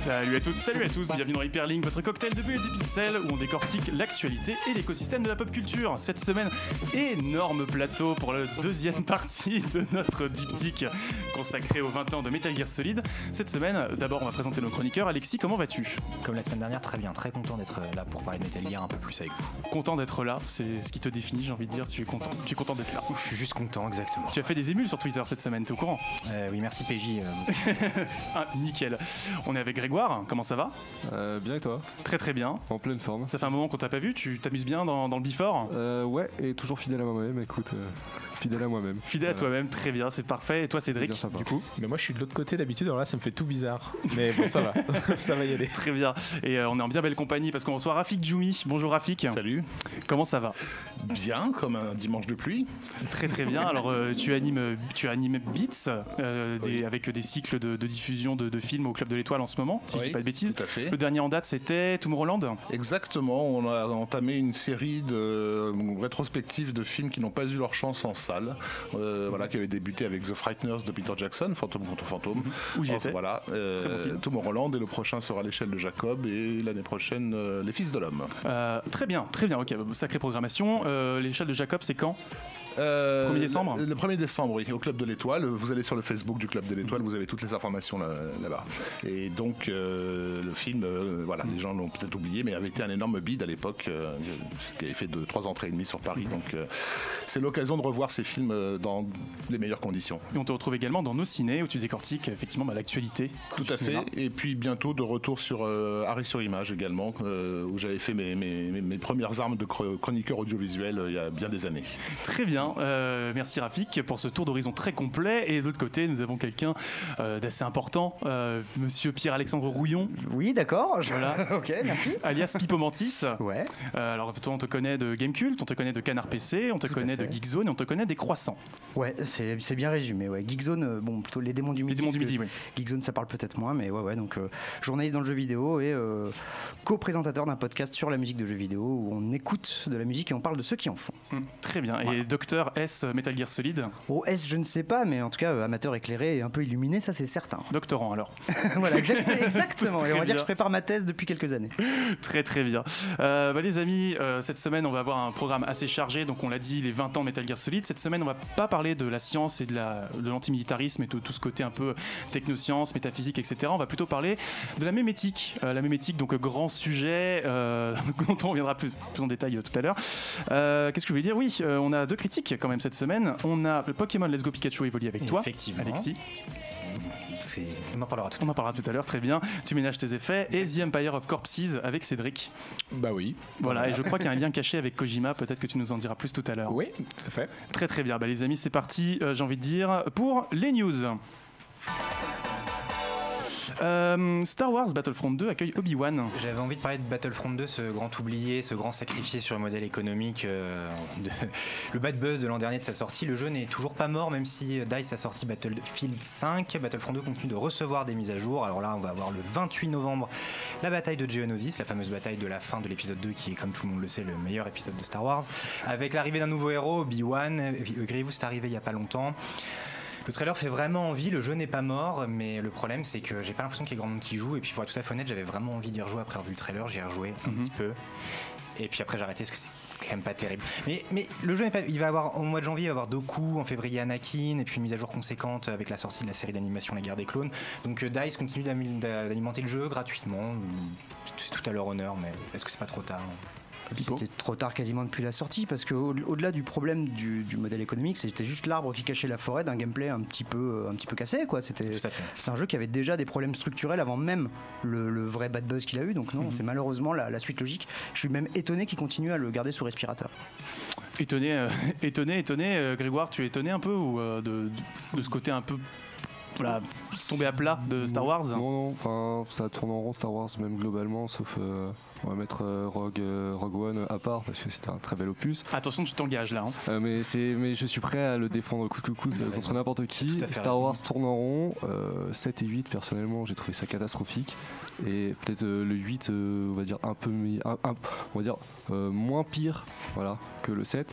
Salut à toutes, salut à tous, bienvenue dans Hyperlink, votre cocktail de bulles et de pixels où on décortique l'actualité et l'écosystème de la pop culture. Cette semaine, énorme plateau pour la deuxième partie de notre diptyque consacré aux 20 ans de Metal Gear Solid. Cette semaine, d'abord on va présenter nos chroniqueurs. Alexis, comment vas-tu ? Comme la semaine dernière, très bien, très content d'être là pour parler de Metal Gear un peu plus avec vous. Content d'être là, c'est ce qui te définit, j'ai envie de dire, tu es content d'être là. Je suis juste content, exactement. Tu as fait des émules sur Twitter cette semaine, t'es au courant ? Oui, merci PJ. Ah, nickel. On est avec Grégoire, comment ça va ? Bien et toi ? Très très bien. En pleine forme. Ça fait un moment qu'on t'a pas vu, tu t'amuses bien dans le before ? Ouais, et toujours fidèle à moi-même, écoute, fidèle à moi-même. Fidèle à toi-même, très bien, c'est parfait. Et toi Cédric, du coup ? Mais moi je suis de l'autre côté d'habitude, alors là ça me fait tout bizarre. Mais bon, ça va, ça va y aller. Très bien. Et on est en bien belle compagnie parce qu'on reçoit Rafik Djoumi. Bonjour Rafik. Salut. Comment ça va ? Bien, comme un dimanche de pluie. Très très bien. Alors tu animes Beats avec des cycles de diffusion de films au Club de l'Étoile en ce moment, si je dis pas de bêtises. Tout à fait. Le dernier en date c'était Tomorrowland. Exactement, on a entamé une série de rétrospectives de films qui n'ont pas eu leur chance en salle, qui avait débuté avec The Frighteners de Peter Jackson, Fantôme contre Fantôme. Où j'y étais. Voilà, Tomorrowland, et le prochain sera L'échelle de Jacob, et l'année prochaine Les Fils de l'Homme. Très bien, ok, sacrée programmation. L'échelle de Jacob c'est quand ? 1er décembre ? Le 1er décembre, oui, au Club de l'Étoile. Vous allez sur le Facebook du Club de l'Étoile, vous avez toutes les informations là-bas. Et donc, le film, les gens l'ont peut-être oublié, mais avait été un énorme bide à l'époque, qui avait fait 3 entrées et demie sur Paris. Donc, c'est l'occasion de revoir ces films dans les meilleures conditions. Et on te retrouve également dans Nos Ciné, où tu décortiques effectivement l'actualité. Tout à fait. Et puis, bientôt, de retour sur Arrêt sur Image également, où j'avais fait mes premières armes de chroniqueur audiovisuel il y a bien des années. Très bien. Merci Rafik pour ce tour d'horizon très complet. Et de l'autre côté, nous avons quelqu'un d'assez important, monsieur Pierre-Alexandre Rouillon. Oui, d'accord. Voilà. Ok, merci. Alias Pipo Mantis. Ouais. Alors toi, on te connaît de Gamecult, on te connaît de Canard PC, on te connaît de Geekzone et on te connaît des croissants. Ouais, c'est bien résumé. Ouais. Geekzone, plutôt les démons du midi. Les démons du midi, oui. Geekzone, ça parle peut-être moins, mais ouais. Donc journaliste dans le jeu vidéo et co-présentateur d'un podcast sur la musique de jeux vidéo où on écoute de la musique et on parle de ceux qui en font. Très bien. Voilà. Et Docteur S Metal Gear Solid. Oh, S, je ne sais pas, mais en tout cas, amateur éclairé et un peu illuminé, ça c'est certain. Doctorant alors. Voilà, exactement. Et on va dire que je prépare ma thèse depuis quelques années. Très très bien. Les amis, cette semaine on va avoir un programme assez chargé, donc on l'a dit, les 20 ans de Metal Gear Solid. Cette semaine on va pas parler de la science et de l'antimilitarisme et tout ce côté un peu technoscience, métaphysique, etc. On va plutôt parler de la mémétique. La mémétique, donc grand sujet dont on reviendra plus en détail tout à l'heure. Qu'est-ce que je voulais dire ? Oui, on a 2 critiques quand même cette semaine. On a le Pokémon Let's Go Pikachu évolue avec toi, Alexis. On en parlera tout à l'heure, très bien. Tu ménages tes effets. Et The Empire of Corpses avec Cédric. Bah oui. Voilà, et je crois qu'il y a un lien caché avec Kojima, peut-être que tu nous en diras plus tout à l'heure. Oui, tout à fait. Très très bien, les amis, c'est parti, j'ai envie de dire, pour les news. Star Wars Battlefront 2 accueille Obi-Wan. J'avais envie de parler de Battlefront 2, ce grand oublié, ce grand sacrifié sur le modèle économique, le bad buzz de l'an dernier de sa sortie. Le jeu n'est toujours pas mort, même si DICE a sorti Battlefield 5. Battlefront 2 continue de recevoir des mises à jour. Alors là, on va avoir le 28 novembre la bataille de Geonosis, la fameuse bataille de la fin de l'épisode 2, qui est, comme tout le monde le sait, le meilleur épisode de Star Wars, avec l'arrivée d'un nouveau héros, Obi-Wan. Grievous est arrivé il n'y a pas longtemps. Le trailer fait vraiment envie, le jeu n'est pas mort, mais le problème c'est que j'ai pas l'impression qu'il y ait grand monde qui joue, et puis pour être tout à fait honnête, j'avais vraiment envie d'y rejouer après avoir vu le trailer, j'y ai rejoué un petit peu, et puis après j'ai arrêté parce que c'est quand même pas terrible. Mais le jeu, il va avoir, au mois de janvier, il va avoir Dooku, en février Anakin, et puis une mise à jour conséquente avec la sortie de la série d'animation La Guerre des Clones. Donc DICE continue d'alimenter le jeu gratuitement, c'est tout à leur honneur, mais est-ce que c'est pas trop tard ? C'était trop tard quasiment depuis la sortie, parce qu'au-delà du problème du modèle économique, c'était juste l'arbre qui cachait la forêt d'un gameplay un petit peu cassé, quoi. C'est un jeu qui avait déjà des problèmes structurels avant même le vrai bad buzz qu'il a eu, donc non, c'est malheureusement la suite logique. Je suis même étonné qu'il continue à le garder sous respirateur. Étonné, Grégoire, tu es étonné un peu ou de ce côté un peu tombé à plat de Star Wars? Non, enfin ça tourne en rond Star Wars même globalement, sauf on va mettre Rogue One à part parce que c'était un très bel opus. Attention, tu t'engages là. Mais je suis prêt à le défendre coûte que coûte contre n'importe qui. Star Wars tourne en rond. 7 et 8 personnellement j'ai trouvé ça catastrophique, et peut-être le 8 on va dire un peu on va dire moins pire que le 7.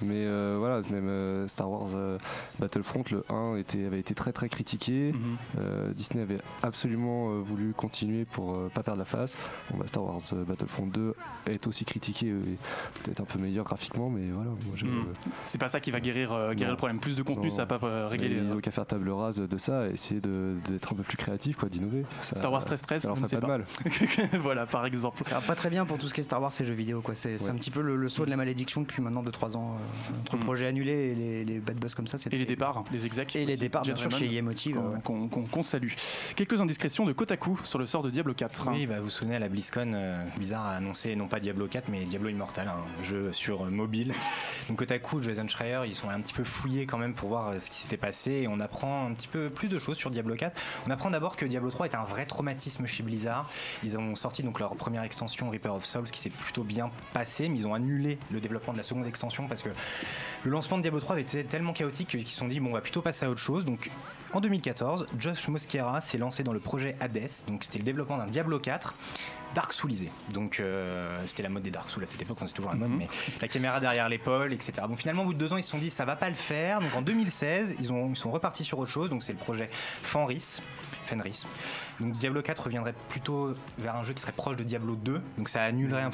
Mais voilà, même Star Wars Battlefront, le 1 avait été très très critiqué. Disney avait absolument voulu continuer pour pas perdre la face. Bon, Star Wars Battlefront 2 est aussi critiqué, peut-être un peu meilleur graphiquement, mais voilà. C'est pas ça qui va guérir le problème. Plus de contenu, ça va pas régler les. Ils n'ont qu'à faire table rase de ça et essayer d'être un peu plus créatif, d'innover. Star Wars 13, ça leur je ne fait sais pas pas. de mal. Voilà, par exemple. Ça va pas très bien pour tout ce qui est Star Wars et jeux vidéo, quoi. C'est un petit peu le saut de la malédiction depuis maintenant 2-3 ans. Entre le projet annulé et les bad buzz comme ça. Et les départs, les execs. Et les départs, bien sûr, chez Emotive. Qu'on salue. Quelques indiscrétions de Kotaku sur le sort de Diablo 4. Oui, vous vous souvenez, à la BlizzCon, Blizzard a annoncé non pas Diablo 4, mais Diablo Immortal, un jeu sur mobile. Donc Kotaku, Jason Schreier, ils sont un petit peu fouillés quand même pour voir ce qui s'était passé et on apprend un petit peu plus de choses sur Diablo 4. On apprend d'abord que Diablo 3 est un vrai traumatisme chez Blizzard. Ils ont sorti donc leur première extension Reaper of Souls qui s'est plutôt bien passé, mais ils ont annulé le développement de la seconde extension parce que le lancement de Diablo 3 avait été tellement chaotique qu'ils se sont dit bon, on va plutôt passer à autre chose. Donc en 2014, Josh Mosquera s'est lancé dans le projet Hades, donc c'était le développement d'un Diablo 4 Dark Soulisé. Donc c'était la mode des Dark Souls à cette époque, c'est toujours la mode, mais la caméra derrière l'épaule, etc. Donc finalement au bout de 2 ans ils se sont dit ça va pas le faire. Donc en 2016 ils sont repartis sur autre chose, donc c'est le projet Fenris. Donc Diablo 4 reviendrait plutôt vers un jeu qui serait proche de Diablo 2, donc ça annulerait,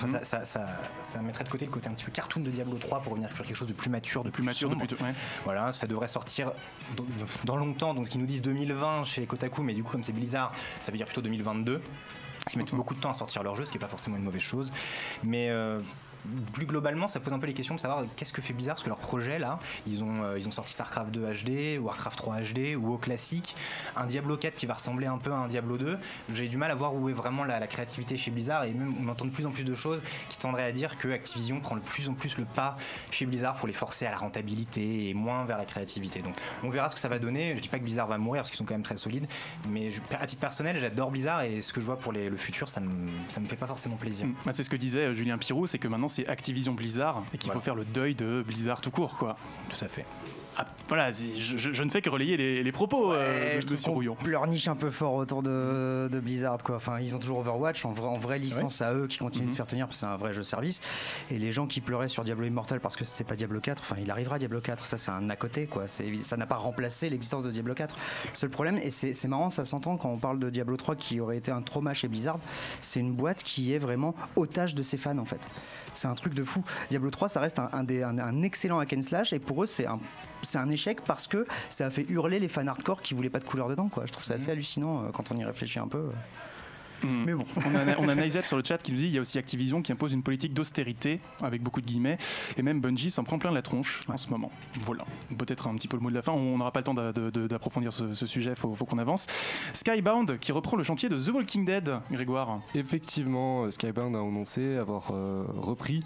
ça mettrait de côté le côté un petit peu cartoon de Diablo 3 pour revenir sur quelque chose de plus mature, de plus mature, Voilà, ça devrait sortir dans longtemps, donc ils nous disent 2020 chez Kotaku, mais du coup comme c'est Blizzard, ça veut dire plutôt 2022. Ils mettent beaucoup de temps à sortir leur jeu, ce qui n'est pas forcément une mauvaise chose, mais plus globalement, ça pose un peu les questions de savoir qu'est-ce que fait Blizzard, parce que leur projet là, ils ont sorti StarCraft 2 HD, Warcraft 3 HD, WoW classique, un Diablo 4 qui va ressembler un peu à un Diablo 2. J'ai du mal à voir où est vraiment la créativité chez Blizzard, et même on entend de plus en plus de choses qui tendraient à dire que Activision prend de plus en plus le pas chez Blizzard pour les forcer à la rentabilité et moins vers la créativité. Donc on verra ce que ça va donner. Je dis pas que Blizzard va mourir parce qu'ils sont quand même très solides, mais à titre personnel, j'adore Blizzard et ce que je vois pour le futur, ça me fait pas forcément plaisir. C'est ce que disait Julien Pirou, c'est que maintenant c'est Activision Blizzard et qu'il faut faire le deuil de Blizzard tout court, quoi. Tout à fait. Voilà, je ne fais que relayer les propos de Monsieur Rouillon. Leur niche un peu fort autour de Blizzard, quoi. Enfin, ils ont toujours Overwatch en vraie licence à eux qui continuent de faire tenir parce que c'est un vrai jeu service. Et les gens qui pleuraient sur Diablo Immortal parce que c'est pas Diablo 4, enfin, il arrivera Diablo 4, ça c'est un à côté, quoi. Ça n'a pas remplacé l'existence de Diablo 4. Le seul problème, et c'est marrant, ça s'entend quand on parle de Diablo 3 qui aurait été un trauma chez Blizzard, c'est une boîte qui est vraiment otage de ses fans en fait. C'est un truc de fou. Diablo 3, ça reste un excellent hack and slash et pour eux, c'est un échec parce que ça a fait hurler les fans hardcore qui voulaient pas de couleur dedans, quoi. Je trouve ça assez hallucinant quand on y réfléchit un peu. Mais bon. On a Naizet sur le chat qui nous dit il y a aussi Activision qui impose une politique d'austérité avec beaucoup de guillemets et même Bungie s'en prend plein la tronche en ce moment. Voilà, peut-être un petit peu le mot de la fin. On n'aura pas le temps d'approfondir ce sujet, faut qu'on avance. Skybound qui reprend le chantier de The Walking Dead, Grégoire. Effectivement, Skybound a annoncé avoir repris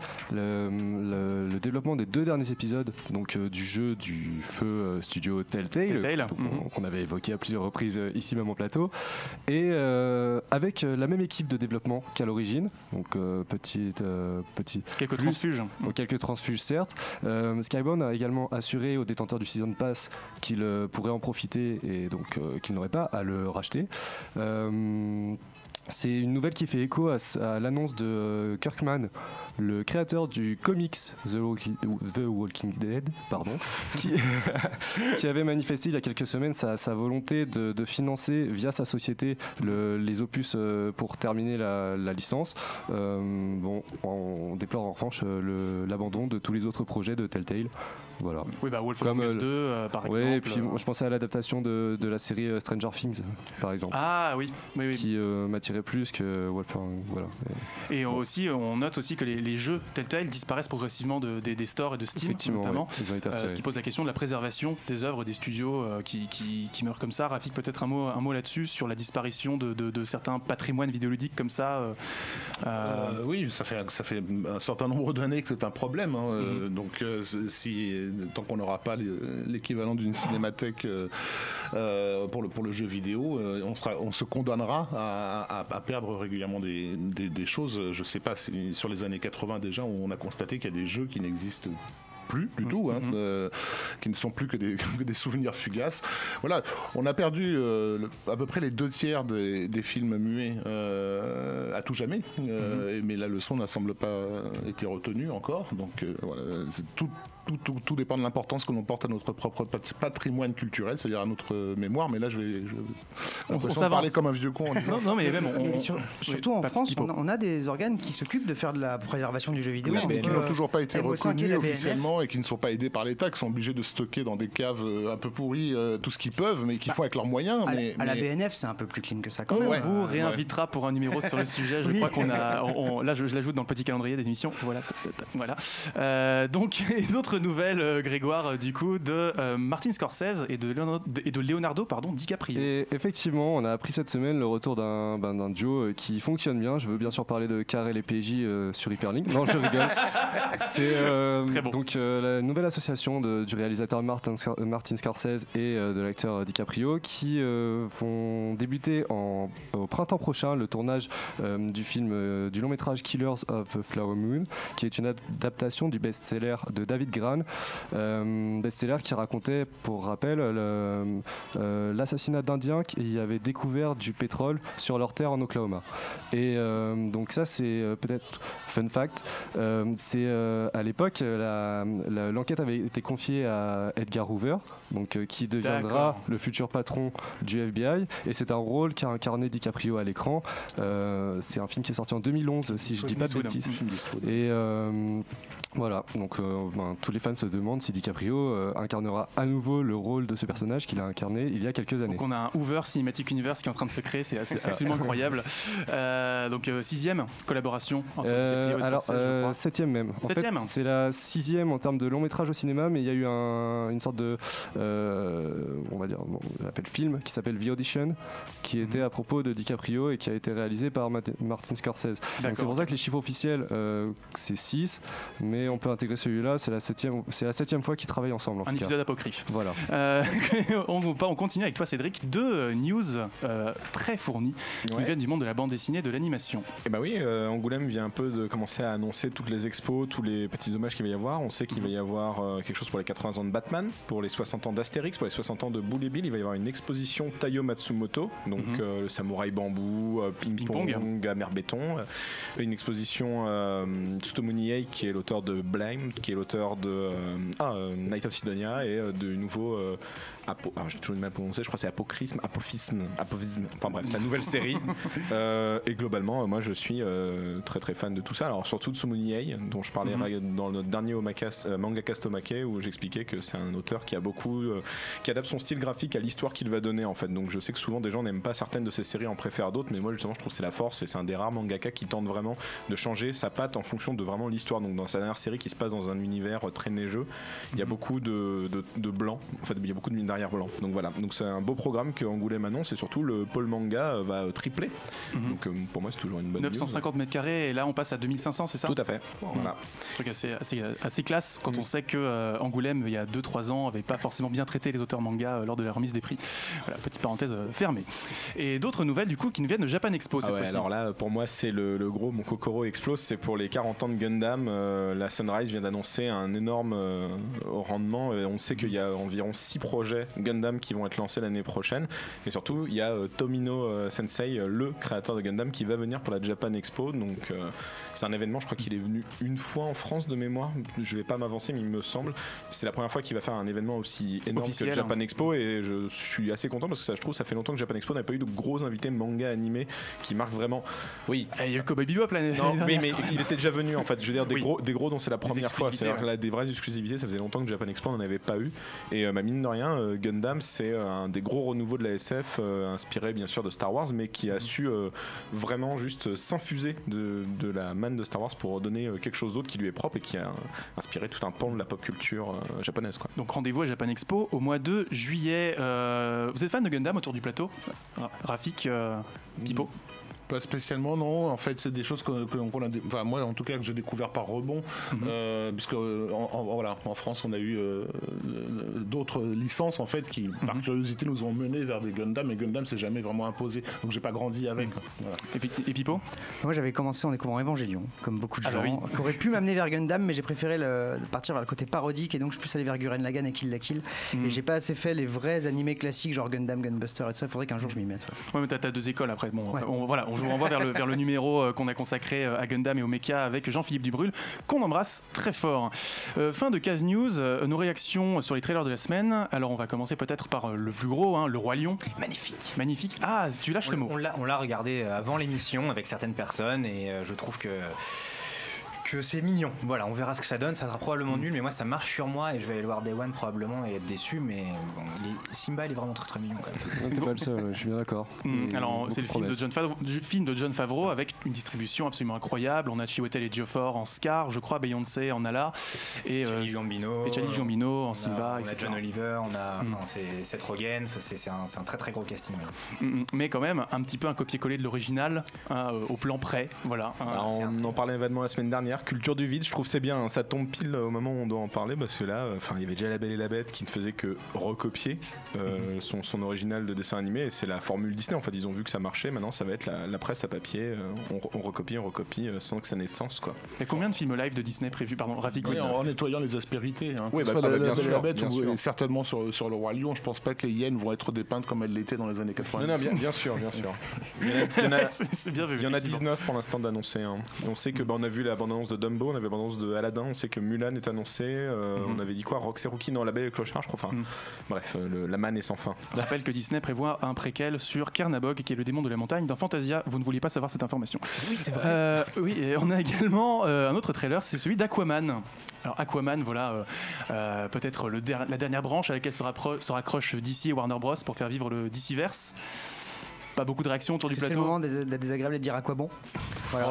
le développement des 2 derniers épisodes donc du jeu du feu studio Telltale. Qu'on avait évoqué à plusieurs reprises ici même en plateau, et avec la même équipe de développement qu'à l'origine, donc quelques transfuges. Quelques transfuges certes. Skybound a également assuré aux détenteurs du Season Pass qu'ils pourraient en profiter et donc qu'ils n'auraient pas à le racheter. C'est une nouvelle qui fait écho à l'annonce de Kirkman, le créateur du comics The Walking Dead, qui avait manifesté il y a quelques semaines sa volonté de financer via sa société les opus pour terminer la licence. On déplore en revanche l'abandon de tous les autres projets de Telltale. Voilà. Oui, Wolf Among Us 2 par exemple. Oui, et puis moi je pensais à l'adaptation de la série Stranger Things par exemple. Ah oui. Qui m'attirait plus que Wolf. Voilà. Et aussi, on note aussi que les jeux Telltale disparaissent progressivement des stores et de Steam notamment. Ce qui pose la question de la préservation des œuvres des studios qui meurent comme ça. Rafik, peut-être un mot là-dessus sur la disparition de certains patrimoines vidéoludiques comme ça. Oui, ça fait un certain nombre d'années que c'est un problème. Donc tant qu'on n'aura pas l'équivalent d'une cinémathèque pour le jeu vidéo, on se condamnera à perdre régulièrement des choses. Je sais pas si sur les années 80 déjà on a constaté qu'il y a des jeux qui n'existent plus du tout, qui ne sont plus que des souvenirs fugaces. Voilà, on a perdu à peu près les 2/3 des films muets à tout jamais, mais la leçon n'a semble pas été retenue encore. Donc voilà, c'est tout dépend de l'importance que l'on porte à notre propre patrimoine culturel, c'est-à-dire à notre mémoire. Mais là, on parler comme un vieux con en disant non, mais même surtout en France, on a des organes qui s'occupent de faire de la préservation du jeu vidéo. Oui, qui n'ont toujours pas été reconnus officiellement et qui ne sont pas aidés par l'État, qui sont obligés de stocker dans des caves un peu pourries tout ce qu'ils peuvent, mais qu'ils font avec leurs moyens. La BNF, c'est un peu plus clean que ça quand même. On vous réinvitera pour un numéro sur le sujet. Je crois qu'on a. Là, je l'ajoute dans le petit calendrier des émissions. Voilà. Donc, d'autres nouvelles, Grégoire, du coup, de Martin Scorsese et de Leonardo DiCaprio. Et effectivement, on a appris cette semaine le retour d'un duo qui fonctionne bien. Je veux bien sûr parler de Carrel et PJ sur Hyperlink. Non, je rigole. C'est très bon. Donc la nouvelle association du réalisateur Martin Scorsese et de l'acteur DiCaprio qui vont débuter au printemps prochain le tournage du film du long métrage Killers of the Flower Moon, qui est une adaptation du best-seller de David Gran, best-seller qui racontait, pour rappel, l'assassinat d'Indiens qui avaient découvert du pétrole sur leur terre en Oklahoma. Et donc ça, c'est peut-être fun fact, c'est à l'époque l'enquête avait été confiée à Edgar Hoover, donc qui deviendra le futur patron du FBI, et c'est un rôle qu'a incarné DiCaprio à l'écran. C'est un film qui est sorti en 2011, si je dis pas de bêtises. Et voilà, donc tous les fans se demandent si DiCaprio incarnera à nouveau le rôle de ce personnage qu'il a incarné il y a quelques années. Donc on a un Hoover Cinematic Universe qui est en train de se créer, c'est absolument incroyable. Donc 6e collaboration entre DiCaprio et Scorsese, je crois. 7e même. En fait, c'est la 6e en termes de long métrage au cinéma, mais il y a eu une sorte de, on va dire, on l'appelle film, qui s'appelle The Audition, qui était à propos de DiCaprio et qui a été réalisé par Martin Scorsese. Donc c'est pour ça que les chiffres officiels, c'est 6, mais on peut intégrer celui-là, c'est la 7e fois qu'ils travaillent ensemble. Un épisode apocryphe. Voilà. On continue avec toi, Cédric. Deux news très fournies qui viennent du monde de la bande dessinée et de l'animation. Et bah oui, Angoulême vient un peu de commencer à annoncer toutes les expos, tous les petits hommages qu'il va y avoir. On sait qu'il va y avoir quelque chose pour les 80 ans de Batman, pour les 60 ans d'Astérix, pour les 60 ans de Bull et Bill. Il va y avoir une exposition Taiyo Matsumoto, donc le samouraï bambou, ping-pong, mer béton. Une exposition Tsutomu Nihei, qui est l'auteur de Blame, qui est l'auteur de Night of Sidonia et de nouveau alors j'ai toujours du mal à prononcer, je crois que c'est Apophisme, enfin bref, c'est une nouvelle série. Et globalement, moi je suis très très fan de tout ça. Alors surtout de Tsutomu Nihei, dont je parlais dans notre dernier Mangacast Omake, où j'expliquais que c'est un auteur qui a beaucoup qui adapte son style graphique à l'histoire qu'il va donner en fait. Donc je sais que souvent des gens n'aiment pas certaines de ses séries, en préfèrent d'autres, mais moi justement je trouve que c'est la force et c'est un des rares mangaka qui tente vraiment de changer sa patte en fonction de vraiment l'histoire. Donc dans sa dernière série qui se passe dans un univers très neigeux, il y a beaucoup de blanc, en fait il y a beaucoup de mine d'arrière-blanc. Donc voilà, donc c'est un beau programme que Angoulême annonce et surtout le pôle manga va tripler. Donc pour moi c'est toujours une bonne 950 mètres carrés et là on passe à 2500, c'est ça? Tout à fait. Voilà. Un truc assez classe quand on sait que Angoulême il y a 2-3 ans avait pas forcément bien traité les auteurs manga lors de la remise des prix. Voilà, petite parenthèse fermée. Et d'autres nouvelles du coup qui nous viendent de Japan Expo cette fois-ci. Alors là pour moi c'est le gros, mon Kokoro explose, c'est pour les 40 ans de Gundam. La Sunrise vient d'annoncer un énorme rendement. On sait qu'il y a environ 6 projets Gundam qui vont être lancés l'année prochaine, et surtout il y a Tomino Sensei, le créateur de Gundam, qui va venir pour la Japan Expo. Donc c'est un événement, je crois qu'il est venu une fois en France de mémoire, je vais pas m'avancer mais il me semble c'est la première fois qu'il va faire un événement aussi énorme officiel, que Japan Expo, et je suis assez content parce que je trouve ça fait longtemps que Japan Expo n'a pas eu de gros invités manga animés qui marquent vraiment. Oui, il y a Cowboy Bebop l'année dernière. Oui, mais il était déjà venu en fait, je veux dire des gros dont c'est la première fois, c'est-à-dire là, des vraies exclusivités, ça faisait longtemps que Japan Expo n'en avait pas eu, et mine de rien Gundam c'est un des gros renouveaux de la SF, inspiré bien sûr de Star Wars, mais qui a su vraiment juste s'infuser de la manne de Star Wars pour donner quelque chose d'autre qui lui est propre et qui a inspiré tout un pan de la pop culture japonaise, quoi. Donc rendez-vous à Japan Expo au mois de juillet. Vous êtes fan de Gundam autour du plateau? Rafik, Pipo? Pas spécialement, non. En fait, c'est des choses enfin, moi, en tout cas, que j'ai découvert par rebond, puisque en France, on a eu d'autres licences en fait qui, par curiosité, nous ont menés vers des Gundam, et Gundam s'est jamais vraiment imposé. Donc, j'ai pas grandi avec. Voilà. Et Pipo? Moi, j'avais commencé en découvrant Evangelion, comme beaucoup de gens, qui auraient pu m'amener vers Gundam, mais j'ai préféré partir vers le côté parodique, et donc je suis plus allé vers Gurren Lagann et Kill la Kill. Et j'ai pas assez fait les vrais animés classiques, genre Gundam, Gunbuster et tout ça. Il faudrait qu'un jour je m'y mette. Ouais, mais t'as deux écoles après. Bon, on vous renvoie vers le numéro qu'on a consacré à Gundam et au mecha avec Jean-Philippe Dubrul, qu'on embrasse très fort. Fin de Case News, nos réactions sur les trailers de la semaine. Alors on va commencer peut-être par le plus gros, le Roi Lion. Magnifique. Ah, tu lâches le mot. On l'a regardé avant l'émission avec certaines personnes, et je trouve que c'est mignon. Voilà, on verra ce que ça donne. Ça sera probablement nul, mais moi ça marche sur moi, et je vais aller le voir Day One probablement et être déçu. Mais bon, Simba, il est vraiment très très mignon quand même. T'es pas le seul, je suis bien d'accord. Alors c'est le film de Jon Favreau avec une distribution absolument incroyable. On a Chiwetel Ejiofor en Scar, je crois, Beyoncé en Nala, et Charlie Gambino en Simba, etc. On a John Oliver, c'est Seth Rogen. C'est un très très gros casting. Mais quand même un petit peu un copier-coller de l'original, au plan près. Voilà. On en parlait événement la semaine dernière. Culture du vide, je trouve c'est bien, ça tombe pile au moment où on doit en parler, parce que là, il y avait déjà La Belle et la Bête qui ne faisait que recopier son original de dessin animé, et c'est la formule Disney. En fait, ils ont vu que ça marchait. Maintenant, ça va être la presse à papier. On recopie sans que ça n'ait de sens, quoi. Il y a combien de films live de Disney prévus, Rafik? En nettoyant les aspérités. Oui, La Belle et la Bête, et certainement sur le Roi Lion. Je pense pas que les hyènes vont être dépeintes comme elles l'étaient dans les années 80. Non, bien sûr. C'est bien vu. Il y en a 19 pour l'instant d'annoncés. On sait que on a vu la bande-annonce de Dumbo, on avait l'abondance de Aladdin, on sait que Mulan est annoncé, on avait dit quoi, Rox et Rookie, non, La Belle et le Clochard, je crois. Bref, la manne est sans fin. Je rappelle que Disney prévoit un préquel sur Kernabog, qui est le démon de la montagne dans Fantasia. Vous ne vouliez pas savoir cette information? Oui, c'est vrai. Oui, et on a également un autre trailer, c'est celui d'Aquaman. Alors Aquaman, voilà, peut-être la dernière branche à laquelle se raccroche DC et Warner Bros pour faire vivre le DCverse. Pas beaucoup de réactions autour du plateau. C'est le moment désagréable de dire à quoi bon. Voilà.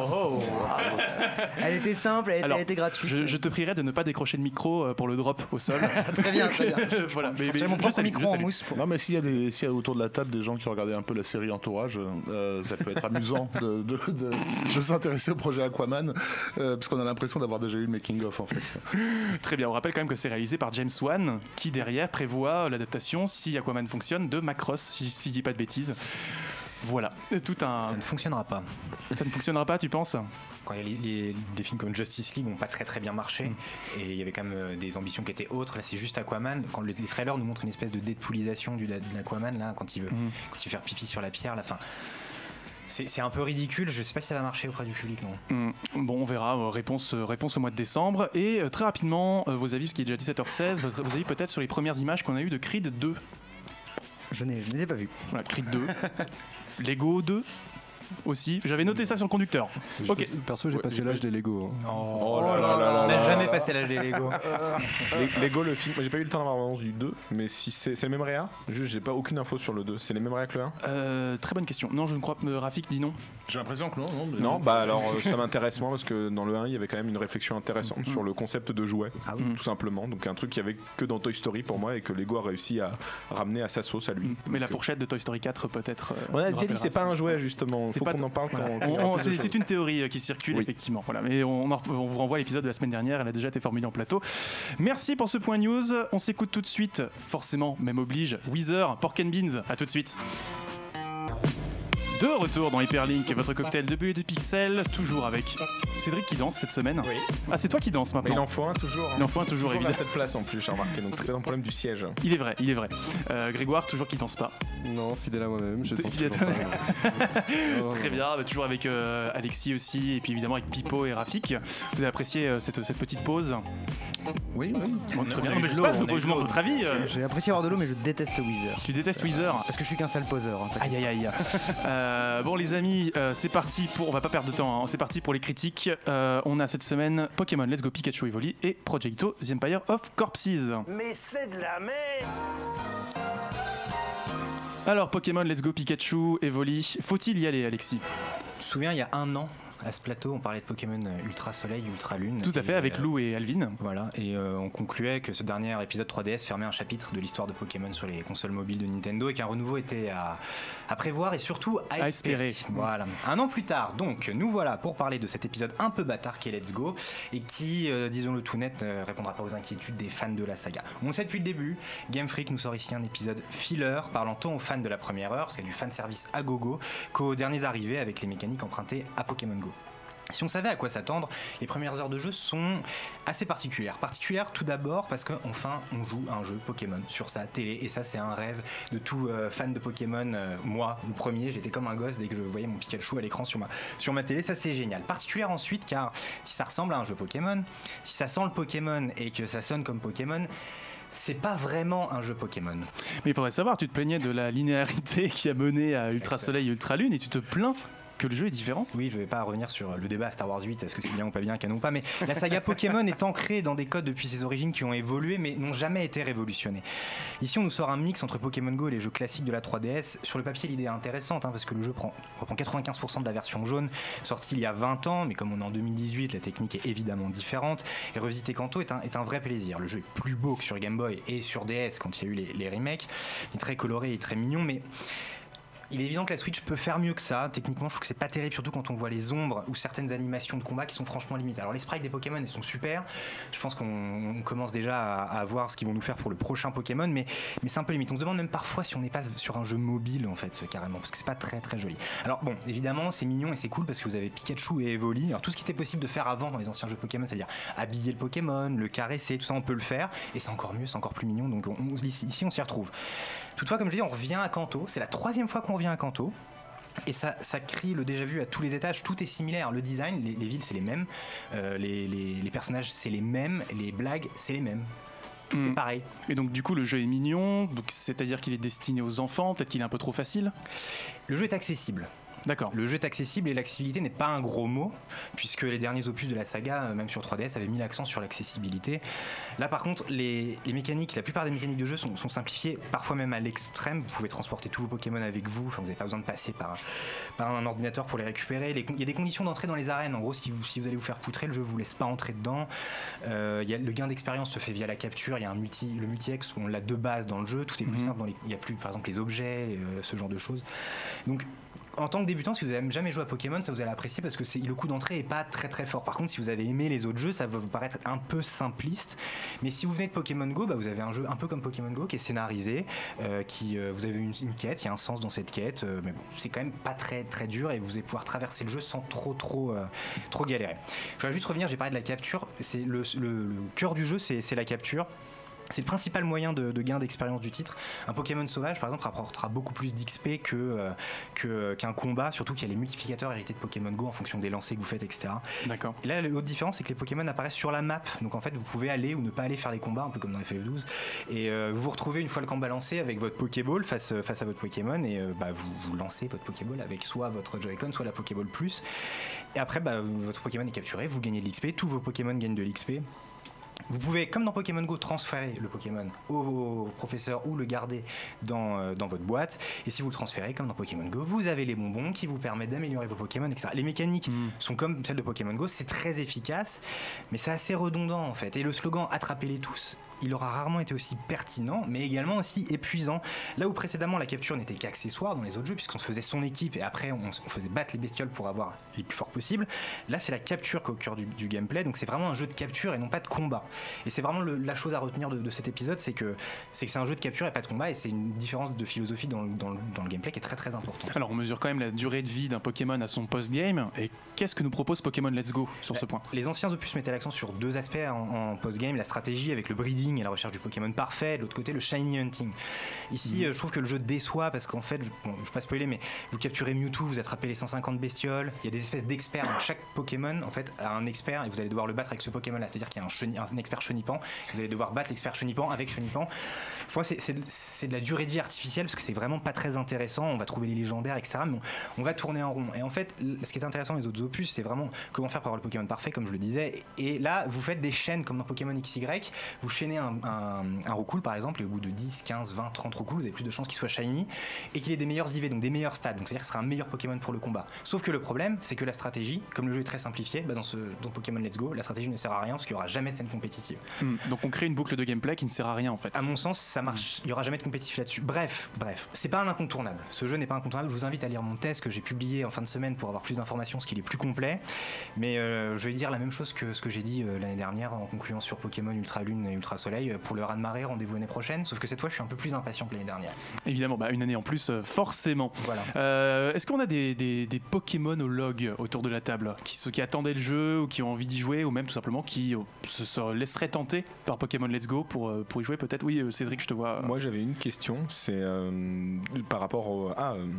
Elle était simple, elle était gratuite. Je te prierai de ne pas décrocher le micro pour le drop au sol. Très bien. Voilà. J'ai mon propre micro en mousse. Non, mais s'il y a autour de la table des gens qui regardaient un peu la série Entourage, ça peut être amusant de s'intéresser au projet Aquaman, parce qu'on a l'impression d'avoir déjà eu le making-of en fait. Très bien, on rappelle quand même que c'est réalisé par James Wan, qui derrière prévoit l'adaptation, si Aquaman fonctionne, de Macross, si je dis pas de bêtises. Voilà, Ça ne fonctionnera pas. Ça ne fonctionnera pas, tu penses? Quand il y a des films comme Justice League n'ont pas très très bien marché, et il y avait quand même des ambitions qui étaient autres. Là, c'est juste Aquaman. Quand les trailers nous montrent une espèce de Deadpoolisation de l'Aquaman, là, quand il veut faire pipi sur la pierre, la fin. C'est un peu ridicule, je sais pas si ça va marcher auprès du public, non. Bon, on verra, réponse au mois de décembre. Et très rapidement, vos avis, parce qu'il est déjà 17h16, vos avis peut-être sur les premières images qu'on a eues de Creed 2. Je ne les ai pas vues. Voilà, Creed 2. Lego 2 aussi. J'avais noté ça sur le conducteur. Ok. Perso, j'ai passé l'âge des Lego. Oh là là. On n'a jamais passé l'âge des Lego. Lego, le film, j'ai pas eu le temps d'avoir l'annonce du 2, mais si c'est le même réa, j'ai pas aucune info sur le 2. C'est les mêmes réa que le 1? Très bonne question. Non, je ne crois pas. Rafik dit non. J'ai l'impression que non. Non, bah alors ça m'intéresse moins, parce que dans le 1, il y avait quand même une réflexion intéressante sur le concept de jouet, tout simplement. Donc un truc qu'il y avait que dans Toy Story pour moi, et que Lego a réussi à ramener à sa sauce à lui. Mais la fourchette de Toy Story 4 peut-être. On a déjà dit c'est pas un jouet justement. Faut qu'on en parle quand. C'est une théorie qui circule effectivement. Voilà. Mais on vous renvoie à l'épisode de la semaine dernière. Elle a déjà été formulée en plateau. Merci pour ce point news. On s'écoute tout de suite. Forcément, même oblige. Weezer, Pork and Beans. À tout de suite. De retour dans Hyperlink, votre cocktail de bulles et de pixels, toujours avec Cédric qui danse cette semaine. Oui. Ah, c'est toi qui danses maintenant. Mais il en faut un toujours. Il en faut un toujours, évidemment. À cette place en plus, j'ai remarqué. Donc c'est un problème du siège. Il est vrai. Grégoire, toujours qui danse pas. Non, fidèle à moi-même. Très bien, toujours avec Alexis aussi, et puis évidemment avec Pipo et Rafik. Vous avez apprécié cette petite pause? Oui. Bon, très bien. Non, mais je sais pas, je demande votre avis. J'ai apprécié avoir de l'eau, mais je déteste Weezer. Tu détestes Weezer? Parce que je suis qu'un sale poseur. En fait. Aïe. Bon les amis, c'est parti pour... On va pas perdre de temps, hein. C'est parti pour les critiques. On a cette semaine Pokémon Let's Go Pikachu Evoli et Projecto The Empire of Corpses. Mais c'est de la merde. Alors Pokémon Let's Go Pikachu Evoli, faut-il y aller Alexis? Je me souviens, il y a un an, À ce plateau, on parlait de Pokémon Ultra Soleil, Ultra Lune. Tout à fait, avec Lou et Alvin. Voilà, et on concluait que ce dernier épisode 3DS fermait un chapitre de l'histoire de Pokémon sur les consoles mobiles de Nintendo et qu'un renouveau était à prévoir et surtout à espérer. Voilà. Un an plus tard, donc, nous voilà pour parler de cet épisode un peu bâtard qui est Let's Go et qui, disons-le tout net, ne répondra pas aux inquiétudes des fans de la saga. On le sait depuis le début, Game Freak nous sort ici un épisode filler parlant tant aux fans de la première heure, c'est du fanservice à gogo, qu'aux derniers arrivés avec les mécaniques empruntées à Pokémon Go. Si on savait à quoi s'attendre, les premières heures de jeu sont assez particulières. Particulières tout d'abord parce qu'enfin on joue à un jeu Pokémon sur sa télé et ça c'est un rêve de tout fan de Pokémon. Moi, le premier, j'étais comme un gosse dès que je voyais mon Pikachu à l'écran sur ma télé, ça c'est génial. Particulière ensuite car si ça ressemble à un jeu Pokémon, si ça sent le Pokémon et que ça sonne comme Pokémon, c'est pas vraiment un jeu Pokémon. Mais il faudrait savoir, tu te plaignais de la linéarité qui a mené à Ultra Soleil et Ultra Lune et tu te plains que le jeu est différent. Oui, je vais pas revenir sur le débat Star Wars 8, est-ce que c'est bien ou pas bien, canon ou pas, mais la saga Pokémon est ancrée dans des codes depuis ses origines qui ont évolué mais n'ont jamais été révolutionnés. Ici on nous sort un mix entre Pokémon Go et les jeux classiques de la 3DS. Sur le papier l'idée est intéressante parce que le jeu reprend 95% de la version jaune sortie il y a 20 ans, mais comme on est en 2018 la technique est évidemment différente et revisiter Kanto est un vrai plaisir. Le jeu est plus beau que sur Game Boy et sur DS quand il y a eu les remakes, il est très coloré et très mignon, mais il est évident que la Switch peut faire mieux que ça. Techniquement, je trouve que c'est pas terrible, surtout quand on voit les ombres ou certaines animations de combat qui sont franchement limitées. Alors les sprites des Pokémon, elles sont super. Je pense qu'on commence déjà à voir ce qu'ils vont nous faire pour le prochain Pokémon, mais c'est un peu limite. On se demande même parfois si on n'est pas sur un jeu mobile en fait, carrément, parce que c'est pas très très joli. Alors bon, évidemment, c'est mignon et c'est cool parce que vous avez Pikachu et Evoli. Alors tout ce qui était possible de faire avant dans les anciens jeux Pokémon, c'est-à-dire habiller le Pokémon, le caresser, tout ça, on peut le faire. Et c'est encore mieux, c'est encore plus mignon. Donc ici, on s'y retrouve. Toutefois, comme je dis, on revient à Kanto. C'est la 3e fois qu'on revient à Kanto. Et ça crie le déjà vu à tous les étages. Tout est similaire. Le design, les villes, c'est les mêmes. Les personnages, c'est les mêmes. Les blagues, c'est les mêmes. Tout est pareil. Et donc, du coup, le jeu est mignon. Donc, c'est-à-dire qu'il est destiné aux enfants. Peut-être qu'il est un peu trop facile. Le jeu est accessible. D'accord. Le jeu est accessible et l'accessibilité n'est pas un gros mot, puisque les derniers opus de la saga, même sur 3DS, avaient mis l'accent sur l'accessibilité. Là, par contre, les mécaniques, la plupart des mécaniques de jeu sont simplifiées, parfois même à l'extrême. Vous pouvez transporter tous vos Pokémon avec vous, enfin, vous n'avez pas besoin de passer par un ordinateur pour les récupérer. Il y a des conditions d'entrée dans les arènes. En gros, si vous allez vous faire poutrer, le jeu ne vous laisse pas entrer dedans. Le gain d'expérience se fait via la capture. Il y a le multi-ex, on l'a de base dans le jeu. Tout est plus simple. Il n'y a plus, par exemple, les objets, ce genre de choses. Donc, en tant que débutant, si vous n'avez jamais joué à Pokémon, ça vous allez apprécier parce que le coup d'entrée est pas très très fort. Par contre, si vous avez aimé les autres jeux, ça va vous paraître un peu simpliste. Mais si vous venez de Pokémon Go, vous avez un jeu un peu comme Pokémon Go qui est scénarisé, vous avez une quête, il y a un sens dans cette quête, mais bon, c'est quand même pas très très dur et vous allez pouvoir traverser le jeu sans trop galérer. Il faudra juste revenir, j'ai parlé de la capture, c'est le cœur du jeu, c'est la capture. C'est le principal moyen de gain d'expérience du titre. Un Pokémon sauvage, par exemple, rapportera beaucoup plus d'XP qu'un combat, surtout qu'il y a les multiplicateurs hérités de Pokémon Go en fonction des lancers que vous faites, etc. D'accord. Et là, l'autre différence, c'est que les Pokémon apparaissent sur la map. Donc en fait, vous pouvez aller ou ne pas aller faire des combats, un peu comme dans FF12. Et vous vous retrouvez une fois le combat lancé avec votre Pokéball face à votre Pokémon et vous lancez votre Pokéball avec soit votre Joy-Con, soit la Pokéball Plus. Et après, votre Pokémon est capturé, vous gagnez de l'XP, tous vos Pokémon gagnent de l'XP. Vous pouvez, comme dans Pokémon Go, transférer le Pokémon au professeur ou le garder dans votre boîte. Et si vous le transférez, comme dans Pokémon Go, vous avez les bonbons qui vous permettent d'améliorer vos Pokémon, etc. Les mécaniques sont comme celles de Pokémon Go, c'est très efficace, mais c'est assez redondant en fait. Et le slogan « Attrapez-les tous », il aura rarement été aussi pertinent, mais également aussi épuisant. Là où précédemment la capture n'était qu'accessoire dans les autres jeux, puisqu'on se faisait son équipe et après on faisait battre les bestioles pour avoir les plus forts possibles, là c'est la capture qui est au cœur du gameplay, donc c'est vraiment un jeu de capture et non pas de combat. Et c'est vraiment la chose à retenir de cet épisode, c'est que c'est un jeu de capture et pas de combat, et c'est une différence de philosophie dans le gameplay qui est très très importante. Alors on mesure quand même la durée de vie d'un Pokémon à son post-game, et qu'est-ce que nous propose Pokémon Let's Go sur ce point? Les anciens opus mettaient l'accent sur deux aspects en post-game, la stratégie avec le breeding et la recherche du Pokémon parfait, de l'autre côté le shiny hunting. Ici je trouve que le jeu déçoit parce qu'en fait, je ne vais pas spoiler, mais vous capturez Mewtwo, vous attrapez les 150 bestioles, il y a des espèces d'experts, donc chaque Pokémon en fait a un expert et vous allez devoir le battre avec ce Pokémon là, c'est-à-dire qu'il y a un expert Chenipan, vous allez devoir battre l'expert Chenipan avec Chenipan. Pour moi c'est de la durée de vie artificielle parce que c'est vraiment pas très intéressant, on va trouver les légendaires, etc. mais on va tourner en rond. Et en fait ce qui est intéressant dans les autres opus, c'est vraiment comment faire pour avoir le Pokémon parfait, comme je le disais, et là vous faites des chaînes comme dans Pokémon XY, vous chaînez un Roucoule par exemple, et au bout de 10, 15, 20, 30 Roucoules, vous avez plus de chances qu'il soit shiny et qu'il ait des meilleurs IV, donc des meilleurs stats. Donc c'est-à-dire que ce sera un meilleur Pokémon pour le combat. Sauf que le problème, c'est que la stratégie, comme le jeu est très simplifié, dans Pokémon Let's Go, la stratégie ne sert à rien parce qu'il n'y aura jamais de scène compétitive. Donc on crée une boucle de gameplay qui ne sert à rien en fait. À mon sens, ça marche. Il n'y aura jamais de compétitif là-dessus. Bref, c'est pas un incontournable. Ce jeu n'est pas incontournable. Je vous invite à lire mon test que j'ai publié en fin de semaine pour avoir plus d'informations, parce qu'il est plus complet. Mais je vais dire la même chose que ce que j'ai dit l'année dernière en concluant sur Pokémon Ultra Lune et Ultra Soleil. Pour le raz-de-marée, rendez-vous l'année prochaine. Sauf que cette fois, je suis un peu plus impatient que l'année dernière. Évidemment, une année en plus, forcément. Voilà. Est-ce qu'on a des Pokémonologues autour de la table qui attendaient le jeu ou qui ont envie d'y jouer, ou même tout simplement qui se laisseraient tenter par Pokémon Let's Go pour y jouer peut-être? Oui, Cédric, je te vois. Moi, j'avais une question, c'est par rapport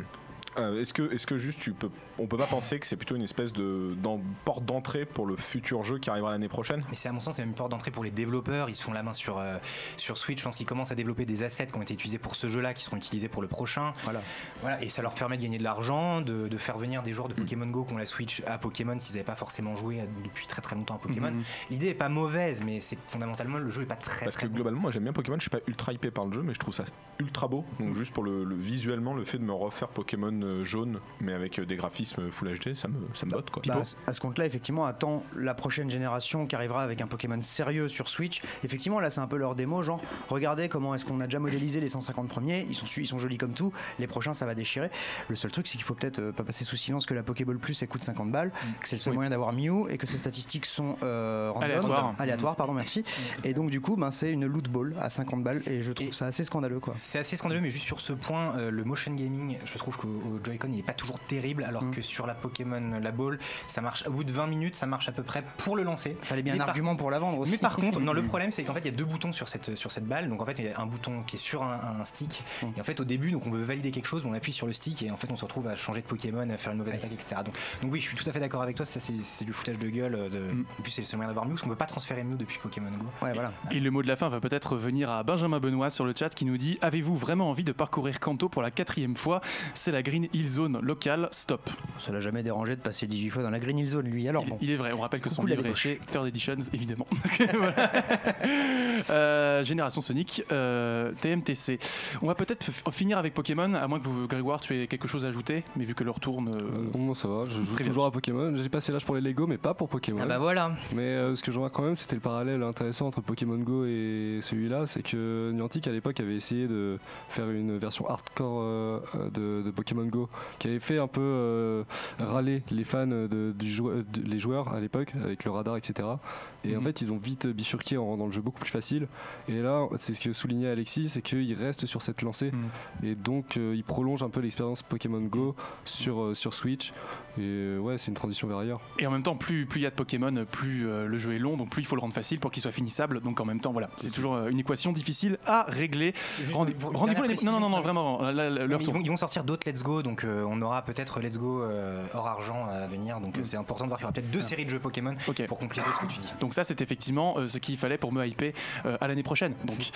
est-ce que juste on peut pas penser que c'est plutôt une espèce de porte d'entrée pour le futur jeu qui arrivera l'année prochaine? Et c'est à mon sens, c'est une porte d'entrée pour les développeurs. Ils se font la main sur Switch. Je pense qu'ils commencent à développer des assets qui ont été utilisés pour ce jeu-là, qui seront utilisés pour le prochain. Voilà. Et ça leur permet de gagner de l'argent, de faire venir des joueurs de Pokémon Go qui ont la Switch à Pokémon s'ils n'avaient pas forcément joué depuis très très longtemps à Pokémon. L'idée est pas mauvaise, mais c'est fondamentalement le jeu est pas très. Parce que globalement, moi j'aime bien Pokémon. Je suis pas ultra hypé par le jeu, mais je trouve ça ultra beau. Donc juste pour le visuellement, le fait de me refaire Pokémon jaune, mais avec des graphismes Full HD, ça me botte quoi. À ce compte-là, effectivement, attends la prochaine génération qui arrivera avec un Pokémon sérieux sur Switch. Effectivement, là, c'est un peu leur démo, genre, regardez comment est-ce qu'on a déjà modélisé les 150 premiers, ils sont jolis comme tout, les prochains, ça va déchirer. Le seul truc, c'est qu'il faut peut-être pas passer sous silence que la Pokéball Plus, elle coûte 50 balles, que c'est le seul moyen d'avoir Mew, et que ses statistiques sont aléatoires, pardon, merci. Et donc, du coup, c'est une loot ball à 50 balles, et je trouve ça assez scandaleux, quoi. C'est assez scandaleux, mais juste sur ce point, le motion gaming, je trouve qu'au Joy-Con, il est pas toujours terrible, alors que sur la Pokémon, la Ball, ça marche au bout de 20 minutes, ça marche à peu près pour le lancer. Fallait bien un argument pour la vendre aussi. Mais par contre, non, le problème c'est qu'en fait il y a deux boutons sur cette balle. Donc en fait il y a un bouton qui est sur un stick. Et en fait au début, donc on veut valider quelque chose, on appuie sur le stick et en fait on se retrouve à changer de Pokémon, à faire une mauvaise attaque, etc. Donc oui, je suis tout à fait d'accord avec toi. Ça c'est du foutage de gueule. En plus c'est le seul moyen d'avoir Mew, parce qu'on peut pas transférer Mew depuis Pokémon Go. Voilà. Et le mot de la fin va peut-être venir à Benjamin Benoît sur le chat qui nous dit: avez-vous vraiment envie de parcourir Kanto pour la 4e fois? C'est la Green Hill Zone locale. Stop. Ça l'a jamais dérangé de passer 18 fois dans la Green Hill Zone, lui. Alors bon. Il est vrai, on rappelle que son livre est chez Third Editions, évidemment. Génération Sonic, TMTC. On va peut-être finir avec Pokémon, à moins que vous, Grégoire, tu aies quelque chose à ajouter, mais vu que l'heure tourne. Non, ça va, je joue toujours à Pokémon. J'ai passé l'âge pour les Lego, mais pas pour Pokémon. Ah bah voilà. Mais ce que je vois quand même, c'était le parallèle intéressant entre Pokémon Go et celui-là, c'est que Niantic à l'époque avait essayé de faire une version hardcore de Pokémon Go, qui avait fait un peu râler les fans les joueurs à l'époque avec le radar, etc. Et en fait ils ont vite bifurqué en rendant le jeu beaucoup plus facile, et là c'est ce que soulignait Alexis, c'est qu'il reste sur cette lancée et donc il prolonge un peu l'expérience Pokémon Go sur Switch, et c'est une transition vers ailleurs. Et en même temps, plus il y a de Pokémon, plus le jeu est long, donc plus il faut le rendre facile pour qu'il soit finissable, donc en même temps voilà, c'est toujours une équation difficile à régler. Rendez-vous l'année... Non, vraiment, l'heure tourne. Ils vont sortir d'autres Let's Go, donc on aura peut-être Let's Go hors argent à venir, donc c'est important de voir qu'il y aura peut-être 2 séries de jeux Pokémon pour compléter ce que tu dis. Donc ça c'est effectivement ce qu'il fallait pour me hyper à l'année prochaine. Donc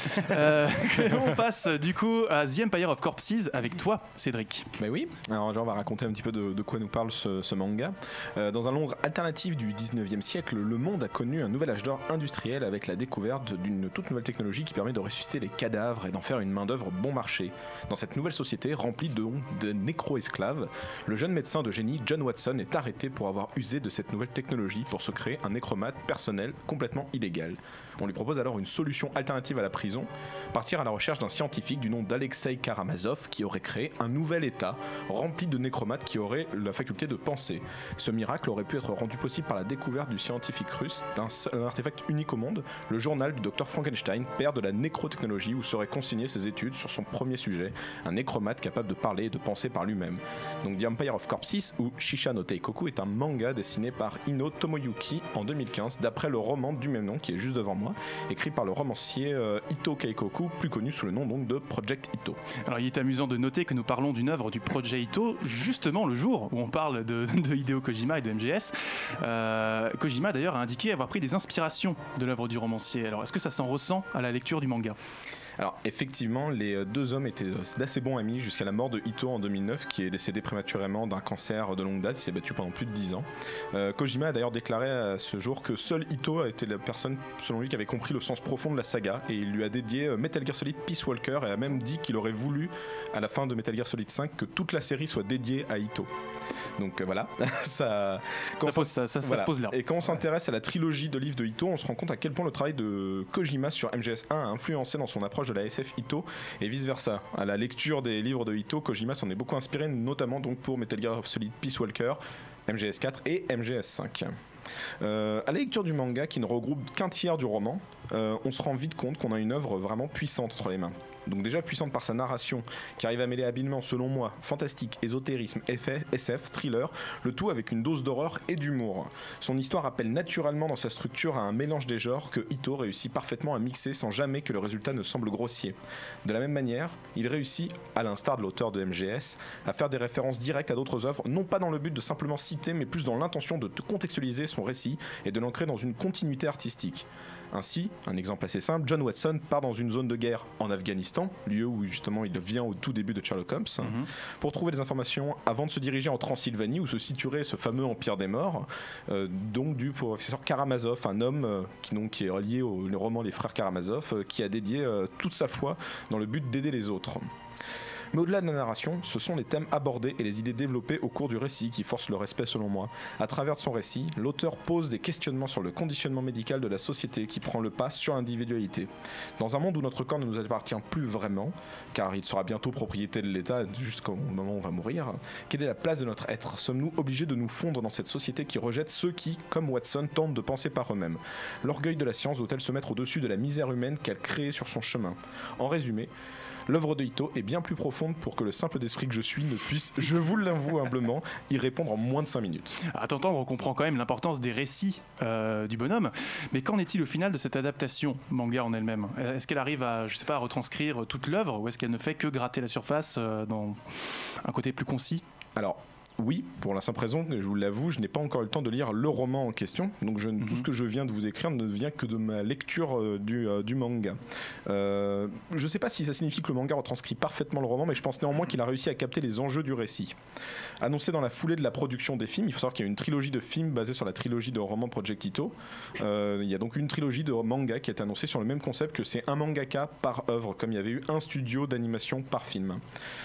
on passe du coup à The Empire of Corpses avec toi, Cédric. Mais oui, alors on va raconter un petit peu de quoi nous parle ce manga. Dans un Londres alternatif du 19e siècle, le monde a connu un nouvel âge d'or industriel avec la découverte d'une toute nouvelle technologie qui permet de ressusciter les cadavres et d'en faire une main d'œuvre bon marché. Dans cette nouvelle société remplie de nécro-esclaves, le jeune médecin de génie John Watson est arrêté pour avoir usé de cette nouvelle technologie pour se créer un nécromate personnel complètement illégal. On lui propose alors une solution alternative à la prison, partir à la recherche d'un scientifique du nom d'Alexei Karamazov qui aurait créé un nouvel état rempli de nécromates qui auraient la faculté de penser. Ce miracle aurait pu être rendu possible par la découverte du scientifique russe d'un artefact unique au monde, le journal du docteur Frankenstein, père de la nécrotechnologie, où seraient consignées ses études sur son premier sujet, un nécromate capable de parler et de penser par lui-même. Donc The Empire of Corpses, ou Shisha no Teikoku, est un manga dessiné par Ino Tomoyuki en 2015, d'après le roman du même nom qui est juste devant moi, écrit par le romancier Ito Keikoku, plus connu sous le nom donc de Project Ito. Alors il est amusant de noter que nous parlons d'une œuvre du Project Ito justement le jour où on parle de Hideo Kojima et de MGS. Kojima d'ailleurs a indiqué avoir pris des inspirations de l'œuvre du romancier. Alors est-ce que ça s'en ressent à la lecture du manga ? Alors effectivement, les deux hommes étaient d'assez bons amis jusqu'à la mort de Ito en 2009, qui est décédé prématurément d'un cancer de longue date. Il s'est battu pendant plus de 10 ans. Kojima a d'ailleurs déclaré à ce jour que seul Ito a été la personne, selon lui, qui avait compris le sens profond de la saga, et il lui a dédié Metal Gear Solid Peace Walker, et a même dit qu'il aurait voulu, à la fin de Metal Gear Solid 5, que toute la série soit dédiée à Ito. Donc voilà, ça se pose là. Et quand on s'intéresse à la trilogie de livres de Ito, on se rend compte à quel point le travail de Kojima sur MGS1 a influencé dans son approche de la SF Ito et vice versa. À la lecture des livres de Ito, Kojima s'en est beaucoup inspiré, notamment donc pour Metal Gear Solid Peace Walker, MGS4 et MGS5. À la lecture du manga, qui ne regroupe qu'un tiers du roman, on se rend vite compte qu'on a une œuvre vraiment puissante entre les mains. Donc déjà puissante par sa narration, qui arrive à mêler habilement, selon moi, fantastique, ésotérisme, SF, thriller, le tout avec une dose d'horreur et d'humour. Son histoire appelle naturellement dans sa structure à un mélange des genres que Ito réussit parfaitement à mixer sans jamais que le résultat ne semble grossier. De la même manière, il réussit, à l'instar de l'auteur de MGS, à faire des références directes à d'autres œuvres, non pas dans le but de simplement citer, mais plus dans l'intention de contextualiser son récit et de l'ancrer dans une continuité artistique. Ainsi, un exemple assez simple, John Watson part dans une zone de guerre en Afghanistan, lieu où justement il vient au tout début de Sherlock Holmes, pour trouver des informations avant de se diriger en Transylvanie où se situerait ce fameux Empire des Morts, donc du professeur Karamazov, un homme qui est relié au roman Les Frères Karamazov, qui a dédié toute sa foi dans le but d'aider les autres. Mais au-delà de la narration, ce sont les thèmes abordés et les idées développées au cours du récit qui forcent le respect selon moi. À travers son récit, l'auteur pose des questionnements sur le conditionnement médical de la société qui prend le pas sur l'individualité. Dans un monde où notre corps ne nous appartient plus vraiment, car il sera bientôt propriété de l'État jusqu'au moment où on va mourir, quelle est la place de notre être ? Sommes-nous obligés de nous fondre dans cette société qui rejette ceux qui, comme Watson, tentent de penser par eux-mêmes ? L'orgueil de la science doit-elle se mettre au-dessus de la misère humaine qu'elle crée sur son chemin ? En résumé, l'œuvre de Ito est bien plus profonde pour que le simple d'esprit que je suis ne puisse, je vous l'avoue humblement, y répondre en moins de 5 minutes. À t'entendre, on comprend quand même l'importance des récits du bonhomme, mais qu'en est-il au final de cette adaptation manga en elle-même ? Est-ce qu'elle arrive à, à retranscrire toute l'œuvre, ou est-ce qu'elle ne fait que gratter la surface dans un côté plus concis ? Alors, oui, pour la simple raison, je vous l'avoue, je n'ai pas encore eu le temps de lire le roman en question, donc tout ce que je viens de vous écrire ne vient que de ma lecture du manga. Je ne sais pas si ça signifie que le manga retranscrit parfaitement le roman, mais je pense néanmoins qu'il a réussi à capter les enjeux du récit. Annoncé dans la foulée de la production des films, il faut savoir qu'il y a une trilogie de films basée sur la trilogie de romans Project Ito. Il y a donc une trilogie de manga qui a été annoncée sur le même concept, que c'est un mangaka par œuvre, comme il y avait eu un studio d'animation par film.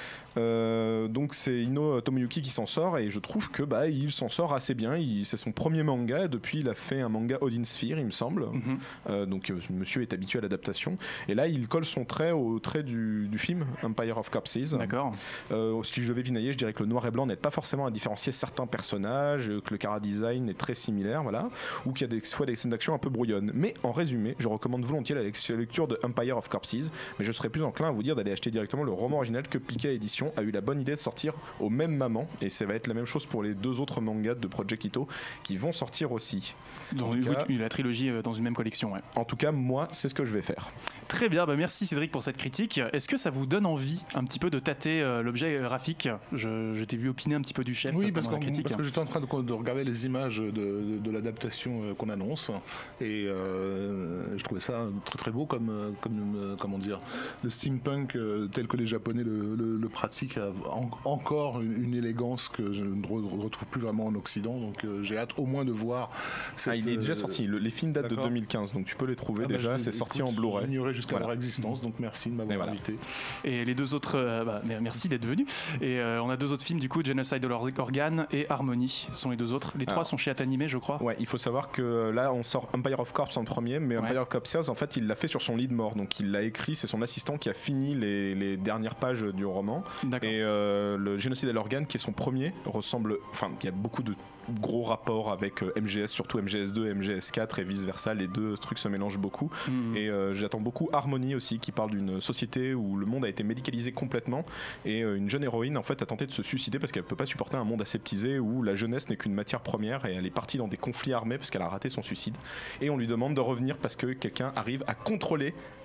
Donc c'est Ino Tomoyuki qui s'en sort, et je trouve que il s'en sort assez bien. C'est son premier manga, depuis il a fait un manga Odin Sphere, il me semble. Donc monsieur est habitué à l'adaptation, et là il colle son trait au trait du film Empire of Corpses. D'accord. Si je devais pinailler, je dirais que le noir et blanc n'aide pas forcément à différencier certains personnages, que le chara-design est très similaire, voilà, ou qu'il y a des fois des scènes d'action un peu brouillonnes. Mais en résumé, je recommande volontiers la lecture de Empire of Corpses, mais je serais plus enclin à vous dire d'aller acheter directement le roman original que Pika Édition a eu la bonne idée de sortir au même moment, et ça va être la même chose pour les deux autres mangas de Project Ito qui vont sortir aussi. Donc la trilogie dans une même collection, ouais. En tout cas, moi, c'est ce que je vais faire. Très bien, merci Cédric pour cette critique. Est-ce que ça vous donne envie un petit peu de tâter l'objet graphique ? Je t'ai vu opiner un petit peu du chef. Oui, parce que j'étais en train de regarder les images de l'adaptation qu'on annonce, et je trouvais ça très très beau comme comment dire, le steampunk tel que les Japonais le pratiquent a encore une élégance que je ne retrouve plus vraiment en Occident, donc j'ai hâte au moins de voir. Il est déjà sorti, les films datent de 2015, donc tu peux les trouver déjà, c'est sorti en Blu-ray. J'ignorais jusqu'à leur existence, donc merci de m'avoir invité. Et les deux autres, merci d'être venu. Et on a deux autres films du coup, Genocidal Organ et Harmony sont les deux autres. Les trois sont chez Atanime, je crois. Ouais, il faut savoir que là on sort Empire of Corpse en premier, mais Empire of Corpses en fait il l'a fait sur son lit de mort, donc il l'a écrit, c'est son assistant qui a fini les dernières pages du roman. D'accord. Et le Genocidal Organ qui est son premier ressemble, enfin il y a beaucoup de gros rapports avec MGS, surtout MGS2 MGS4 et vice versa, les deux trucs se mélangent beaucoup. Et j'attends beaucoup Harmony aussi, qui parle d'une société où le monde a été médicalisé complètement, et une jeune héroïne en fait a tenté de se suicider parce qu'elle peut pas supporter un monde aseptisé où la jeunesse n'est qu'une matière première, et elle est partie dans des conflits armés parce qu'elle a raté son suicide, et on lui demande de revenir parce que quelqu'un arrive à contrôler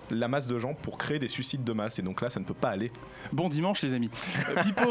la masse de gens pour créer des suicides de masse. Et donc là, ça ne peut pas aller. Bon dimanche, les amis. Pipo,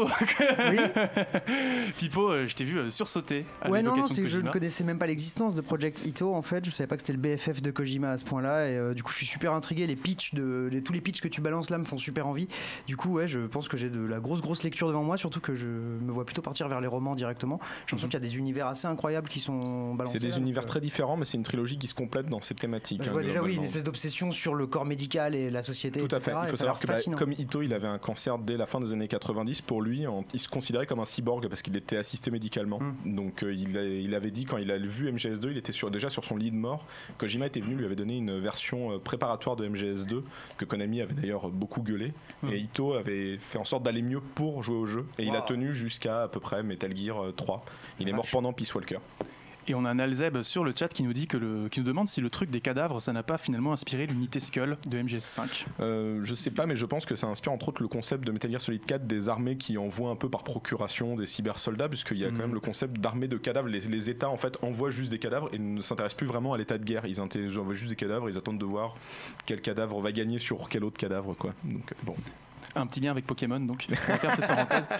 Pipo, je t'ai vu sursauter. Ouais, non, c'est que je ne connaissais même pas l'existence de Project Ito en fait. Je savais pas que c'était le BFF de Kojima à ce point-là. Et du coup, je suis super intrigué. Les pitchs tous les pitchs que tu balances là me font super envie. Du coup, ouais, je pense que j'ai de la grosse lecture devant moi. Surtout que je me vois plutôt partir vers les romans directement. J'ai l'impression qu'il y a des univers assez incroyables qui sont balancés. C'est des univers très différents, mais c'est une trilogie qui se complète dans cette thématique. Je vois déjà, oui, une espèce d'obsession sur le corps médical et la société. Tout à fait. Il faut savoir que comme Ito, il avait un cancer dès la fin des années 90. Pour lui, il se considérait comme un cyborg parce qu'il était assisté médicalement. Donc il avait dit, quand il a vu MGS2, il était déjà sur son lit de mort. Kojima était venu, lui avait donné une version préparatoire de MGS2 que Konami avait d'ailleurs beaucoup gueulé. Et Ito avait fait en sorte d'aller mieux pour jouer au jeu. Et il a tenu jusqu'à à peu près Metal Gear 3. Il est mort pendant Peace Walker. Et on a un Alzeb sur le chat qui nous dit qui nous demande si le truc des cadavres, ça n'a pas finalement inspiré l'unité Skull de MGS5. Je sais pas, mais je pense que ça inspire entre autres le concept de Metal Gear Solid 4 des armées qui envoient un peu par procuration des cybersoldats, puisqu'il y a quand même le concept d'armées de cadavres. Les États en fait envoient juste des cadavres et ne s'intéressent plus vraiment à l'état de guerre. Ils envoient juste des cadavres, ils attendent de voir quel cadavre va gagner sur quel autre cadavre, quoi. Donc bon. Un petit lien avec Pokémon, donc on va faire cette parenthèse.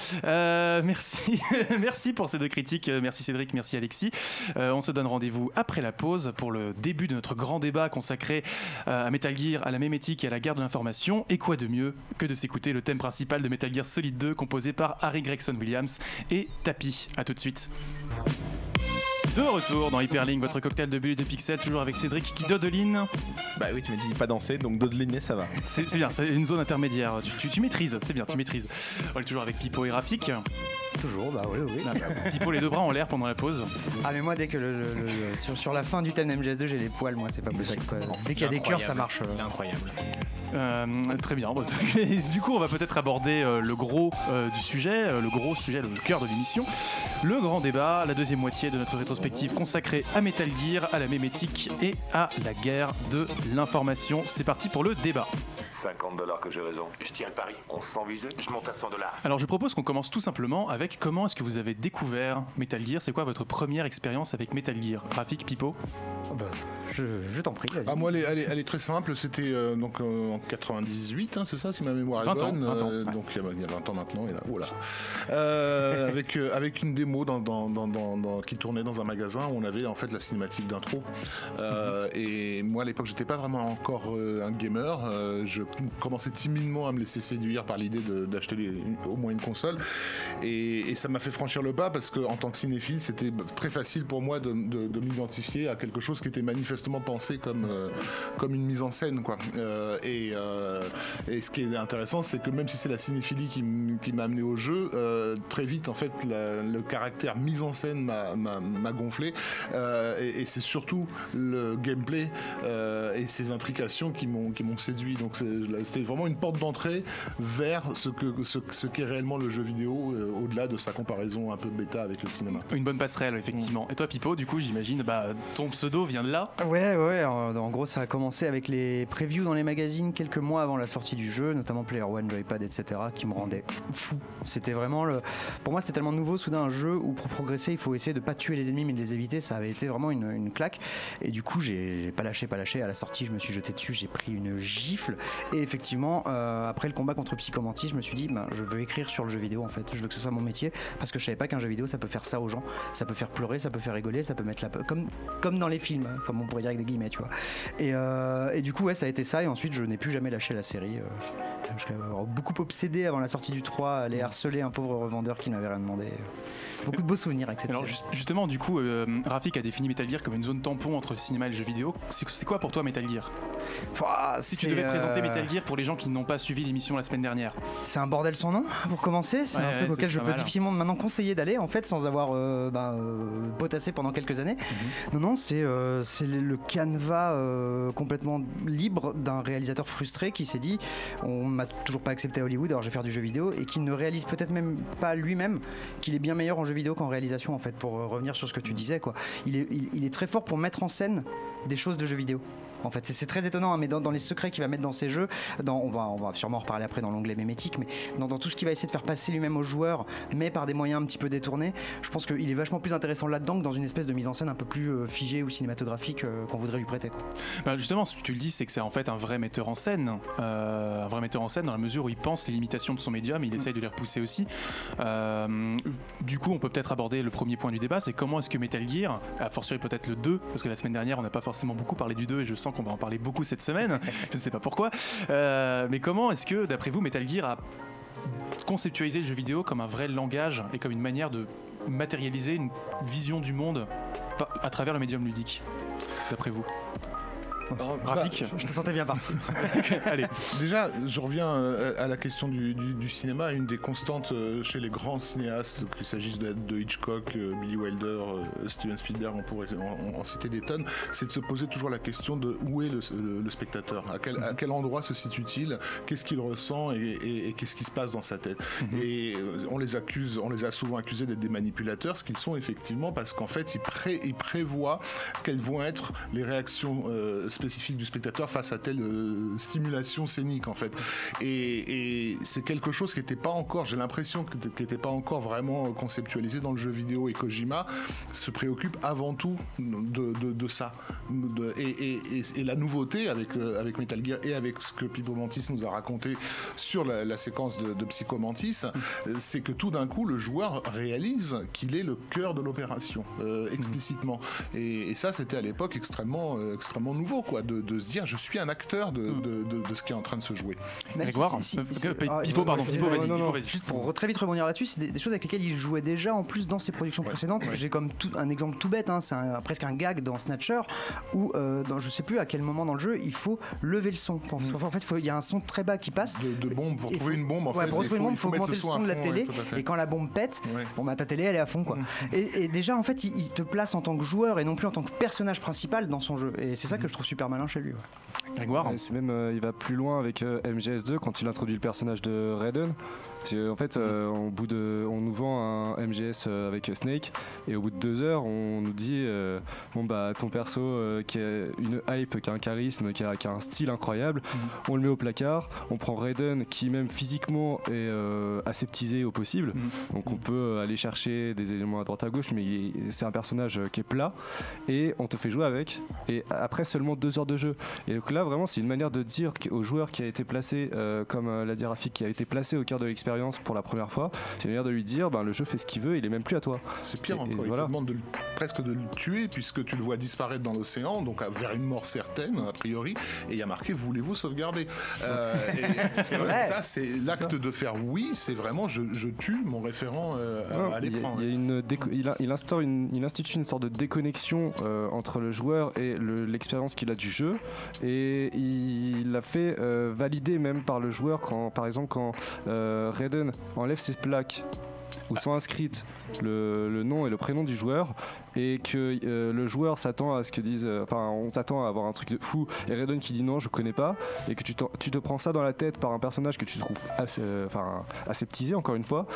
Merci pour ces deux critiques. Merci Cédric, merci Alexis. On se donne rendez-vous après la pause pour le début de notre grand débat consacré à Metal Gear, à la mémétique et à la guerre de l'information. Et quoi de mieux que de s'écouter le thème principal de Metal Gear Solid 2 composé par Harry Gregson Williams et Tapi. A tout de suite. De retour dans Hyperlink, votre cocktail de bulles et de pixels, toujours avec Cédric qui dodeline. Bah oui, tu m'as dit pas danser, donc dodeliner ça va. C'est bien, c'est une zone intermédiaire. Tu maîtrises, c'est bien, tu maîtrises. On est toujours avec Pipo et Rafik. Toujours, bah oui. Pipo, les deux bras en l'air pendant la pause. Ah, mais moi, dès que sur la fin du thème MGS2, j'ai les poils, moi, c'est pas possible. Dès qu'il y a des cœurs, ça marche. Il est incroyable. Très bien. Du coup, on va peut-être aborder le gros du sujet, le cœur de l'émission. Le grand débat, la deuxième moitié de notre rétrospective consacrée à Metal Gear, à la mémétique et à la guerre de l'information. C'est parti pour le débat. $50 que j'ai raison. Je tiens le pari. On se sent visé, je monte à $100. Alors je propose qu'on commence tout simplement avec comment est-ce que vous avez découvert Metal Gear. C'est quoi votre première expérience avec Metal Gear? Rafik, Pipo? Je t'en prie, vas-y. Ah, moi, elle est très simple. C'était donc en 98, hein, c'est ça, si ma mémoire est bonne. 20 ans. Donc il y a 20 ans maintenant. Et là, oh là. Avec une démo qui tournait dans un magasin où on avait en fait la cinématique d'intro. Et moi, à l'époque, j'étais pas vraiment encore un gamer. Je commençais timidement à me laisser séduire par l'idée d'acheter au moins une console. Et ça m'a fait franchir le pas parce qu'en tant que cinéphile, c'était très facile pour moi de m'identifier à quelque chose qui était manifestement pensé comme une mise en scène, quoi. Et ce qui est intéressant, c'est que même si c'est la cinéphilie qui m'a amené au jeu, très vite en fait le caractère mise en scène m'a gonflé, et c'est surtout le gameplay et ses intrications qui m'ont séduit. Donc c'était vraiment une porte d'entrée vers ce qu'est réellement le jeu vidéo, au-delà de sa comparaison un peu bêta avec le cinéma. Une bonne passerelle, effectivement. Et toi, Pipo, du coup, j'imagine, ton pseudo vient de là. Ouais. En gros, ça a commencé avec les previews dans les magazines quelques mois avant la sortie du jeu, notamment Player One, Joypad, etc., qui me rendaient fou. C'était vraiment pour moi, c'était tellement nouveau, soudain, un jeu où pour progresser, il faut essayer de pas tuer les ennemis mais de les éviter. Ça avait été vraiment une claque. Et du coup, j'ai pas lâché. À la sortie, je me suis jeté dessus, j'ai pris une gifle. Et effectivement, après le combat contre Psychomantis, je me suis dit, je veux écrire sur le jeu vidéo en fait. Je veux que ce soit mon métier parce que je savais pas qu'un jeu vidéo, ça peut faire ça aux gens. Ça peut faire pleurer, ça peut faire rigoler, ça peut mettre la peur, comme dans les films, hein, comme on pourrait dire avec des guillemets, tu vois. Et du coup, ouais, ça a été ça. Et ensuite, je n'ai plus jamais lâché la série. Je suis beaucoup obsédé avant la sortie du 3, à aller harceler un pauvre revendeur qui n'avait rien demandé. Beaucoup de beaux souvenirs avec cette série. Justement, du coup, Rafik a défini Metal Gear comme une zone tampon entre le cinéma et le jeu vidéo. C'est quoi pour toi Metal Gear? Si tu devais présenter Metal Gear pour les gens qui n'ont pas suivi l'émission la semaine dernière. C'est un bordel sans nom, pour commencer. C'est un truc auquel je peux difficilement maintenant conseiller d'aller, en fait, sans avoir potassé pendant quelques années. Non, c'est le canevas complètement libre d'un réalisateur frustré qui s'est dit, on m'a toujours pas accepté à Hollywood, alors je vais faire du jeu vidéo, et qui ne réalise peut-être même pas lui-même qu'il est bien meilleur en jeu vidéo qu'en réalisation, en fait, pour revenir sur ce que tu disais, quoi. Il est très fort pour mettre en scène des choses de jeux vidéo. En fait, c'est très étonnant, hein, mais dans les secrets qu'il va mettre dans ses jeux, on va sûrement en reparler après dans l'onglet mémétique, mais dans tout ce qu'il va essayer de faire passer lui-même aux joueurs, mais par des moyens un petit peu détournés, je pense qu'il est vachement plus intéressant là-dedans que dans une espèce de mise en scène un peu plus figée ou cinématographique qu'on voudrait lui prêter, quoi. Bah justement, ce que tu le dis, c'est que c'est en fait un vrai metteur en scène, dans la mesure où il pense les limitations de son médium, il essaye de les repousser aussi. Du coup, on peut peut-être aborder le premier point du débat, c'est comment est-ce que Metal Gear, a fortiori peut-être le 2, parce que la semaine dernière on n'a pas forcément beaucoup parlé du 2 et je sens qu'on va en parler beaucoup cette semaine, je ne sais pas pourquoi, mais comment est-ce que d'après vous Metal Gear a conceptualisé le jeu vidéo comme un vrai langage et comme une manière de matérialiser une vision du monde à travers le médium ludique, d'après vous? Graphique. Je te sentais bien parti. Allez. Déjà, je reviens à la question du cinéma. Une des constantes chez les grands cinéastes, qu'il s'agisse de Hitchcock, Billy Wilder, Steven Spielberg, on pourrait en citer des tonnes, c'est de se poser toujours la question de où est le spectateur, à quel endroit se situe-t-il, qu'est-ce qu'il ressent et qu'est-ce qui se passe dans sa tête. Et on les a souvent accusés d'être des manipulateurs, ce qu'ils sont effectivement, parce qu'en fait, ils prévoient quelles vont être les réactions spécifique du spectateur face à telle stimulation scénique en fait, et c'est quelque chose qui n'était pas encore, j'ai l'impression qui n'était pas encore vraiment conceptualisé dans le jeu vidéo, et Kojima se préoccupe avant tout de ça, et la nouveauté avec Metal Gear et avec ce que Pipo Mantis nous a raconté sur la séquence de Psycho Mantis, c'est que tout d'un coup le joueur réalise qu'il est le cœur de l'opération explicitement, et ça c'était à l'époque extrêmement nouveau, quoi, de se dire je suis un acteur de ce qui est en train de se jouer. Grégoire, Pipo, vas-y. Juste pour très vite rebondir là-dessus, c'est des choses avec lesquelles il jouait déjà en plus dans ses productions précédentes. J'ai comme un exemple tout bête, hein, c'est presque un gag dans Snatcher où je sais plus à quel moment dans le jeu il faut lever le son. En fait, il y a un son très bas qui passe. De bombe, pour trouver une bombe, en fait, pour trouver une bombe, il faut augmenter le son de la télé, et quand la bombe pète, ta télé elle est à fond, quoi. Et déjà en fait il te place en tant que joueur et non plus en tant que personnage principal dans son jeu, et c'est ça que je trouve super malin chez lui. Grégoire, c'est même il va plus loin avec MGS2 quand il introduit le personnage de Raiden. En fait, on nous vend un MGS avec Snake, et au bout de 2 heures, on nous dit ton perso qui a une hype, qui a un charisme, qui a un style incroyable, on le met au placard. On prend Raiden qui même physiquement est aseptisé au possible, donc on peut aller chercher des éléments à droite à gauche, mais c'est un personnage qui est plat, et on te fait jouer avec, et après seulement 2 heures de jeu. Et donc là vraiment c'est une manière de dire au joueur qui a été placé comme l'a dit Rafik, qui a été placé au cœur de l'expérience pour la première fois, c'est une manière de lui dire le jeu fait ce qu'il veut, il est même plus à toi. C'est pire encore, il te demande presque de le tuer, puisque tu le vois disparaître dans l'océan, donc vers une mort certaine a priori, et il y a marqué voulez-vous sauvegarder, c'est vrai, ça c'est l'acte de faire oui, c'est vraiment je tue mon référent à l'écran. Il institue une sorte de déconnexion entre le joueur et l'expérience qu'il a du jeu, et il l'a fait valider même par le joueur par exemple quand Raiden enlève ses plaques où sont inscrites le nom et le prénom du joueur, et que le joueur s'attend à ce que disent, on s'attend à avoir un truc de fou, et Raiden qui dit non je connais pas, et que tu te prends ça dans la tête par un personnage que tu trouves aseptisé encore une fois.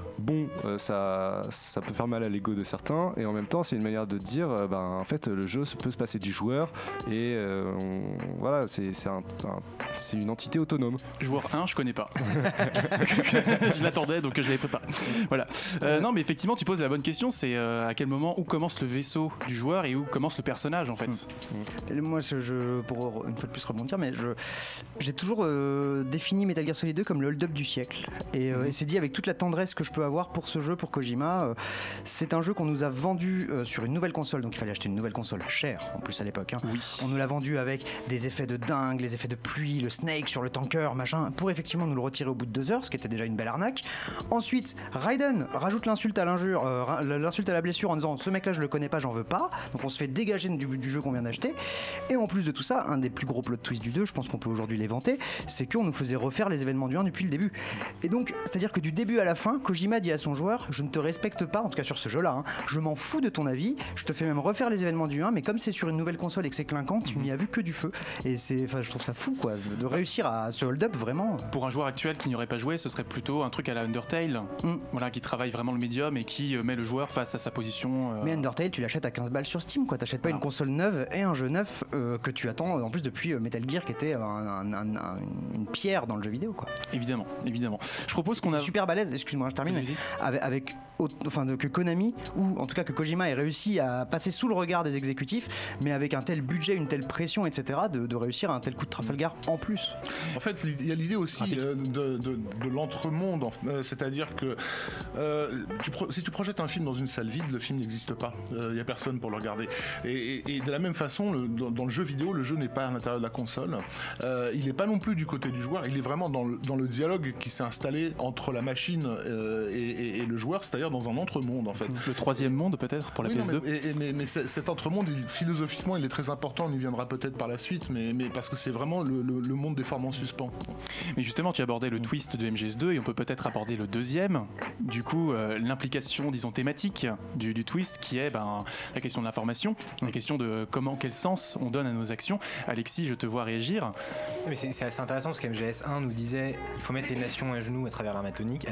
Ça peut faire mal à l'ego de certains, et en même temps c'est une manière de dire en fait le jeu peut se passer du joueur, et c'est une entité autonome. Joueur 1 je connais pas. Je l'attendais donc je l'avais préparé. Voilà. Non mais effectivement tu poses la bonne question, c'est à quel moment où commence le vaisseau du joueur et où commence le personnage en fait. Moi pour une fois de plus rebondir, mais j'ai toujours défini Metal Gear Solid 2 comme le hold-up du siècle, et c'est dit avec toute la tendresse que je peux avoir pour ce jeu, pour Kojima. C'est un jeu qu'on nous a vendu sur une nouvelle console, donc il fallait acheter une nouvelle console chère en plus à l'époque, hein. Oui. On nous l'a vendu avec des effets de dingue, les effets de pluie, le Snake sur le tanker, machin, pour effectivement nous le retirer au bout de 2 heures, ce qui était déjà une belle arnaque. Ensuite Raiden rajoute l'insulte à l'injure, l'insulte à la blessure, en disant ce mec là je le connais pas, j'en veux pas, donc on se fait dégager du jeu qu'on vient d'acheter. Et en plus de tout ça, un des plus gros plot twists du 2, je pense qu'on peut aujourd'hui les vanter, c'est qu'on nous faisait refaire les événements du 1 depuis le début. Et donc c'est à dire que du début à la fin, Kojima Kojima dit à son joueur, je ne te respecte pas, en tout cas sur ce jeu-là, hein, je m'en fous de ton avis, je te fais même refaire les événements du 1, mais comme c'est sur une nouvelle console et que c'est clinquant, tu n'y as vu que du feu. Et je trouve ça fou, quoi, de réussir à se hold up vraiment. Pour un joueur actuel qui n'y aurait pas joué, ce serait plutôt un truc à la Undertale, voilà, qui travaille vraiment le médium et qui met le joueur face à sa position. Mais Undertale, tu l'achètes à 15 balles sur Steam, quoi. T'achètes pas une console neuve et un jeu neuf que tu attends en plus depuis Metal Gear, qui était une pierre dans le jeu vidéo, quoi. Évidemment. Je propose qu'on c'est super balèze. Excuse-moi, je termine. Avec que Konami, ou en tout cas que Kojima ait réussi à passer sous le regard des exécutifs, mais avec un tel budget, une telle pression, etc., de réussir un tel coup de Trafalgar en plus. En fait, il y a l'idée aussi de l'entremonde, c'est-à-dire que si tu projettes un film dans une salle vide, le film n'existe pas. Il n'y a personne pour le regarder. Et de la même façon, dans le jeu vidéo, le jeu n'est pas à l'intérieur de la console. Il n'est pas non plus du côté du joueur. Il est vraiment dans le dialogue qui s'est installé entre la machine et le joueur, c'est-à-dire dans un entremonde, en fait. Le troisième monde, peut-être, pour la PS2. Mais cet entremonde, philosophiquement, il est très important. On y viendra peut-être par la suite, mais parce que c'est vraiment le monde des formes en suspens. Mais justement, tu abordais le twist de MGS2 et on peut peut-être aborder le deuxième. Du coup, l'implication, disons, thématique du twist, qui est la question de l'information, la question de quel sens on donne à nos actions. Alexis, je te vois réagir. Mais c'est assez intéressant parce que MGS1 nous disait il faut mettre les nations à genoux à travers l'arme atomique.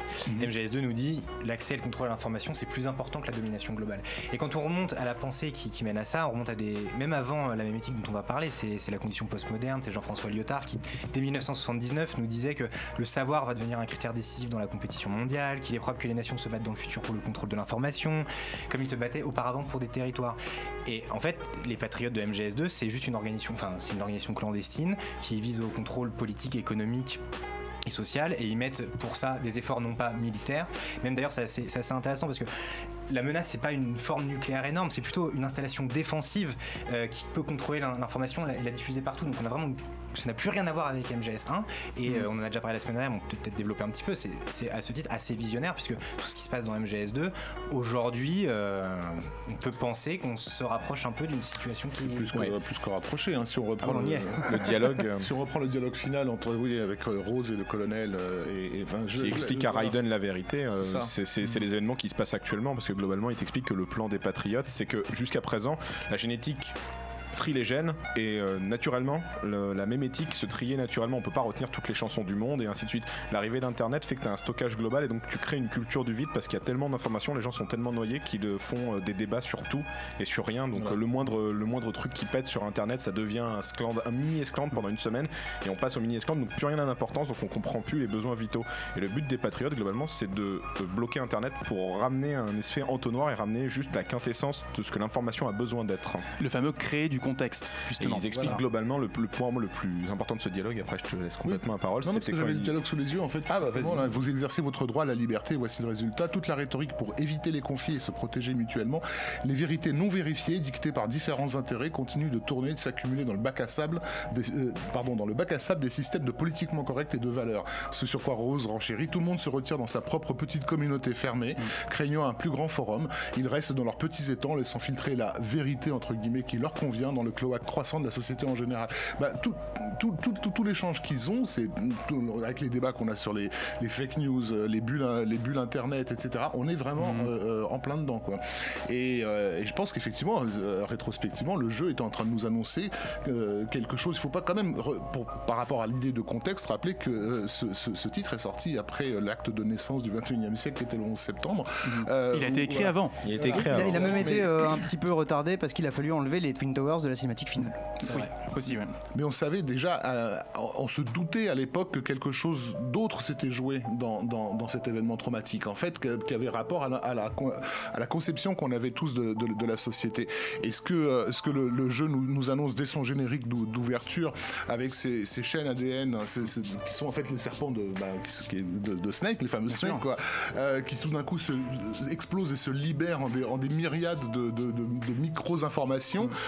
MGS2 nous dit l'accès et le contrôle à l'information, c'est plus important que la domination globale. Et quand on remonte à la pensée qui mène à ça, on remonte à même avant la mémétique dont on va parler, c'est la condition postmoderne, c'est Jean-François Lyotard qui, dès 1979, nous disait que le savoir va devenir un critère décisif dans la compétition mondiale, qu'il est probable que les nations se battent dans le futur pour le contrôle de l'information, comme ils se battaient auparavant pour des territoires. Et en fait, les patriotes de MGS2, c'est juste une organisation clandestine qui vise au contrôle politique, économique et social, et ils mettent pour ça des efforts non pas militaires. Même d'ailleurs, c'est assez intéressant parce que la menace, c'est pas une forme nucléaire énorme, c'est plutôt une installation défensive qui peut contrôler l'information et la diffuser partout. Donc on a vraiment ça n'a plus rien à voir avec MGS1 et on en a déjà parlé la semaine dernière, on peut peut-être développer un petit peu, c'est à ce titre assez visionnaire puisque tout ce qui se passe dans MGS2 aujourd'hui, on peut penser qu'on se rapproche un peu d'une situation qui plus que rapproché, hein, si on reprend le dialogue si on reprend le dialogue final entre avec Rose et le colonel et qui explique à Raiden la vérité, c'est les événements qui se passent actuellement parce que globalement il t'explique que le plan des patriotes c'est que jusqu'à présent la génétique trie les gènes et naturellement la mémétique se triait naturellement, on peut pas retenir toutes les chansons du monde et ainsi de suite. L'arrivée d'internet fait que tu as un stockage global et donc tu crées une culture du vide parce qu'il y a tellement d'informations, les gens sont tellement noyés qu'ils font des débats sur tout et sur rien, donc le moindre truc qui pète sur internet ça devient un mini esclandre pendant une semaine et on passe au mini esclandre, donc plus rien n'a d'importance, donc on comprend plus les besoins vitaux. Et le but des patriotes globalement c'est de bloquer internet pour ramener un effet entonnoir et ramener juste la quintessence de ce que l'information a besoin d'être. Le fameux créer du contexte, justement. Et ils expliquent globalement le point le plus important de ce dialogue, après je te laisse complètement la parole. C'était quand le dialogue sous les yeux en fait. Vous exercez votre droit à la liberté, voici le résultat. Toute la rhétorique pour éviter les conflits et se protéger mutuellement. Les vérités non vérifiées, dictées par différents intérêts, continuent de tourner et de s'accumuler dans le bac à sable des systèmes de politiquement correct et de valeurs. Ce sur quoi Rose renchérit, tout le monde se retire dans sa propre petite communauté fermée, craignant un plus grand forum. Ils restent dans leurs petits étangs, laissant filtrer la vérité entre guillemets qui leur convient dans le cloaque croissant de la société en général. Tout l'échange qu'ils ont, c'est avec les débats qu'on a sur les fake news, les bulles internet, etc. On est vraiment en plein dedans, quoi. Et je pense qu'effectivement, rétrospectivement, le jeu est en train de nous annoncer quelque chose. Il ne faut pas quand même, par rapport à l'idée de contexte, rappeler que ce titre est sorti après l'acte de naissance du 21e siècle, qui était le 11 septembre. Il a été écrit avant. Il a même été un petit peu retardé parce qu'il a fallu enlever les Twin Towers de la cinématique finale. Oui, possible. Mais on savait déjà, on se doutait à l'époque que quelque chose d'autre s'était joué dans cet événement traumatique, en fait, qui avait rapport à la conception qu'on avait tous de la société. Et ce que le jeu nous annonce dès son générique d'ouverture, avec ces chaînes ADN, qui sont en fait les serpents de Snake, les fameux Snake, quoi, qui tout d'un coup explosent et se libèrent en des myriades de micro-informations,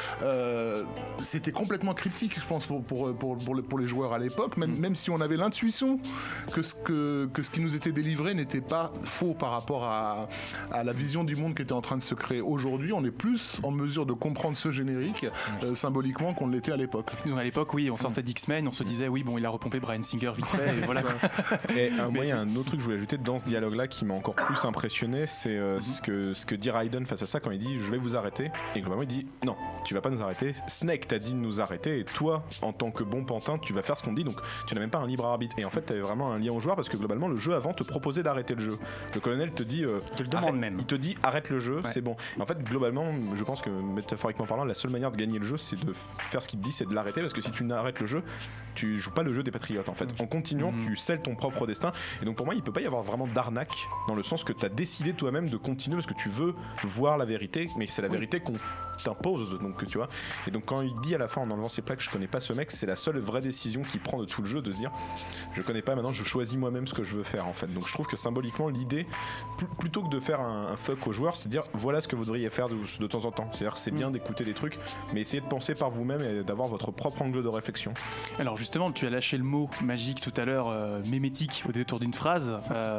c'était complètement cryptique, je pense, pour les joueurs à l'époque, même si on avait l'intuition que ce qui nous était délivré n'était pas faux par rapport à la vision du monde qui était en train de se créer. Aujourd'hui, on est plus en mesure de comprendre ce générique symboliquement qu'on l'était à l'époque. À l'époque, oui, on sortait d'X-Men, on se disait, oui, bon, il a repompé Bryan Singer vite fait, et voilà. Et moi, il y a un autre truc que je voulais ajouter dans ce dialogue-là qui m'a encore plus impressionné, c'est ce que dit Raiden face à ça quand il dit, je vais vous arrêter. Et globalement, il dit, non, tu vas pas nous arrêter. Snake t'a dit de nous arrêter, et toi, en tant que bon pantin, tu vas faire ce qu'on te dit, donc tu n'as même pas un libre arbitre. Et en fait, tu avais vraiment un lien au joueur parce que globalement, le jeu avant te proposait d'arrêter le jeu. Le colonel te dit, te le demande même. Il te dit, arrête le jeu, c'est bon. Et en fait, globalement, je pense que métaphoriquement parlant, la seule manière de gagner le jeu, c'est de faire ce qu'il te dit, c'est de l'arrêter, parce que si tu n'arrêtes le jeu, tu joues pas le jeu des patriotes en fait. En continuant, tu scelles ton propre destin. Et donc pour moi, il peut pas y avoir vraiment d'arnaque dans le sens que tu as décidé toi-même de continuer parce que tu veux voir la vérité, mais c'est la vérité qu'on t'impose, donc tu vois. Et donc quand il dit à la fin en enlevant ses plaques, je connais pas ce mec, c'est la seule vraie décision qu'il prend de tout le jeu, de se dire je connais pas, maintenant je choisis moi-même ce que je veux faire en fait. Donc je trouve que symboliquement l'idée, plutôt que de faire un fuck aux joueurs, c'est de dire voilà ce que vous devriez faire de temps en temps. C'est-à-dire que c'est bien d'écouter des trucs, mais essayez de penser par vous-même et d'avoir votre propre angle de réflexion. Alors justement, tu as lâché le mot magique tout à l'heure, mémétique, au détour d'une phrase.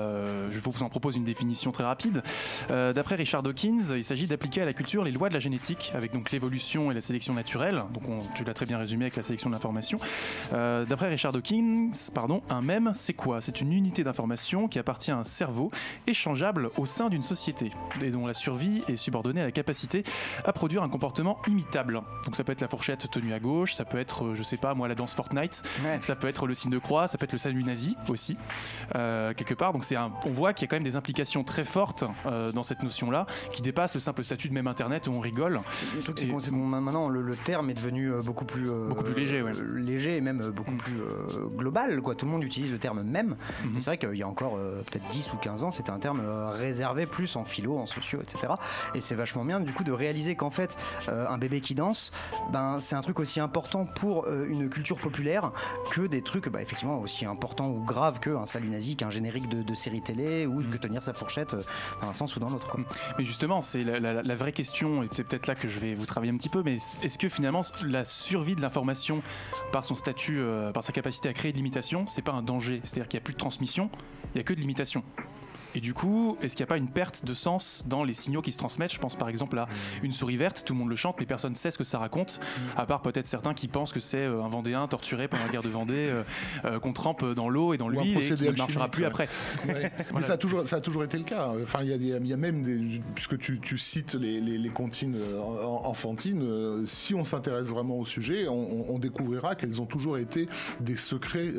Je vous en propose une définition très rapide. D'après Richard Dawkins, il s'agit d'appliquer à la culture les lois de la génétique, avec donc l'évolution et la sélection naturelle. Donc tu l'as très bien résumé avec la sélection de l'information. D'après Richard Dawkins, un mème, c'est quoi ? C'est une unité d'information qui appartient à un cerveau échangeable au sein d'une société et dont la survie est subordonnée à la capacité à produire un comportement imitable. Donc ça peut être la fourchette tenue à gauche, ça peut être, je sais pas moi, la danse Fortnite, ça peut être le signe de croix, ça peut être le salut nazi aussi, quelque part. Donc on voit qu'il y a quand même des implications très fortes dans cette notion-là, qui dépasse le simple statut de même internet où on rigole. Le truc, c'est qu'on maintenant le terme est devenu beaucoup plus léger, léger et même beaucoup plus global, quoi. Tout le monde utilise le terme mème. Et c'est vrai qu'il y a encore peut-être 10 ou 15 ans, c'était un terme réservé plus en philo, en sociaux, etc. Et c'est vachement bien du coup de réaliser qu'en fait un bébé qui danse, c'est un truc aussi important pour une culture populaire que des trucs effectivement aussi importants ou graves qu'un salut nazi, qu'un générique de série télé ou que tenir sa fourchette dans un sens ou dans l'autre, quoi. Mais justement, c'est la vraie question, et c'est peut-être là que je vais vous travailler un petit peu, mais est-ce que finalement la survie de l'information par son statut, par sa capacité à créer de l'imitation, c'est pas un danger ? C'est-à-dire qu'il n'y a plus de transmission, il n'y a que de l'imitation. Et du coup, est-ce qu'il n'y a pas une perte de sens dans les signaux qui se transmettent ? Je pense par exemple à une souris verte, tout le monde le chante, mais personne ne sait ce que ça raconte, à part peut-être certains qui pensent que c'est un Vendéen torturé pendant la guerre de Vendée, qu'on trempe dans l'eau et dans l'huile et qui ne marchera plus après. Ouais. Mais ça a toujours été le cas. Enfin, il y a même puisque tu cites les comptines enfantines, si on s'intéresse vraiment au sujet, on découvrira qu'elles ont toujours été des secrets,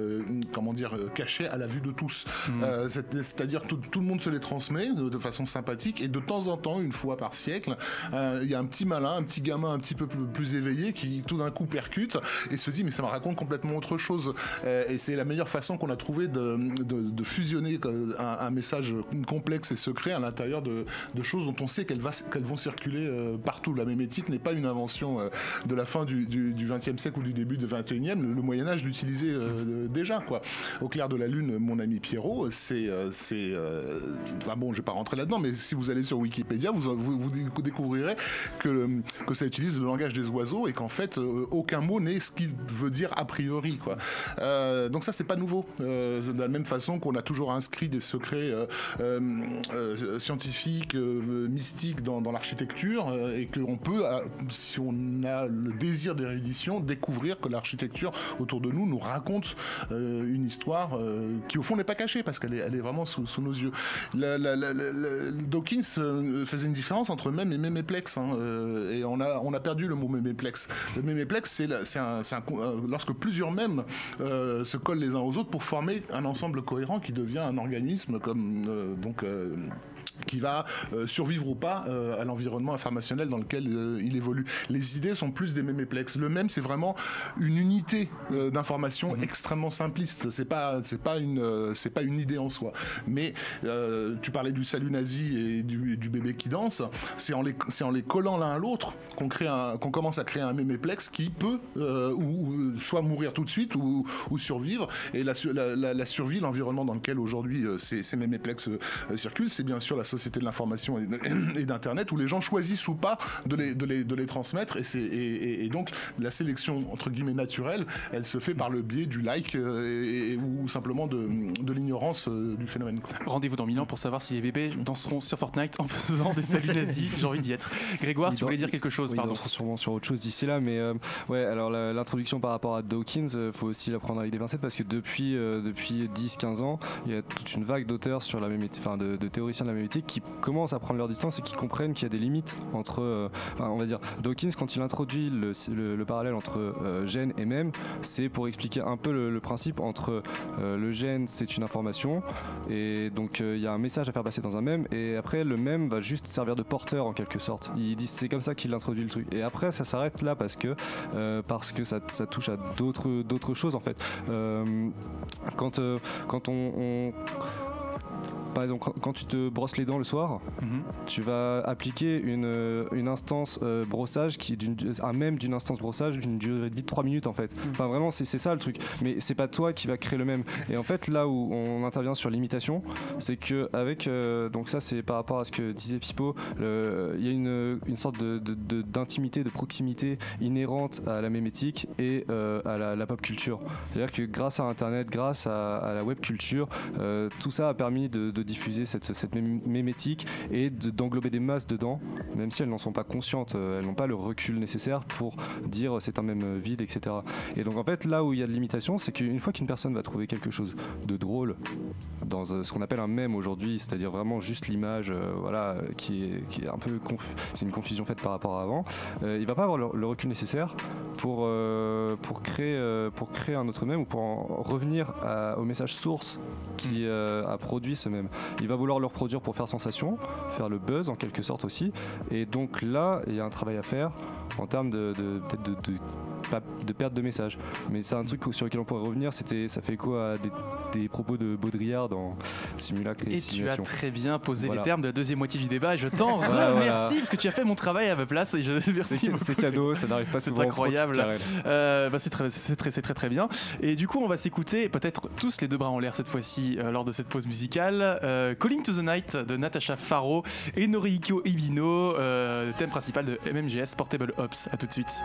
cachés à la vue de tous. C'est-à-dire tout le monde se les transmet de façon sympathique, et de temps en temps, une fois par siècle, il y a un petit malin, un petit gamin un petit peu plus éveillé qui tout d'un coup percute et se dit mais ça me raconte complètement autre chose, et c'est la meilleure façon qu'on a trouvé de fusionner un message complexe et secret à l'intérieur de choses dont on sait qu'elles vont circuler partout. La mémétique n'est pas une invention de la fin du XXe siècle ou du début du XXIe. Le Moyen-Âge l'utilisait déjà, quoi. Au clair de la lune, mon ami Pierrot, je vais pas rentrer là-dedans, mais si vous allez sur Wikipédia, vous découvrirez que ça utilise le langage des oiseaux et qu'en fait aucun mot n'est ce qu'il veut dire a priori, quoi. Donc ça, c'est pas nouveau. De la même façon qu'on a toujours inscrit des secrets scientifiques, mystiques dans l'architecture, et qu'on peut, si on a le désir d'érudition, découvrir que l'architecture autour de nous raconte une histoire qui au fond n'est pas cachée parce qu'elle est vraiment sous nos yeux. Dawkins faisait une différence entre mème et méméplexe, et on a perdu le mot méméplexe. Le méméplexe, c'est lorsque plusieurs mèmes se collent les uns aux autres pour former un ensemble cohérent qui devient un organisme qui va survivre ou pas à l'environnement informationnel dans lequel il évolue. Les idées sont plus des méméplexes. Le mème, c'est vraiment une unité d'information extrêmement simpliste. C'est pas une idée en soi. Mais tu parlais du salut nazi et du bébé qui danse. C'est en les collant l'un à l'autre qu'on commence à créer un méméplexe qui peut ou soit mourir tout de suite ou survivre. Et la survie, l'environnement dans lequel aujourd'hui ces méméplexes circulent, c'est bien sûr la société de l'information et d'Internet, où les gens choisissent ou pas de les transmettre, et donc la sélection entre guillemets naturelle, elle se fait par le biais du like ou simplement de l'ignorance du phénomène. Rendez-vous dans 1000 ans pour savoir si les bébés danseront sur Fortnite en faisant des saluts nazis. J'ai envie d'y être. Grégoire, tu voulais dire quelque chose, pardon. Ils danseront sûrement sur autre chose d'ici là, mais ouais, alors l'introduction par rapport à Dawkins, faut aussi la prendre avec des pincettes, parce que depuis 10-15 ans, il y a toute une vague d'auteurs sur la mémétique, enfin de théoriciens de la mémétique qui commencent à prendre leur distance et qui comprennent qu'il y a des limites entre, on va dire, Dawkins, quand il introduit le parallèle entre gène et mème, c'est pour expliquer un peu le principe entre le gène, c'est une information, et donc il y a un message à faire passer dans un mème, et après le mème va juste servir de porteur en quelque sorte. Il dit, c'est comme ça qu'il introduit le truc, et après ça s'arrête là parce que ça touche à d'autres choses en fait. Quand on par exemple, quand tu te brosses les dents le soir, tu vas appliquer une instance brossage un mème d'une instance brossage d'une durée de vie de 3 minutes en fait. Enfin vraiment c'est ça le truc. Mais c'est pas toi qui va créer le mème. Et en fait là où on intervient sur l'imitation, c'est que avec donc ça c'est par rapport à ce que disait Pipo, il y a une sorte d'intimité, de proximité inhérente à la mémétique et à la pop culture. C'est-à-dire que grâce à Internet, grâce à la web culture, tout ça a permis de diffuser cette mémétique et d'englober des masses dedans, même si elles n'en sont pas conscientes, elles n'ont pas le recul nécessaire pour dire c'est un mème vide, etc. Et donc en fait là où il y a de l'imitation, c'est qu'une fois qu'une personne va trouver quelque chose de drôle dans ce qu'on appelle un mème aujourd'hui, c'est-à-dire vraiment juste l'image, voilà, qui est un peu c'est une confusion faite par rapport à avant, il va pas avoir le recul nécessaire pour créer un autre mème ou pour en revenir au message source qui a produit ce mème. Il va vouloir le reproduire pour faire sensation, faire le buzz en quelque sorte aussi, et donc là il y a un travail à faire en termes peut-être de perte de message. Mais c'est un truc sur lequel on pourrait revenir, ça fait écho à des propos de Baudrillard dans Simulacre et Simulation. Tu as très bien posé les termes de la deuxième moitié du débat, et je t'en remercie parce que tu as fait mon travail à ma place, et je merci. C'est cadeau, ça n'arrive pas souvent. C'est incroyable. C'est très bien. Et du coup on va s'écouter peut-être tous les deux bras en l'air cette fois-ci lors de cette pause musicale. Calling to the Night de Natacha Farrow et Norihiko Ibino, thème principal de MMGS Portable Ops. À tout de suite.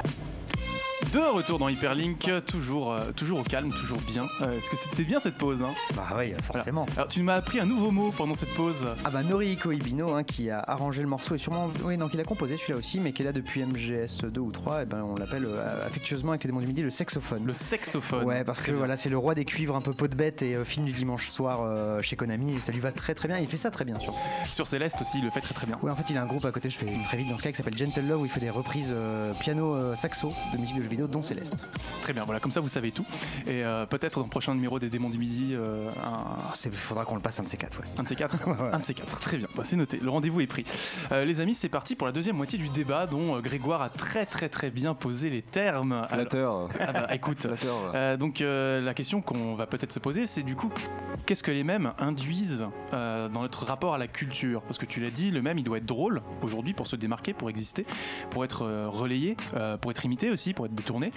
De retour dans Hyperlink, toujours au calme, toujours bien. Est-ce que c'était bien cette pause, hein? Bah oui, forcément. Alors tu m'as appris un nouveau mot pendant cette pause. Ah bah Norihiko Ibino, qui a arrangé le morceau et sûrement, il a composé celui-là aussi, mais qui est là depuis MGS 2 ou 3, et ben on l'appelle affectueusement avec les démons du midi le saxophone. Le saxophone. Ouais, parce que voilà, c'est le roi des cuivres un peu peau de bête et film du dimanche soir chez Konami, et ça lui va très très bien, il fait ça très bien surtout. Sur Céleste aussi, il le fait très très bien. Ouais, en fait il a un groupe à côté, je fais très vite dans ce cas, qui s'appelle Gentle Love, où il fait des reprises piano saxo de musique de jeux vidéo, dont Céleste. Très bien, voilà, comme ça vous savez tout. Et peut-être dans le prochain numéro des Démons du Midi, il faudra qu'on le passe un de ces quatre, ouais. Un de ces quatre. Un de ces quatre, très bien, c'est noté, le rendez-vous est pris. Les amis, c'est parti pour la deuxième moitié du débat dont Grégoire a très très très bien posé les termes. Flatteur. Écoute, donc la question qu'on va peut-être se poser, c'est du coup, qu'est-ce que les mèmes induisent dans notre rapport à la culture? Parce que tu l'as dit, le mème il doit être drôle aujourd'hui pour se démarquer, pour exister, pour être relayé, pour être imité aussi, pour être détourné.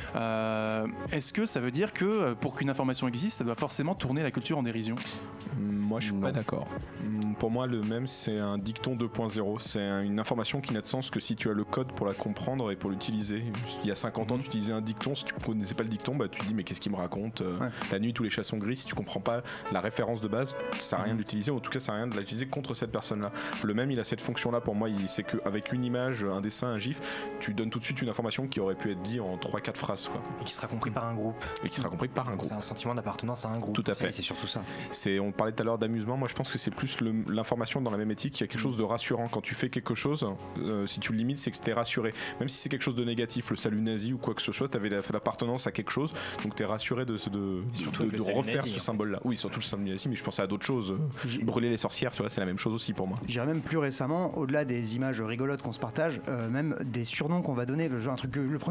Est-ce que ça veut dire que pour qu'une information existe, ça doit forcément tourner la culture en dérision? Moi je suis pas d'accord. Pour moi le mème c'est un dicton 2.0, c'est une information qui n'a de sens que si tu as le code pour la comprendre et pour l'utiliser. Il y a 50 ans tu utilisais un dicton, si tu ne connaissais pas le dicton, bah, tu te dis mais qu'est-ce qu'il me raconte, la nuit tous les chats sont gris, si tu comprends pas la référence de base, ça sert à rien de l'utiliser, en tout cas ça sert à rien de l'utiliser contre cette personne là. Le mème il a cette fonction là pour moi, c'est qu'avec une image, un dessin, un gif, tu donnes tout de suite une information qui aurait pu être dit en 3-4 phrases quoi. Et qui sera compris par un groupe. C'est un sentiment d'appartenance à un groupe. Tout à fait. C'est surtout ça. On parlait tout à l'heure d'amusement, moi je pense que c'est plus l'information dans la même éthique, il y a quelque chose de rassurant quand tu fais quelque chose, si tu le limites c'est que t'es rassuré, même si c'est quelque chose de négatif, le salut nazi ou quoi que ce soit, t'avais l'appartenance à quelque chose, donc t'es rassuré de refaire ce symbole là. Oui, surtout le symbole nazi, mais je pensais à d'autres choses, brûler les sorcières, tu vois, c'est la même chose aussi pour moi. J'irais même plus récemment, au-delà des images rigolotes qu'on se partage, même des surnoms qu'on va donner, le premier qui me vient en tête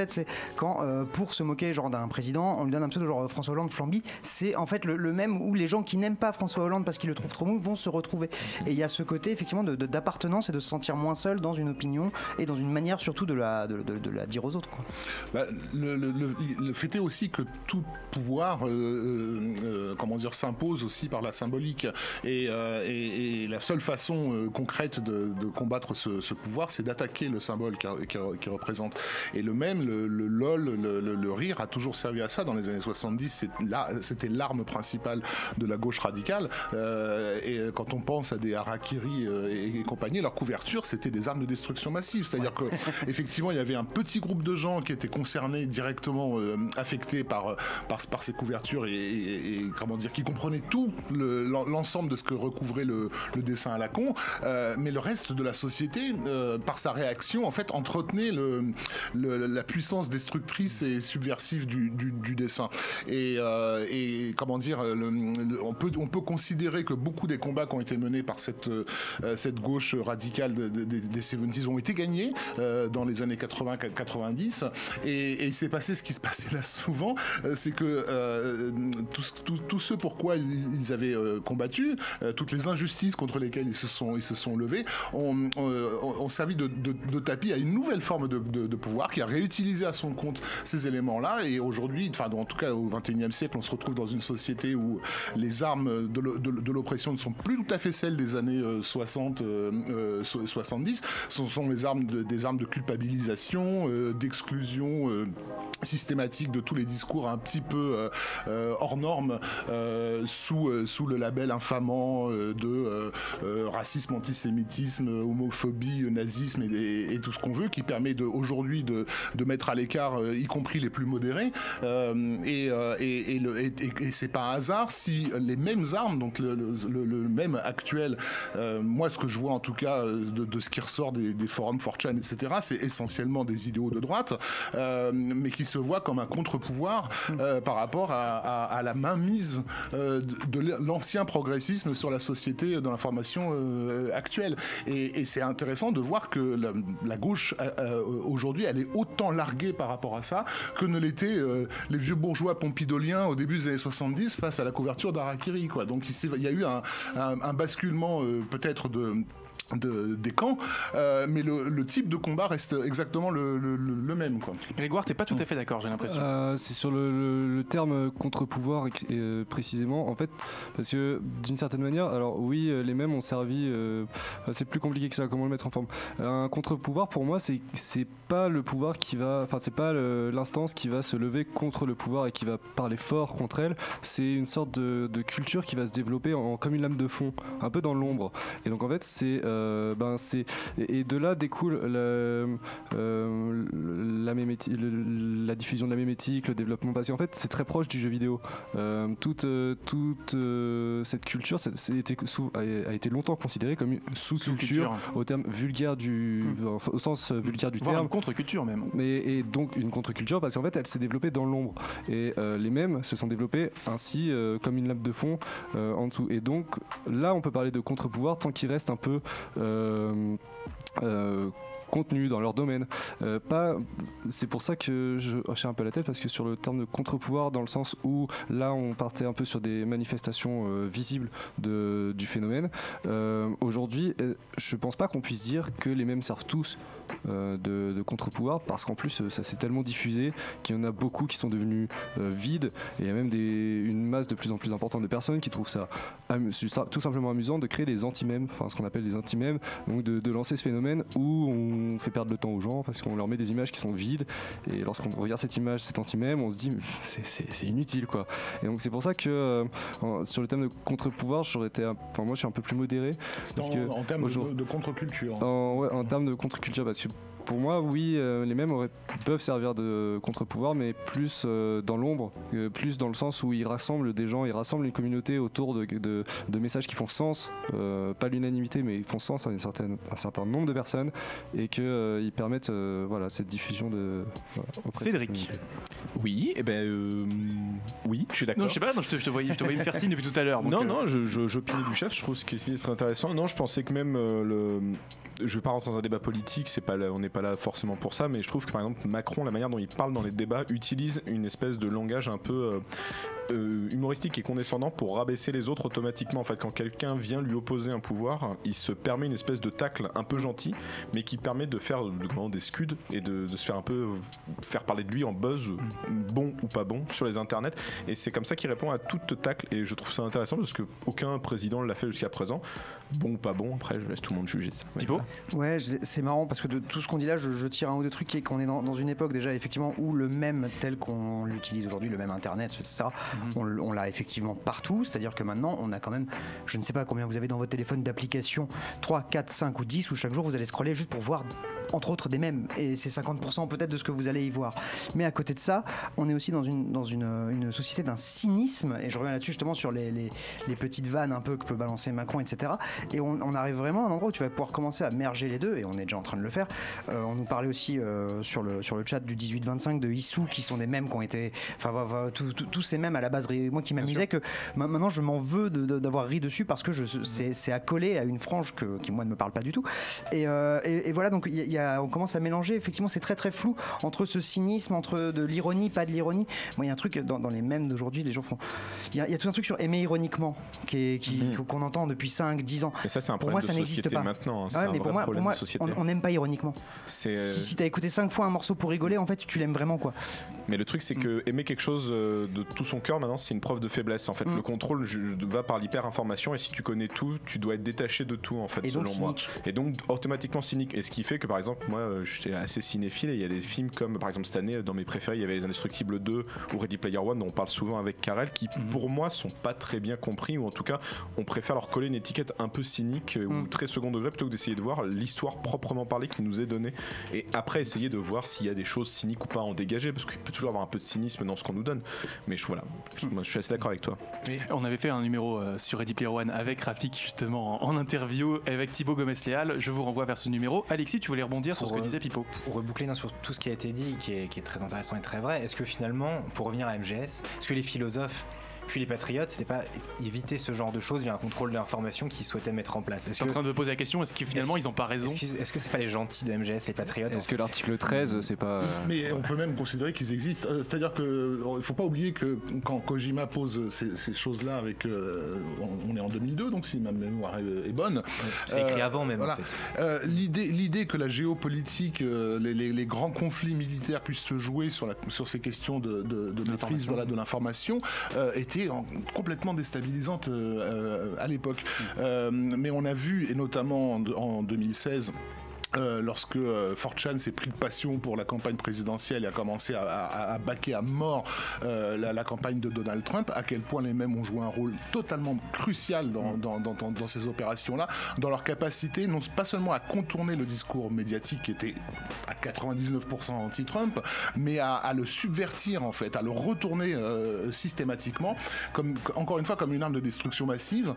tête, c'est quand pour se moquer genre d'un président, on lui donne un pseudo genre François Hollande Flamby. C'est en fait le même où les gens qui n'aiment pas François Hollande parce qu'ils le trouvent trop mou vont se retrouver. Et il y a ce côté effectivement d'appartenance et de se sentir moins seul dans une opinion et dans une manière surtout de la dire aux autres, quoi. Bah, le fait est aussi que tout pouvoir s'impose aussi par la symbolique et la seule façon concrète de combattre ce pouvoir, c'est d'attaquer le symbole qu'il représente. Et le LOL, le rire a toujours servi à ça. Dans les années 70, c'était l'arme principale de la gauche radicale. Et quand on pense à des harakiri et compagnie, leur couverture, c'était des armes de destruction massive. C'est-à-dire que effectivement, il y avait un petit groupe de gens qui étaient concernés directement, affectés par ces couvertures et comment dire, qui comprenaient tout l'ensemble de ce que recouvrait le dessin à la con. Mais le reste de la société, par sa réaction, en fait, entretenait la puissance destructrice et subversive du dessin. Et comment dire, on peut considérer que beaucoup des combats qui ont été menés par cette gauche radicale des 70s ont été gagnés dans les années 80-90. Et il s'est passé ce qui se passait là souvent, c'est que tous ceux pourquoi ils avaient combattu, toutes les injustices contre lesquelles ils se sont levés, ont servi de tapis à une nouvelle forme de pouvoir qui a réutilisé à son compte ces éléments-là. Et aujourd'hui, en tout cas au XXIe siècle, on se retrouve dans une société où les armes de l'oppression ne sont plus tout à fait celles des années 60-70. Ce sont des armes de culpabilisation, d'exclusion systématique de tous les discours un petit peu hors normes, sous le label infamant de racisme, antisémitisme, homophobie, nazisme et tout ce qu'on veut, qui permet aujourd'hui de mettre à l'écart y compris les plus modérés, et c'est pas un hasard si les mêmes armes, donc le même actuel, moi ce que je vois en tout cas de ce qui ressort des forums 4chan, etc., c'est essentiellement des idéaux de droite, mais qui se voient comme un contre-pouvoir par rapport à la mainmise de l'ancien progressisme sur la société de l'information actuelle. Et c'est intéressant de voir que la gauche aujourd'hui, elle est autant larguée par rapport à ça que ne l'étaient les vieux bourgeois pompidoliens au début des années 70 face à la couverture d'Harakiri, quoi. Donc il y a eu un basculement peut-être des camps, mais le type de combat reste exactement le même, quoi. Grégoire, t'es pas tout à fait d'accord, j'ai l'impression. C'est sur le terme contre-pouvoir précisément, en fait, parce que d'une certaine manière, alors oui, les mêmes ont servi, c'est plus compliqué que ça, comment le mettre en forme. Un contre-pouvoir, pour moi, c'est pas le pouvoir qui va, enfin c'est pas l'instance qui va se lever contre le pouvoir et qui va parler fort contre elle, c'est une sorte de culture qui va se développer comme une lame de fond, un peu dans l'ombre. Et donc en fait, et de là découle la diffusion de la mémétique, le développement, parce qu'en fait c'est très proche du jeu vidéo. Toute cette culture a été longtemps considérée comme une sous-culture au terme vulgaire au sens vulgaire du terme. Une contre-culture même. Et donc une contre-culture parce qu'en fait elle s'est développée dans l'ombre. Et les mêmes se sont développés ainsi comme une lame de fond en dessous. Et donc là on peut parler de contre-pouvoir tant qu'il reste un peu contenu dans leur domaine. C'est pour ça que je hochais un peu la tête, parce que sur le terme de contre-pouvoir, dans le sens où là on partait un peu sur des manifestations visibles du phénomène, aujourd'hui je pense pas qu'on puisse dire que les mêmes servent tous de contre-pouvoir, parce qu'en plus ça s'est tellement diffusé qu'il y en a beaucoup qui sont devenus vides, et il y a même une masse de plus en plus importante de personnes qui trouvent ça tout simplement amusant de créer des anti-mèmes, enfin ce qu'on appelle des anti-mèmes, donc de lancer ce phénomène où on fait perdre le temps aux gens parce qu'on leur met des images qui sont vides, et lorsqu'on regarde cette image, cet anti-mème, on se dit c'est inutile, quoi. Et donc c'est pour ça que sur le thème de contre-pouvoir, moi je suis un peu plus modéré en termes de contre-culture. En termes de contre-culture, parce que pour moi, oui, les mêmes peuvent servir de contre-pouvoir, mais plus dans l'ombre, plus dans le sens où ils rassemblent des gens, ils rassemblent une communauté autour de messages qui font sens, pas l'unanimité, mais ils font sens à un certain nombre de personnes, et qu'ils permettent cette diffusion Cédric. Oui, oui, je suis d'accord. Non, je sais pas, je te voyais me faire signe depuis tout à l'heure. Non, j'opinais du chef, je trouve que c'est très intéressant. Non, je pensais que même je vais pas rentrer dans un débat politique, on n'est pas là forcément pour ça, mais je trouve que par exemple Macron, la manière dont il parle dans les débats, utilise une espèce de langage un peu humoristique et condescendant pour rabaisser les autres automatiquement. En fait, quand quelqu'un vient lui opposer un pouvoir, il se permet une espèce de tacle un peu gentil, mais qui permet de faire des scuds et de se faire un peu faire parler de lui en buzz, bon ou pas bon, sur les internets. Et c'est comme ça qu'il répond à toute tacle. Et je trouve ça intéressant parce que aucun président l'a fait jusqu'à présent. Bon ou pas bon, après je laisse tout le monde juger ça. Thibaut ? Ouais, c'est marrant parce que de tout ce qu'on dit là, je tire un ou deux trucs qui est qu'on est dans une époque déjà effectivement où le même tel qu'on l'utilise aujourd'hui, le même internet, etc. On l'a effectivement partout, c'est-à-dire que maintenant on a quand même, je ne sais pas combien vous avez dans votre téléphone d'applications, 3, 4, 5 ou 10 où chaque jour vous allez scroller juste pour voir entre autres des mèmes, et c'est 50% peut-être de ce que vous allez y voir. Mais à côté de ça, on est aussi dans une société d'un cynisme, et je reviens là-dessus justement sur les petites vannes un peu que peut balancer Macron, etc. Et on arrive vraiment à un endroit où tu vas pouvoir commencer à merger les deux, et on est déjà en train de le faire. On nous parlait aussi sur le chat du 18-25 de Issou, qui sont des mèmes qui ont été... Enfin, tous ces mèmes à la base, moi qui m'amusais, que maintenant je m'en veux d'avoir ri dessus, parce que c'est accolé à une frange qui moi ne me parle pas du tout. Et voilà, donc on commence à mélanger, effectivement c'est très très flou entre ce cynisme, entre de l'ironie, pas de l'ironie. Moi il y a un truc dans les mèmes d'aujourd'hui, les gens font... Il y a tout un truc sur aimer ironiquement qu'on entend depuis 5-10 ans. Et ça c'est un pour problème moi, de ça société pas. maintenant. Ouais, mais pour moi on n'aime pas ironiquement. Si t'as écouté 5 fois un morceau pour rigoler, en fait tu l'aimes vraiment, quoi. Mais le truc c'est que aimer quelque chose de tout son cœur maintenant c'est une preuve de faiblesse. En fait le contrôle va par l'hyper-information, et si tu connais tout, tu dois être détaché de tout, en fait, et selon donc, moi. Et donc automatiquement cynique. Et ce qui fait que par exemple moi je suis assez cinéphile, et il y a des films comme par exemple cette année dans mes préférés il y avait Les Indestructibles 2 ou Ready Player One dont on parle souvent avec Karel, qui pour moi sont pas très bien compris, ou en tout cas on préfère leur coller une étiquette un peu cynique ou très second degré, plutôt que d'essayer de voir l'histoire proprement parlée qui nous est donnée, et après essayer de voir s'il y a des choses cyniques ou pas à en dégager, parce qu'il peut toujours avoir un peu de cynisme dans ce qu'on nous donne. Mais moi je suis assez d'accord avec toi. On avait fait un numéro sur Ready Player One avec Rafik justement en interview avec Thibaut Gomez-Léal. Je vous renvoie vers ce numéro. Alexis, tu voulais rebondir sur ce que disait Pipo? Pour reboucler sur tout ce qui a été dit, qui est très intéressant et très vrai, est-ce que finalement, pour revenir à MGS, est-ce que les philosophes puis les patriotes, c'était pas éviter ce genre de choses via un contrôle de l'information qu'ils souhaitaient mettre en place? Je suis en train de poser la question, est-ce que finalement ils n'ont pas raison? Est-ce que c'est pas les gentils de MGS, les patriotes? Est-ce que l'article 13, c'est pas... Mais on peut même considérer qu'ils existent. C'est-à-dire qu'il ne faut pas oublier que quand Kojima pose ces choses-là avec... on est en 2002, donc si ma mémoire est bonne. C'est écrit avant même, voilà. en fait. L'idée que la géopolitique, les grands conflits militaires puissent se jouer sur ces questions de maîtrise de l'information était complètement déstabilisante à l'époque. Mais on a vu, et notamment en 2016, lorsque 4chan s'est pris de passion pour la campagne présidentielle et a commencé à baquer à mort la campagne de Donald Trump, à quel point les mêmes ont joué un rôle totalement crucial dans ces opérations-là, dans leur capacité non pas seulement à contourner le discours médiatique qui était à 99% anti-Trump, mais à le subvertir, en fait, à le retourner systématiquement, encore une fois comme une arme de destruction massive.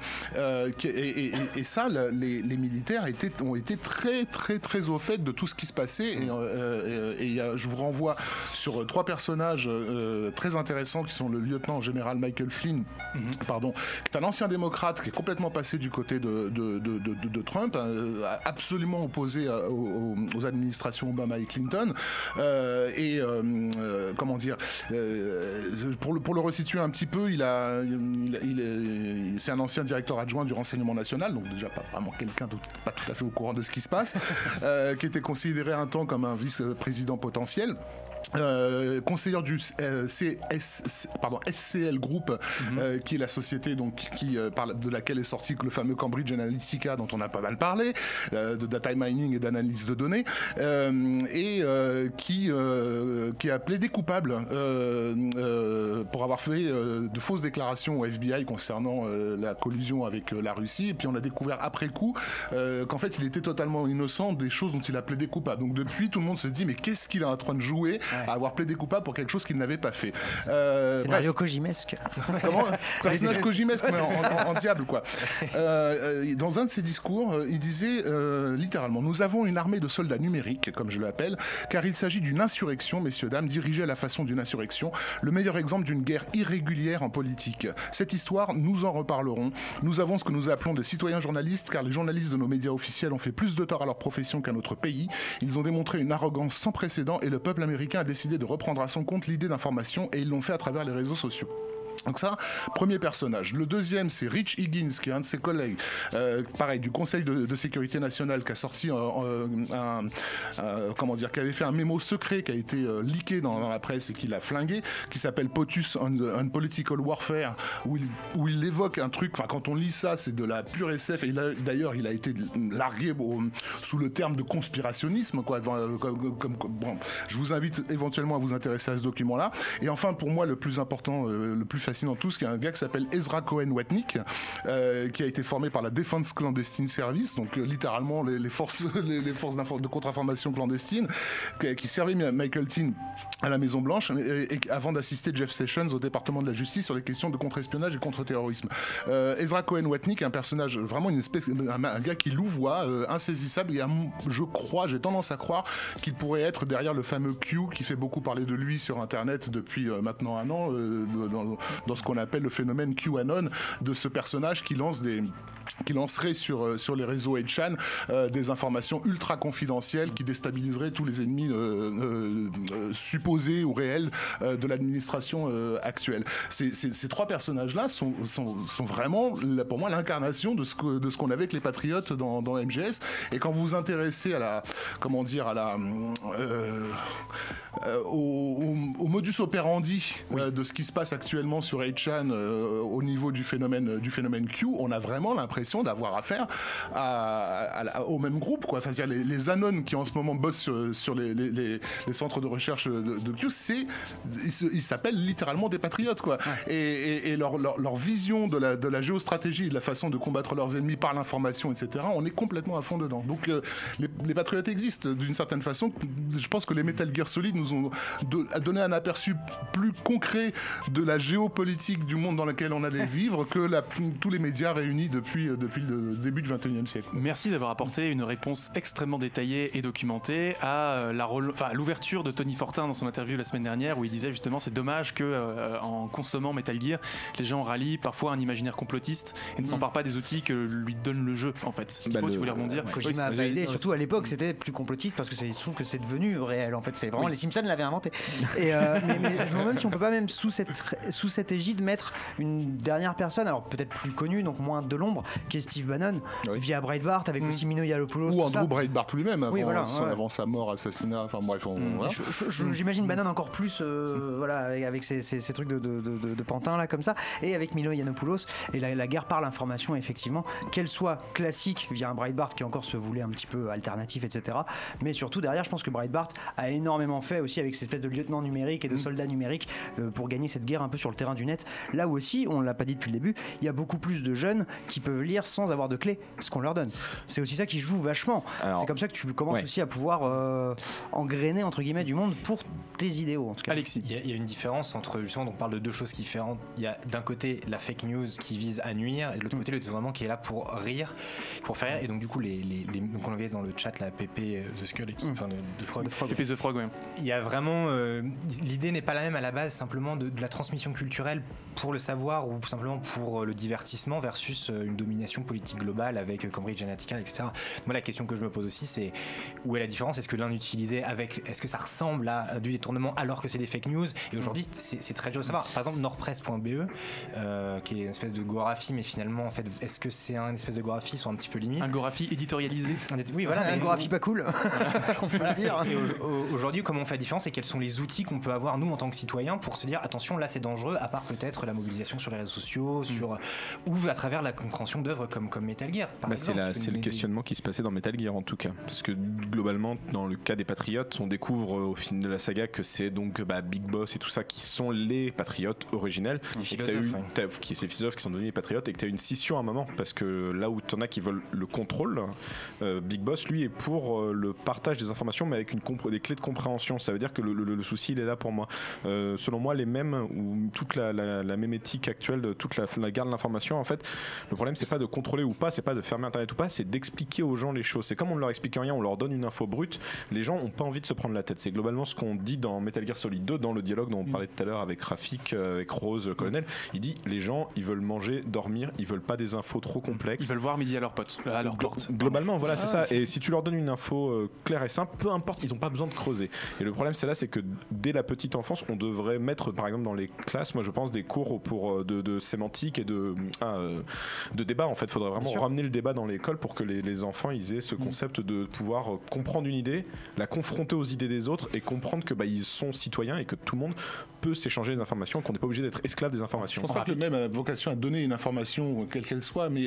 Et ça, les militaires ont été très au fait de tout ce qui se passait, et je vous renvoie sur 3 personnages très intéressants qui sont le lieutenant-général Michael Flynn, qui est un ancien démocrate qui est complètement passé du côté de Trump, absolument opposé aux administrations Obama et Clinton, comment dire, pour le resituer un petit peu, c'est un ancien directeur adjoint du renseignement national, donc déjà pas vraiment quelqu'un pas tout à fait au courant de ce qui se passe, qui était considéré un temps comme un vice-président potentiel. Conseillère du SCL Group, qui est la société de laquelle est sorti le fameux Cambridge Analytica dont on a pas mal parlé, de data mining et d'analyse de données, qui a plaidé coupable pour avoir fait de fausses déclarations au FBI concernant la collusion avec la Russie, et puis on a découvert après coup qu'en fait il était totalement innocent des choses dont il a plaidé coupable. Donc depuis, tout le monde se dit mais qu'est-ce qu'il est en train de jouer à avoir plaidé coupable pour quelque chose qu'il n'avait pas fait. Scénario Kojimesque. Comment ? Personnage Kojimesque, mais en diable, quoi. Dans un de ses discours, il disait littéralement: nous avons une armée de soldats numériques, comme je l'appelle, car il s'agit d'une insurrection, messieurs, dames, dirigée à la façon d'une insurrection, le meilleur exemple d'une guerre irrégulière en politique. Cette histoire, nous en reparlerons. Nous avons ce que nous appelons des citoyens journalistes, car les journalistes de nos médias officiels ont fait plus de tort à leur profession qu'à notre pays. Ils ont démontré une arrogance sans précédent et le peuple américain a décidé de reprendre à son compte l'idée d'information et ils l'ont fait à travers les réseaux sociaux. Donc ça, premier personnage. Le deuxième, c'est Rich Higgins, qui est un de ses collègues, pareil, du Conseil de sécurité nationale, qui a sorti qui avait fait un mémo secret qui a été leaké dans la presse et qui l'a flingué, qui s'appelle POTUS on Political Warfare, où il évoque un truc, enfin quand on lit ça, c'est de la pure SF, et d'ailleurs il a été largué sous le terme de conspirationnisme, quoi. Bon, je vous invite éventuellement à vous intéresser à ce document-là. Et enfin, pour moi, le plus important, le plus fascinant de tous, qui est un gars qui s'appelle Ezra Cohen-Watnick, qui a été formé par la Defense Clandestine Service, donc littéralement les forces de contre-information clandestine, qui servait Michael Tin à la Maison Blanche, et avant d'assister Jeff Sessions au département de la justice sur les questions de contre-espionnage et contre-terrorisme. Ezra Cohen-Watnick est un personnage, vraiment un gars qui louvoie, insaisissable, et j'ai tendance à croire qu'il pourrait être derrière le fameux Q qui fait beaucoup parler de lui sur Internet depuis maintenant un an, dans ce qu'on appelle le phénomène QAnon, de ce personnage qui lancerait sur les réseaux 8chan des informations ultra confidentielles qui déstabiliseraient tous les ennemis supposés ou réels de l'administration actuelle. Ces trois personnages-là sont vraiment, pour moi, l'incarnation de ce qu'on avait avec les Patriotes dans MGS. Et quand vous vous intéressez au modus operandi de ce qui se passe actuellement sur 8chan au niveau du phénomène Q, on a vraiment l'impression d'avoir affaire au même groupe, quoi. Enfin, c'est-à-dire les Anon qui en ce moment bossent sur les centres de recherche de Q, ils s'appellent littéralement des patriotes, quoi. Et leur vision de la géostratégie, de la façon de combattre leurs ennemis par l'information, etc., on est complètement à fond dedans. Donc les patriotes existent d'une certaine façon. Je pense que les Metal Gear Solid nous ont donné un aperçu plus concret de la géopolitique du monde dans lequel on allait vivre que tous les médias réunis depuis le début du XXIe siècle. Merci d'avoir apporté une réponse extrêmement détaillée et documentée à l'ouverture de Tony Fortin dans son interview la semaine dernière, où il disait justement c'est dommage que en consommant Metal Gear, les gens rallient parfois un imaginaire complotiste et ne s'emparent pas des outils que lui donne le jeu, en fait. Pipo, tu voulais rebondir? Kojima a validé, surtout à l'époque c'était plus complotiste parce que je trouve que c'est devenu réel, en fait. C'est vraiment les Simpsons l'avaient inventé. Et mais je me demande si on peut pas même sous cette égide mettre une dernière personne, alors peut-être plus connue, donc moins de l'ombre, qui est Steve Bannon, via Breitbart, avec aussi Mino Yiannopoulos. Ou Andrew Breitbart lui-même, avant sa mort, assassinat, enfin bref. J'imagine Bannon encore plus, avec ces trucs de pantin là comme ça, et avec Mino Yiannopoulos, et la guerre par l'information, effectivement, qu'elle soit classique via un Breitbart qui encore se voulait un petit peu alternatif, etc. Mais surtout derrière, je pense que Breitbart a énormément fait aussi avec cette espèce de lieutenant numérique et de soldats numériques pour gagner cette guerre un peu sur le terrain du net. Là où aussi, on l'a pas dit depuis le début, il y a beaucoup plus de jeunes qui peuvent lire sans avoir de clé ce qu'on leur donne. C'est aussi ça qui joue vachement. Alors, c'est comme ça que tu commences aussi à pouvoir engrainer entre guillemets du monde pour tes idéaux, en tout cas. Alexis, il y a une différence entre, justement, on parle de deux choses différentes. Il y a d'un côté la fake news qui vise à nuire, et de l'autre côté le détournement qui est là pour rire, pour faire rire. Et donc du coup donc on avait dans le chat la PP The Skull, enfin de Frog. PP The Frog, ouais. Il y a vraiment l'idée n'est pas la même à la base, simplement de la transmission culturelle pour le savoir ou simplement pour le divertissement versus une domination politique globale avec Cambridge Analytica, etc. Moi, la question que je me pose aussi, c'est où est la différence? Est-ce que l'un utilisé est-ce que ça ressemble à du détournement alors que c'est des fake news? Et aujourd'hui, c'est très dur de savoir. Par exemple, nordpresse.be, qui est une espèce de Gorafi, mais finalement, en fait, est-ce que c'est un espèce de Gorafi soit un petit peu limite? Un Gorafi éditorialisé. Oui, voilà, un Gorafi pas cool. On peut le dire. Et aujourd'hui, comment on fait la différence et quels sont les outils qu'on peut avoir nous en tant que citoyens pour se dire attention, là c'est dangereux, à part peut-être la mobilisation sur les réseaux sociaux, ou à travers la compréhension d'œuvres comme Metal Gear. C'est le questionnement qui se passait dans Metal Gear en tout cas, parce que globalement dans le cas des Patriotes, on découvre au film de la saga que c'est donc Big Boss et tout ça qui sont les Patriotes originels, qui c'est les philosophes qui sont devenus les Patriotes, et que tu as une scission à un moment, parce que là où tu en as qui veulent le contrôle, Big Boss lui est pour le partage des informations mais avec des clés de compréhension. Ça veut dire que le souci il est là pour moi. Selon moi, les mèmes ou toute la mémétique actuelle de toute la guerre de l'information, en fait, le problème c'est pas de contrôler ou pas, c'est pas de fermer Internet ou pas, c'est d'expliquer aux gens les choses. C'est comme on ne leur explique rien, on leur donne une info brute, les gens ont pas envie de se prendre la tête. C'est globalement ce qu'on dit dans Metal Gear Solid 2, dans le dialogue dont on parlait tout à l'heure avec Rafik, avec Rose, le colonel. Il dit les gens ils veulent manger, dormir, ils veulent pas des infos trop complexes. Ils veulent voir midi à leur pote, à leur porte. Globalement, voilà, c'est ça. Et si tu leur donnes une info claire et simple, peu importe, ils n'ont pas besoin de creuser. Et le problème, c'est que dès la petite enfance, on devrait mettre, par exemple, dans les classes, moi je pense, des cours de sémantique et de débat. En fait, il faudrait vraiment ramener le débat dans l'école pour que les enfants ils aient ce concept de pouvoir comprendre une idée, la confronter aux idées des autres et comprendre que ils sont citoyens et que tout le monde peut s'échanger des informations, qu'on n'est pas obligé d'être esclave des informations. Je pense pas que le même a vocation à donner une information, quelle qu'elle soit, mais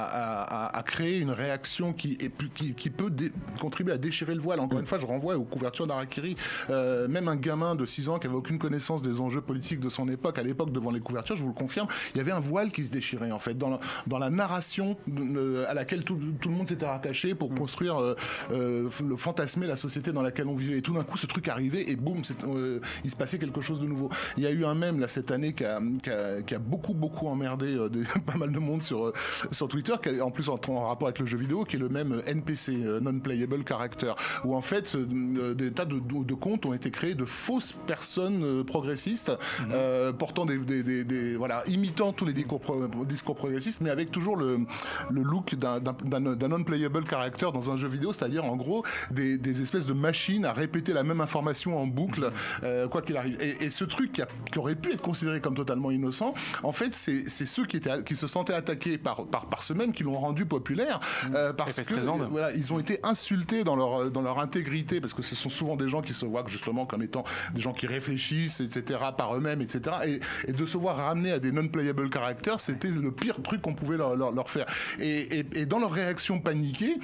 à créer une réaction qui peut contribuer à déchirer le voile. Encore une fois, je renvoie aux couvertures d'Harakiri. Même un gamin de 6 ans qui n'avait aucune connaissance des enjeux politiques de son époque, à l'époque, devant les couvertures, je vous le confirme, il y avait un voile qui se déchirait, en fait, dans la narration à laquelle tout le monde s'était rattaché pour construire, fantasmer la société dans laquelle on vivait. Et tout d'un coup, ce truc arrivait et boum, il se passait quelque chose de nouveau. Il y a eu un mème là cette année qui a beaucoup emmerdé pas mal de monde sur Twitter, en plus en rapport avec le jeu vidéo, qui est le même NPC, non-playable character, où en fait des tas de comptes ont été créés de fausses personnes progressistes, portant voilà, imitant tous les discours progressistes, mais avec toujours le look d'un non-playable character dans un jeu vidéo, c'est-à-dire en gros des espèces de machines à répéter la même information en boucle, quoi qu'il arrive. Et ce truc qui aurait pu être considéré comme totalement innocent, en fait, c'est ceux qui se sentaient attaqués par ceux-mêmes qui l'ont rendu populaire, parce que voilà, ils ont été insultés dans leur intégrité, parce que ce sont souvent des gens qui se voient justement comme étant des gens qui réfléchissent, etc., par eux-mêmes, etc. Et de se voir ramener à des non-playable characters, c'était le pire truc qu'on pouvait leur faire. Et dans leur réaction paniquée,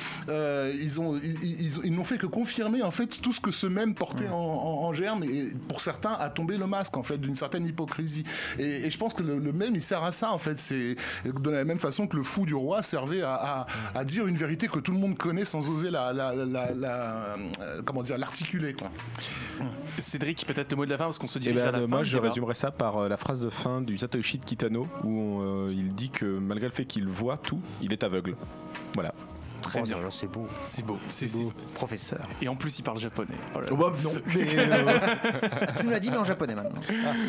ils n'ont fait que confirmer en fait tout ce que ce même portait en germe, et pour certains a tombé le masque en fait d'une certaine hypocrisie. Et je pense que le même il sert à ça en fait. C'est de la même façon que le fou du roi servait à dire une vérité que tout le monde connaît sans oser comment dire, l'articuler, quoi. Cédric, peut-être le mot de la fin parce qu'on se dirige à la fin. Moi je résumerais ça par la phrase de fin du Satoshi Kitano où il dit que malgré le fait qu'il voit tout, il est aveugle. Voilà. Très bien. C'est beau. C'est beau. C'est beau. Professeur. Et en plus, il parle japonais. Oh là là. Non. Tu nous l'as dit, mais en japonais maintenant.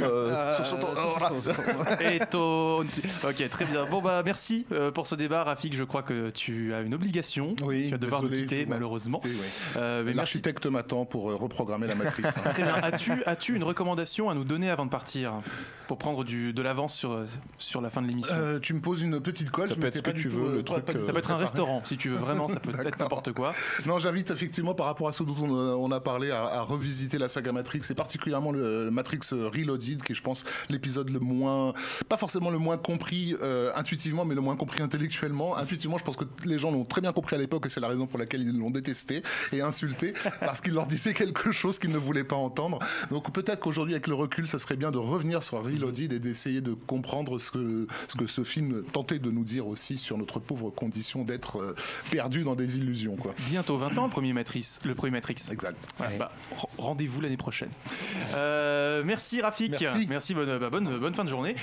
Ok, très bien. Bon, merci pour ce débat, Rafik. Je crois que tu as une obligation. Oui, tu vas devoir nous quitter, malheureusement. Oui. Mais l'architecte m'attend pour reprogrammer la matrice. Très bien. As-tu une recommandation à nous donner avant de partir pour prendre de l'avance sur la fin de l'émission? Tu me poses une petite colle. Ça peut être ce que tu veux. Le truc. Ça peut être un restaurant, si tu veux. Vraiment, ça peut être n'importe quoi. Non, j'invite effectivement, par rapport à ce dont on a parlé, à revisiter la saga Matrix, et particulièrement le Matrix Reloaded, qui est, je pense, l'épisode le moins, pas forcément le moins compris intuitivement, mais le moins compris intellectuellement. Intuitivement, je pense que les gens l'ont très bien compris à l'époque, et c'est la raison pour laquelle ils l'ont détesté et insulté, parce qu'il leur disait quelque chose qu'ils ne voulaient pas entendre. Donc peut-être qu'aujourd'hui, avec le recul, ça serait bien de revenir sur Reloaded et d'essayer de comprendre ce que ce film tentait de nous dire aussi sur notre pauvre condition d'être perdu dans des illusions, quoi. Bientôt 20 ans, le premier Matrix. Exact. Voilà, rendez-vous l'année prochaine. Merci Rafik. Merci bonne fin de journée.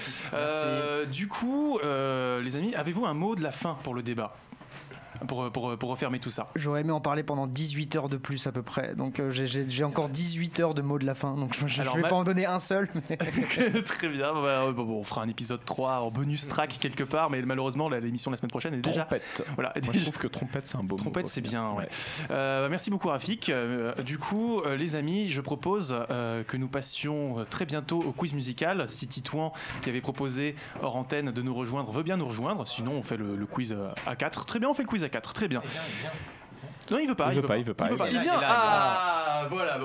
Du coup, les amis, avez-vous un mot de la fin pour le débat? Pour refermer tout ça. J'aurais aimé en parler pendant 18 heures de plus à peu près. Donc j'ai encore 18 heures de mots de la fin. Donc je ne vais pas en donner un seul. Mais... Très bien. On fera un épisode 3 en bonus track quelque part. Mais malheureusement, l'émission de la semaine prochaine est déjà... Trompette. Voilà. Moi, je trouve que trompette, c'est un beau mot. Trompette, c'est bien, ouais. Merci beaucoup, Rafik. Du coup, les amis, je propose que nous passions très bientôt au quiz musical. Si Titouan, qui avait proposé hors antenne de nous rejoindre, veut bien nous rejoindre. Sinon, on fait le quiz à 4. Très bien, on fait le quiz à 4, très bien. Non, il veut pas. Il vient. Voilà.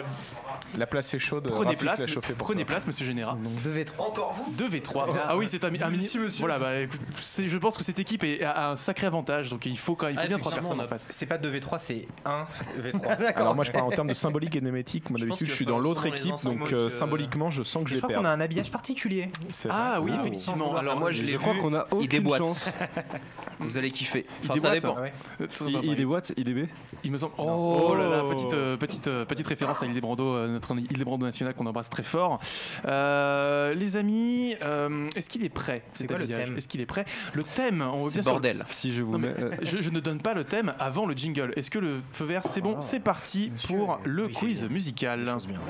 La place est chaude. Prenez place, monsieur Général. Donc 2v3. Encore vous 2v3. Ah oui, c'est un mini. Voilà, je pense que cette équipe a un sacré avantage, donc il faut bien 3 personnes en face. C'est pas 2v3, c'est 1v3. Alors moi je parle en termes de symbolique et de mémétique. Moi d'habitude je suis dans l'autre équipe, donc symboliquement je sens que je vais perdre. Je crois qu'on a un habillage particulier. Ah oui, effectivement. Alors moi je crois qu'on a aucune chance. Vous allez kiffer. Enfin, ça dépend. Il déboîte bébé. Il me semble. Oh là là, petite référence à Hildebrando, notre Hildebrando national qu'on embrasse très fort. Les amis, est-ce qu'il est prêt? C'est quoi le thème? Est-ce qu'il est prêt? Le thème, on veut bien bordel. Si je vous mets. je ne donne pas le thème avant le jingle. Est-ce que le feu vert, c'est bon? C'est parti pour le quiz musical.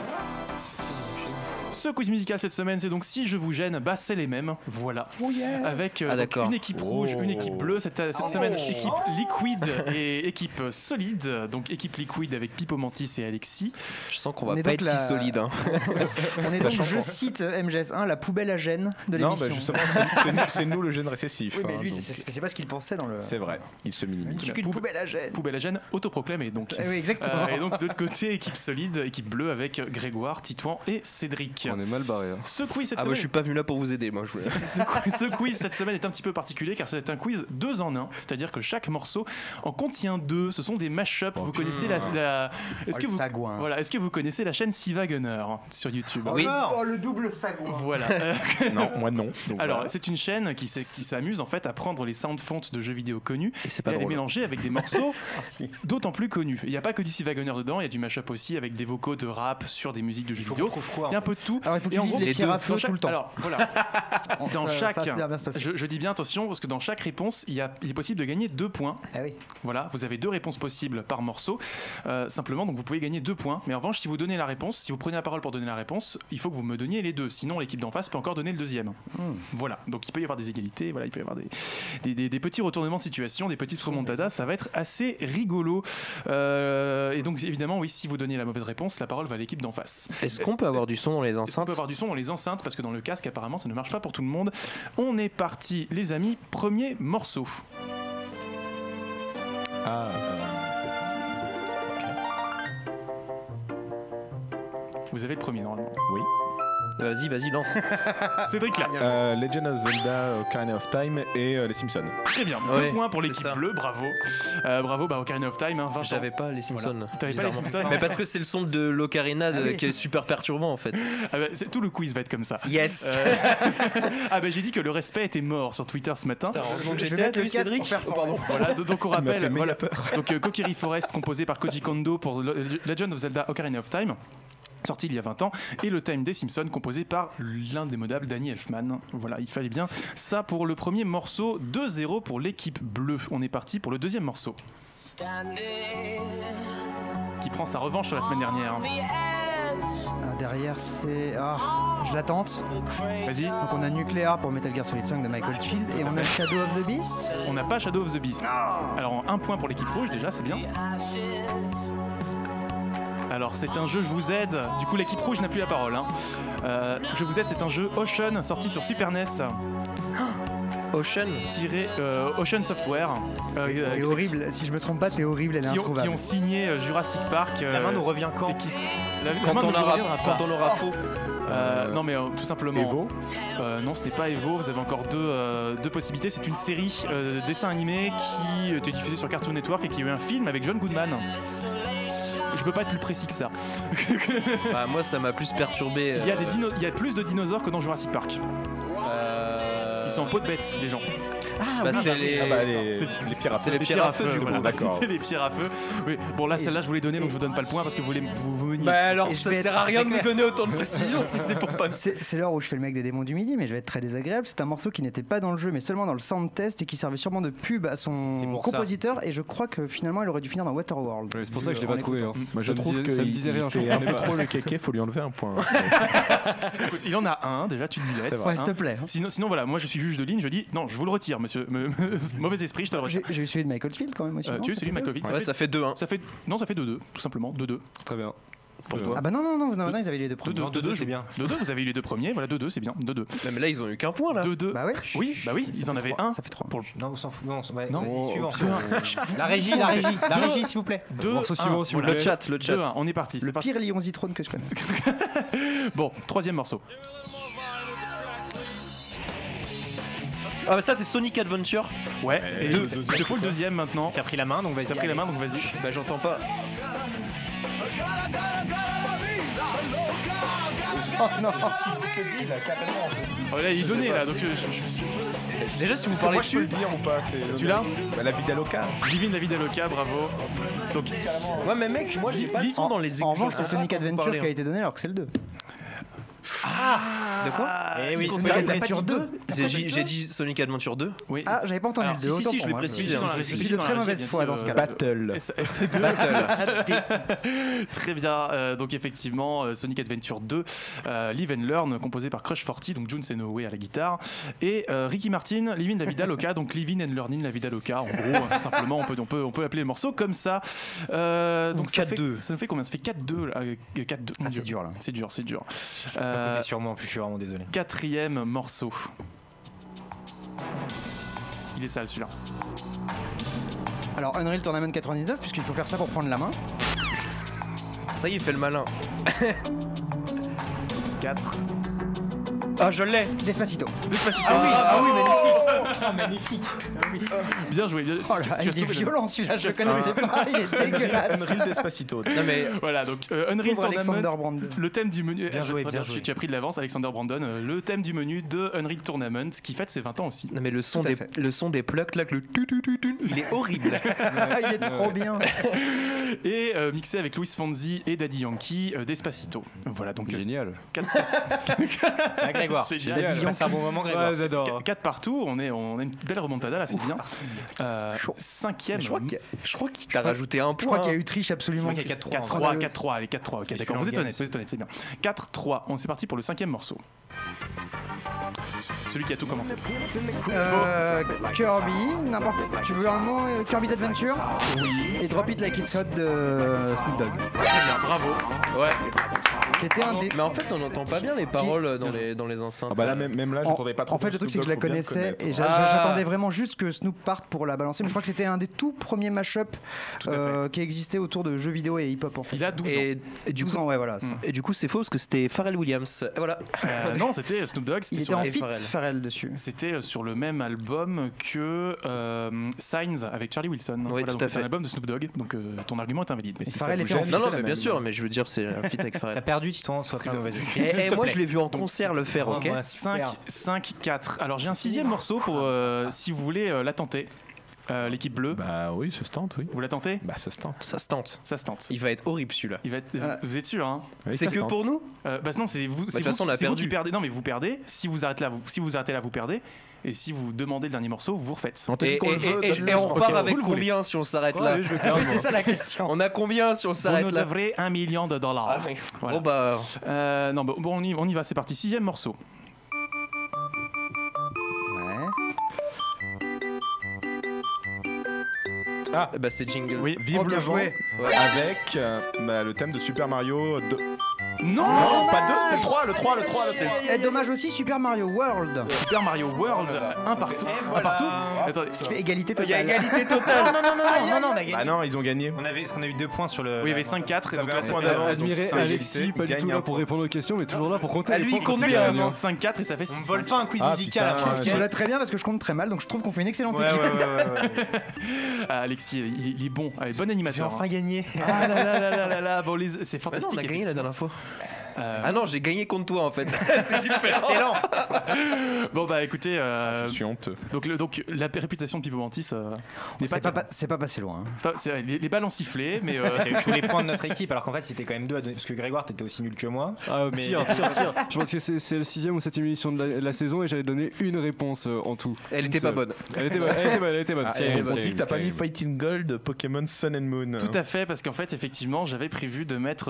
Ce quiz musical cette semaine, c'est donc Si je vous gêne, bah c'est les mêmes, voilà. Avec donc, une équipe rouge, une équipe bleue. Cette semaine, équipe liquide et équipe solide. Donc équipe liquide avec Pipo Mantis et Alexis. Je sens qu'on va pas être si solide. Hein. On est donc, je cite MGS1, la poubelle à gêne de l'émission. Non, bah justement, c'est nous le gène récessif. Oui, mais lui, donc. c'est pas ce qu'il pensait dans le... C'est vrai, il se minimise. Une poubelle à gêne. Poubelle à gêne autoproclamée donc. Oui, exactement. Et donc de l'autre côté, équipe solide, équipe bleue avec Grégoire, Titouan et Cédric. On est mal barré. Hein. Ce quiz cette semaine. Moi je suis pas venu là pour vous aider. Moi, ce quiz cette semaine est un petit peu particulier car c'est un quiz 2 en 1, c'est-à-dire que chaque morceau en contient 2. Ce sont des mash-ups. Vous connaissez Est-ce que vous connaissez la chaîne Siva Gunner sur YouTube? Oui. Le double sagouin. Voilà. Non, moi non. Donc, alors voilà. c'est une chaîne qui s'amuse en fait à prendre les sound fonts de jeux vidéo connus et à les mélanger avec des morceaux d'autant plus connus. Il n'y a pas que du Siva Gunner dedans, il y a du mash-up aussi avec des vocaux de rap sur des musiques de jeux vidéo. Il y a un peu de tout. Alors, il faut que tu dises les pierres à feu tout le temps. Alors voilà. Dans chaque, bien se passer. je dis bien attention parce que dans chaque réponse, il est possible de gagner 2 points. Ah oui. Voilà, vous avez 2 réponses possibles par morceau. Simplement, donc vous pouvez gagner 2 points. Mais en revanche, si vous donnez la réponse, si vous prenez la parole pour donner la réponse, il faut que vous me donniez les 2. Sinon, l'équipe d'en face peut encore donner le deuxième. Voilà. Donc il peut y avoir des égalités. Voilà, il peut y avoir des petits retournements de situation, des petites remontadas. Ça va être assez rigolo. Et donc évidemment, oui, si vous donnez la mauvaise réponse, la parole va à l'équipe d'en face. Est-ce qu'on peut avoir du son dans les enceintes? On peut avoir du son dans les enceintes parce que dans le casque, apparemment, ça ne marche pas pour tout le monde. On est parti, les amis. Premier morceau. Vous avez le premier normalement. Oui. Vas-y, lance. Cédric là. Legend of Zelda, Ocarina of Time et les Simpsons. Très bien. 2 points pour l'équipe bleue, bravo. Bravo, Ocarina of Time. 20 J'avais pas les Simpsons. Voilà. T'avais pas les Simpsons. Mais parce que c'est le son de l'Ocarina qui est super perturbant en fait. Tout le quiz va être comme ça. Yes. J'ai dit que le respect était mort sur Twitter ce matin. Heureusement que j'étais là, Cédric. Pardon. Voilà, donc on rappelle. Voilà. Donc Kokiri Forest composé par Koji Kondo pour Legend of Zelda Ocarina of Time. Sorti il y a 20 ans, et le thème des Simpsons composé par l'indémodable Danny Elfman. Voilà, il fallait bien ça pour le premier morceau. 2-0 pour l'équipe bleue. On est parti pour le deuxième morceau. Qui prend sa revanche sur la semaine dernière. Derrière, c'est... je la tente. Vas-y. Donc on a Nuclear pour Metal Gear Solid 5 de Michael Field, et on a Shadow of the Beast. On n'a pas Shadow of the Beast. Alors 1 point pour l'équipe rouge, déjà, c'est bien. Alors c'est un jeu Je vous aide, du coup l'équipe rouge n'a plus la parole. Je vous aide, c'est un jeu Ocean sorti sur Super NES. Ocean Software. T'es horrible, si je me trompe pas, t'es horrible, elle est introuvable. Qui ont signé Jurassic Park. La main nous revient quand? Quand on aura faux. Non mais tout simplement. Evo non, ce n'est pas Evo. Vous avez encore deux possibilités. C'est une série dessin animé qui était diffusée sur Cartoon Network et qui a eu un film avec John Goodman. Je peux pas être plus précis que ça. Moi, ça m'a plus perturbé. Il y a plus de dinosaures que dans Jurassic Park. Ils sont en peau de bête, les gens. C'est les pierres à feu. C'est les pierres à feu, du coup. D'accord. C'était les pierres à feu. Oui. Bon, là, celle-là, je vous l'ai donnée, donc je vous donne pas le point parce que vous me niez. Alors, ça sert à rien de nous donner autant de précision si c'est pour pas. C'est l'heure où je fais le mec des démons du midi, mais je vais être très désagréable. C'est un morceau qui n'était pas dans le jeu, mais seulement dans le sound test et qui servait sûrement de pub à son compositeur. Et je crois que finalement, il aurait dû finir dans Waterworld. C'est pour ça que je l'ai pas trouvé. Moi, je trouve que ça me disait rien. Il fait un peu trop le kéké, faut lui enlever un point. Écoute, il en a un, déjà, tu lui laisses. Ouais, s'il te plaît. Sinon, voilà, moi je suis juge de ligne, je dis non, je vous le retire, monsieur. Mauvais esprit, je te le retire. J'ai eu celui de Michael Field quand même aussi. Tu as eu celui de Michael Field. Ouais, ça fait 2-1. Ça fait 2-2, tout simplement. 2-2. Très bien. Pour toi. Ah bah non, ils avaient les deux premiers. 2-2, c'est bien. 2-2, vous avez eu les deux premiers, voilà, 2-2, c'est bien. 2-2. Mais là, ils ont eu qu'un point là. 2-2. Bah ouais. Oui, ils en avaient un. Ça fait 3. Non, on s'en fout. Non, Non. suivant. La régie, s'il vous plaît. 2 morceau suivant, s'il vous plaît. Le chat. 2-1, on est parti. Le pire Lion Zitrone que je connais. Bon, troisième morceau. Ah, bah ça, c'est Sonic Adventure. Ouais, et il te faut le deuxième maintenant. T'as pris la main, donc vas-y. T'as pris la main, donc vas-y. Bah, j'entends pas. non. Oh là, il donnait là, donc Déjà, si vous parlez Moi, je peux le dessus. dire ou pas tu l'as La Vida Loca. Divine la Vida Loca, bravo. Donc Ouais, mais mec, moi j'ai pas le son dans les écouteurs. En revanche, c'est Sonic Ah, quand vous Adventure parlez, qui a été donné alors que c'est le 2. De quoi Eh oui, Sonic Adventure 2. J'ai dit Sonic Adventure 2. oui. Ah, j'avais pas entendu Alors, le 2. si, autant je pour vais moi. préciser, hein. Je suis de très mauvaise foi dans ce cas-là. Battle. SE2. Très bien. Donc effectivement, Sonic Adventure 2, Live and Learn, composé par Crush 40, donc Jun Senoue à la guitare, et Ricky Martin, Living la Vida Loca, donc Living and Learning la Vida Loca. En gros, tout simplement, on peut appeler le morceau comme ça. Donc 4-2. Ça nous fait combien? Ça fait 4-2 là. 4-2. Ah, c'est dur là. C'est dur. Comptez sur moi, en plus, je suis vraiment désolé. Quatrième morceau. Il est sale celui-là. Alors, Unreal Tournament 99, puisqu'il faut faire ça pour prendre la main. Ça y est, il fait le malin. 4. Ah, je l'ai. Despacito. Ah oui, magnifique. Bien joué. Oh là, il est violent celui-là, je le connaissais pas, il est dégueulasse. Unreal Despacito. Non, mais Voilà, donc Unreal Pauvre Alexander Tournament, Brandon. le thème du menu. Bien joué, Très bien joué. Tu as pris de l'avance, Alexander Brandon. Le thème du menu de Unreal Tournament, qui fête ses 20 ans aussi. Non, mais le son Tout à des fait. le son des plugs là, le tu, il est horrible. Il est trop bien. Et mixé avec Luis Fonsi et Daddy Yankee, Despacito. Voilà, donc Génial. 4 C'est à Grégoire. C'est Daddy génial. Yankee. C'est un bon moment, Grégoire. Ouais, j'adore. 4 partout, on a une belle remontada là, c'est bien. Cinquième. Je crois qu'il t'a rajouté un Je crois point. qu'il y a eu triche absolument. Je crois qu'il y a 4-3. 4-3, 4-3, allez 4-3, ok d'accord, vous êtes le honnête, c'est bien. 4-3, on est parti pour le cinquième morceau. Celui qui a tout commencé. Kirby, n'importe. Tu veux un mot Kirby's Adventure? Oui. Et Drop It Like It's Hot de Snoop Dogg. Très bien, bravo. Ouais. Qui était un des. Mais en fait, on n'entend pas bien les paroles dans les enceintes. Ah bah là, même là, j'entendais pas trop. En fait, le truc, c'est que je la connaissais et j'attendais vraiment juste que Snoop parte pour la balancer. Mais je crois que c'était un des tout premiers mash-up qui existait autour de jeux vidéo et hip-hop en fait. Il a 12 ans. Et du 12 coup, ans, ouais, voilà. et du coup, c'est faux parce que c'était Pharrell Williams. Et voilà. Non, c'était Snoop Dogg. Il était sur en la- feat Pharrell. Pharrell dessus. C'était sur le même album que Signs avec Charlie Wilson. Oui, Voilà, tout donc à c'est fait. un album de Snoop Dogg, donc ton argument est invalide. Mais Et si Pharrell ça était vous en gêne- Non, non, c'est mais la bien même. sûr, mais je veux dire, c'est un feat avec T'as Pharrell. perdu, Titon, sois pris de mauvaise esprit. Et moi, je l'ai vu en concert le faire, ok. 5-4. Alors j'ai un sixième morceau pour si vous voulez la tenter. L'équipe bleue, Bah oui, ça se tente, oui. vous la tentez? Bah ça se tente. Ça se tente. Ça se tente. Il va être horrible celui-là. Il va être, vous êtes sûr, hein? Oui, C'est ça que se tente. pour nous. Bah non, c'est vous. de toute façon, on a c'est vous perdu. qui perdez. Non, mais vous perdez. Si vous arrêtez là, vous perdez. Et si vous demandez le dernier morceau, vous refaites. On t'a dit Et, qu'on le veut, et donne-le. on Ok, repart avec vous le voulez. combien si on s'arrête là C'est ça la question. On a combien si on Vous s'arrête nous là devrez $1 million. Ah oui. Voilà. Bon bah. Non, bon, on y va, c'est parti. Sixième morceau. Ouais. Ah, Bah c'est jingle. Oui. Vive Oh, le bien vent joué. avec le thème de Super Mario 2. Non, Non, pas 2, c'est le 3, le 3, c'est Et dommage aussi, Super Mario World. Super Mario World, un partout. Un partout. Attendez. Qui fait égalité Il y a totale. égalité totale. Non, on a Bah gagné. non, ils ont gagné. Parce qu'on a eu 2 points sur le. Oui, il y avait 5-4 et donc avait là, un ça point fait d'avance, donc Admirer cinq Alexis, égalité, pas du gagne tout un là pour point. répondre aux questions, mais toujours là pour compter. Ah, les lui, points il qu'on compte se bien. gagne, hein. 5-4 et ça fait On 6. vole pas un quiz Ah, musical. putain, Ce qui me va très bien parce que je compte très mal, donc je trouve qu'on fait une excellente Ouais, équipe. ouais. Alexis, il est bon. Allez, bon J'ai animateur. enfin gagné. Ah là là là là là. Bon, c'est Bah non, fantastique. on a gagné la dernière fois. Euh, Ah non, j'ai gagné contre toi en fait. C'est différent. Excellent. Bon bah écoutez, Je suis honteux. donc la réputation de Pipo Mantis n'est pas, C'est pas passé loin. hein. les balles ont sifflé, mais T'as eu tous les points de notre équipe, alors qu'en fait c'était quand même 2 à donner, parce que Grégoire t'étais aussi nul que moi. Ah, Mais- pire. Je pense que c'est le 6ème ou 7ème émission de la saison et j'avais donné une réponse en tout. Elle était pas bonne. Elle était bonne. Elle était bonne. Ah, C'est et terrible, on dit que c'est t'as pas mis terrible. Fighting Gold de Pokémon Sun and Moon. tout à fait, parce qu'en fait effectivement j'avais prévu de mettre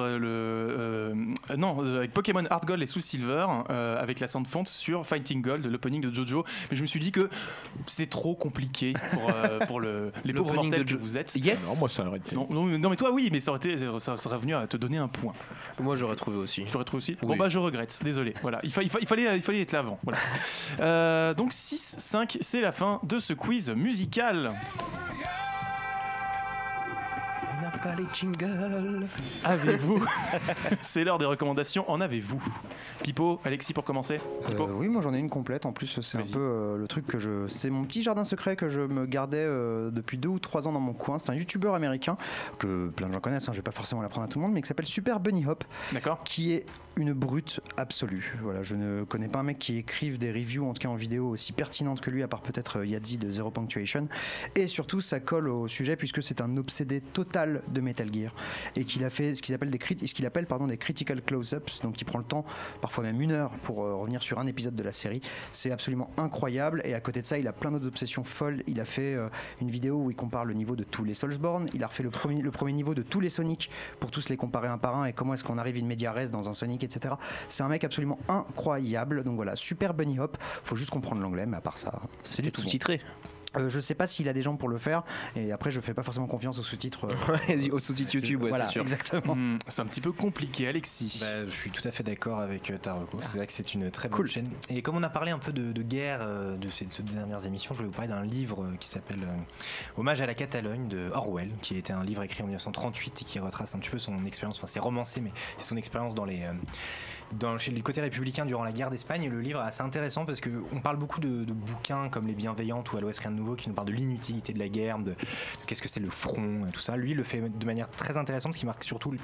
avec Pokémon Heart Gold et Soul Silver avec la sound font sur Fighting Gold, l'opening de Jojo, mais je me suis dit que c'était trop compliqué pour les pauvres L'opening mortels de que vous êtes. Yes. Non, moi ça aurait été. Non, mais toi oui, mais ça serait venu à te donner un point. Moi j'aurais trouvé aussi. Tu l'aurais trouvé aussi. Oui. Bon bah je regrette, désolé. Voilà, il fallait être là avant. Voilà. Donc 6-5, c'est la fin de ce quiz musical. On n'a pas les jingles. Avez-vous C'est l'heure des recommandations. En avez-vous Pipo, Alexis pour commencer. Pipo. Oui, moi j'en ai une complète. En plus, c'est un Vas-y. peu le truc c'est mon petit jardin secret que je me gardais depuis 2 ou 3 ans dans mon coin. C'est un youtubeur américain que plein de gens connaissent. Je vais pas forcément l'apprendre à tout le monde, mais qui s'appelle Super Bunny Hop, D'accord. qui est une brute absolue. Voilà, je ne connais pas un mec qui écrive des reviews, en tout cas en vidéo, aussi pertinentes que lui, à part peut-être Yadzi de Zero Punctuation. Et surtout, ça colle au sujet puisque c'est un obsédé total de Metal Gear et qu'il a fait ce qu'il appelle des critical close-ups, donc il prend le temps, parfois même 1 heure, pour revenir sur un épisode de la série. C'est absolument incroyable. Et à côté de ça, il a plein d'autres obsessions folles. Il a fait une vidéo où il compare le niveau de tous les Soulsborne. Il a refait le premier niveau de tous les Sonic pour tous les comparer un par un et comment est-ce qu'on arrive in media res dans un Sonic, etc. C'est un mec absolument incroyable. Donc voilà, super bunny hop. Faut juste comprendre l'anglais, mais à part ça, c'est sous-titré. Je sais pas s'il a des gens pour le faire, et après je fais pas forcément confiance aux sous-titres. Aux sous-titres YouTube, ouais, voilà, c'est sûr. Exactement. C'est un petit peu compliqué, Alexis. Je suis tout à fait d'accord avec Taroko. C'est vrai que c'est une très bonne chaîne. Et comme on a parlé un peu de guerre de ces 2 dernières émissions, je vais vous parler d'un livre qui s'appelle Hommage à la Catalogne de Orwell, qui était un livre écrit en 1938 et qui retrace un petit peu son expérience. Enfin, c'est romancé, mais c'est son expérience chez le côté républicain durant la guerre d'Espagne. Et le livre est assez intéressant parce qu'on parle beaucoup de bouquins comme Les Bienveillantes ou À l'Ouest rien de nouveau qui nous parlent de l'inutilité de la guerre, de qu'est-ce que c'est le front, tout ça. Lui, il le fait de manière très intéressante, ce qui marque surtout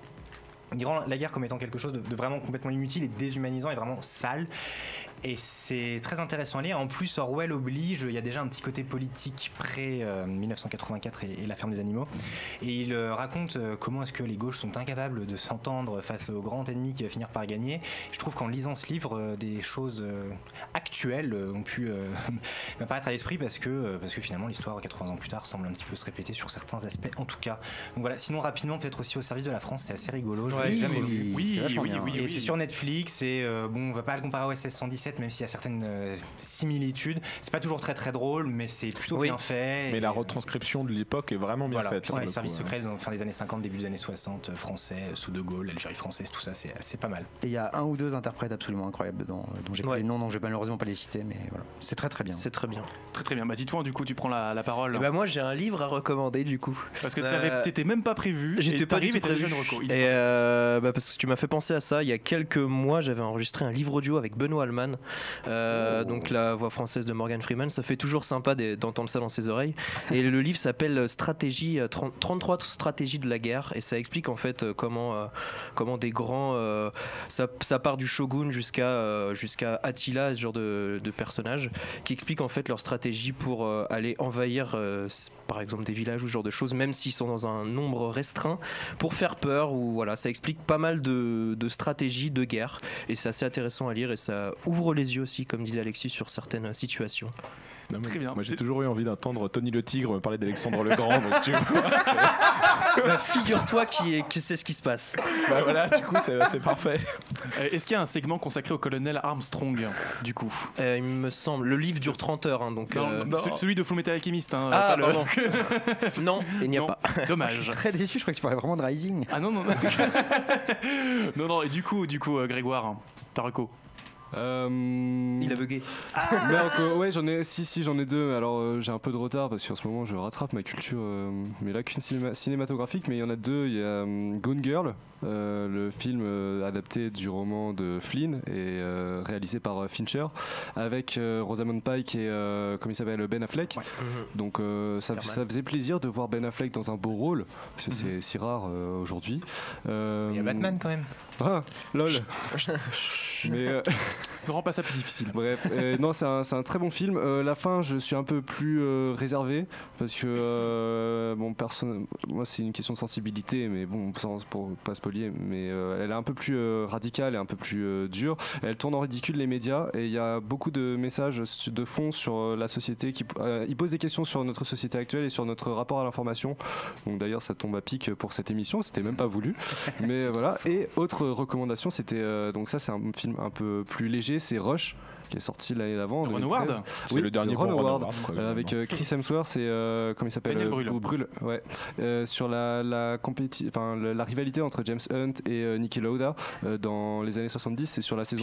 il rend la guerre comme étant quelque chose de vraiment complètement inutile et déshumanisant et vraiment sale. Et c'est très intéressant à lire. En plus, Orwell oblige, il y a déjà un petit côté politique près 1984 et la ferme des animaux. Et il raconte comment est-ce que les gauches sont incapables de s'entendre face au grand ennemi qui va finir par gagner. Je trouve qu'en lisant ce livre, des choses actuelles ont pu m'apparaître à l'esprit parce que finalement l'histoire 80 ans plus tard semble un petit peu se répéter sur certains aspects en tout cas. Donc voilà, sinon rapidement peut-être aussi Au service de la France, c'est assez rigolo. Oui. Et c'est sur Netflix et on va pas le comparer au SS 117 même s'il y a certaines similitudes. C'est pas toujours très très drôle mais c'est plutôt bien fait. Mais la retranscription de l'époque est vraiment bien faite. Les services secrets fin des années 50, début des années 60, français, sous De Gaulle, l'Algérie française, tout ça c'est pas mal. Et il y a 1 ou 2 interprètes absolument incroyables dedans, dont j'ai pas les noms, donc je vais malheureusement pas les citer, mais voilà. C'est très très bien. C'est très bien. Très très bien. Dis-toi, du coup, tu prends la parole. Moi j'ai un livre à recommander du coup. Parce que t'étais même pas prévu. J'étais pas du tout prévu. Parce que tu m'as fait penser à ça. Il y a quelques mois, j'avais enregistré un livre audio avec Benoît Allman, donc la voix française de Morgan Freeman. Ça fait toujours sympa d'entendre ça dans ses oreilles. Et le livre s'appelle 33 stratégies de la guerre, et ça explique en fait comment des grands, ça part du shogun jusqu'à Attila, ce genre de personnages, qui expliquent en fait leur stratégie pour aller envahir par exemple des villages ou ce genre de choses, même s'ils sont dans un nombre restreint, pour faire peur. Ou voilà, ça explique pas mal de stratégies de guerre, et c'est assez intéressant à lire, et ça ouvre les yeux aussi, comme disait Alexis, sur certaines situations. Très bien. Moi j'ai toujours eu envie d'entendre Tony le Tigre me parler d'Alexandre le Grand, donc tu vois, figure-toi que c'est ce qui se passe. Voilà, du coup c'est parfait. Est-ce qu'il y a un segment consacré au colonel Armstrong, du coup il me semble. Le livre dure 30 heures, hein, donc celui de Full Metal Alchemist. Pardon. Non, il n'y a pas. Dommage. Je suis très déçu, je crois que tu parlais vraiment de Rising. Ah non. Non, et du coup Grégoire, Tareko. Il a bugué. Ouais, j'en ai 2. Alors j'ai un peu de retard parce qu'en ce moment je rattrape ma culture, mais là qu'une cinématographique. Mais il y en a 2. Il y a Gone Girl, le film adapté du roman de Flynn et réalisé par Fincher, avec Rosamund Pike et comment il s'appelle, Ben Affleck. Ouais. Donc ça faisait plaisir de voir Ben Affleck dans un beau rôle parce que c'est si rare aujourd'hui. Il y a Batman quand même. Ah, lol. Mais ne rend pas ça plus difficile. Bref, non, c'est un très bon film. La fin, je suis un peu plus réservé parce que moi c'est une question de sensibilité, mais bon, pour pas spoiler, mais elle est un peu plus radicale et un peu plus dure. Elle tourne en ridicule les médias, et il y a beaucoup de messages de fond sur la société il pose des questions sur notre société actuelle et sur notre rapport à l'information. Donc d'ailleurs, ça tombe à pic pour cette émission. C'était même pas voulu, mais voilà. Et autre recommandation, c'était donc ça, c'est un film un peu plus léger, c'est Rush, qui est sorti l'année d'avant. Ron Howard. C'est le dernier Ron Howard, avec Chris Hemsworth et comment il s'appelle, Daniel Brühl. Ouais. Sur la rivalité entre James Hunt et Niki Lauda dans les années 70, c'est sur la saison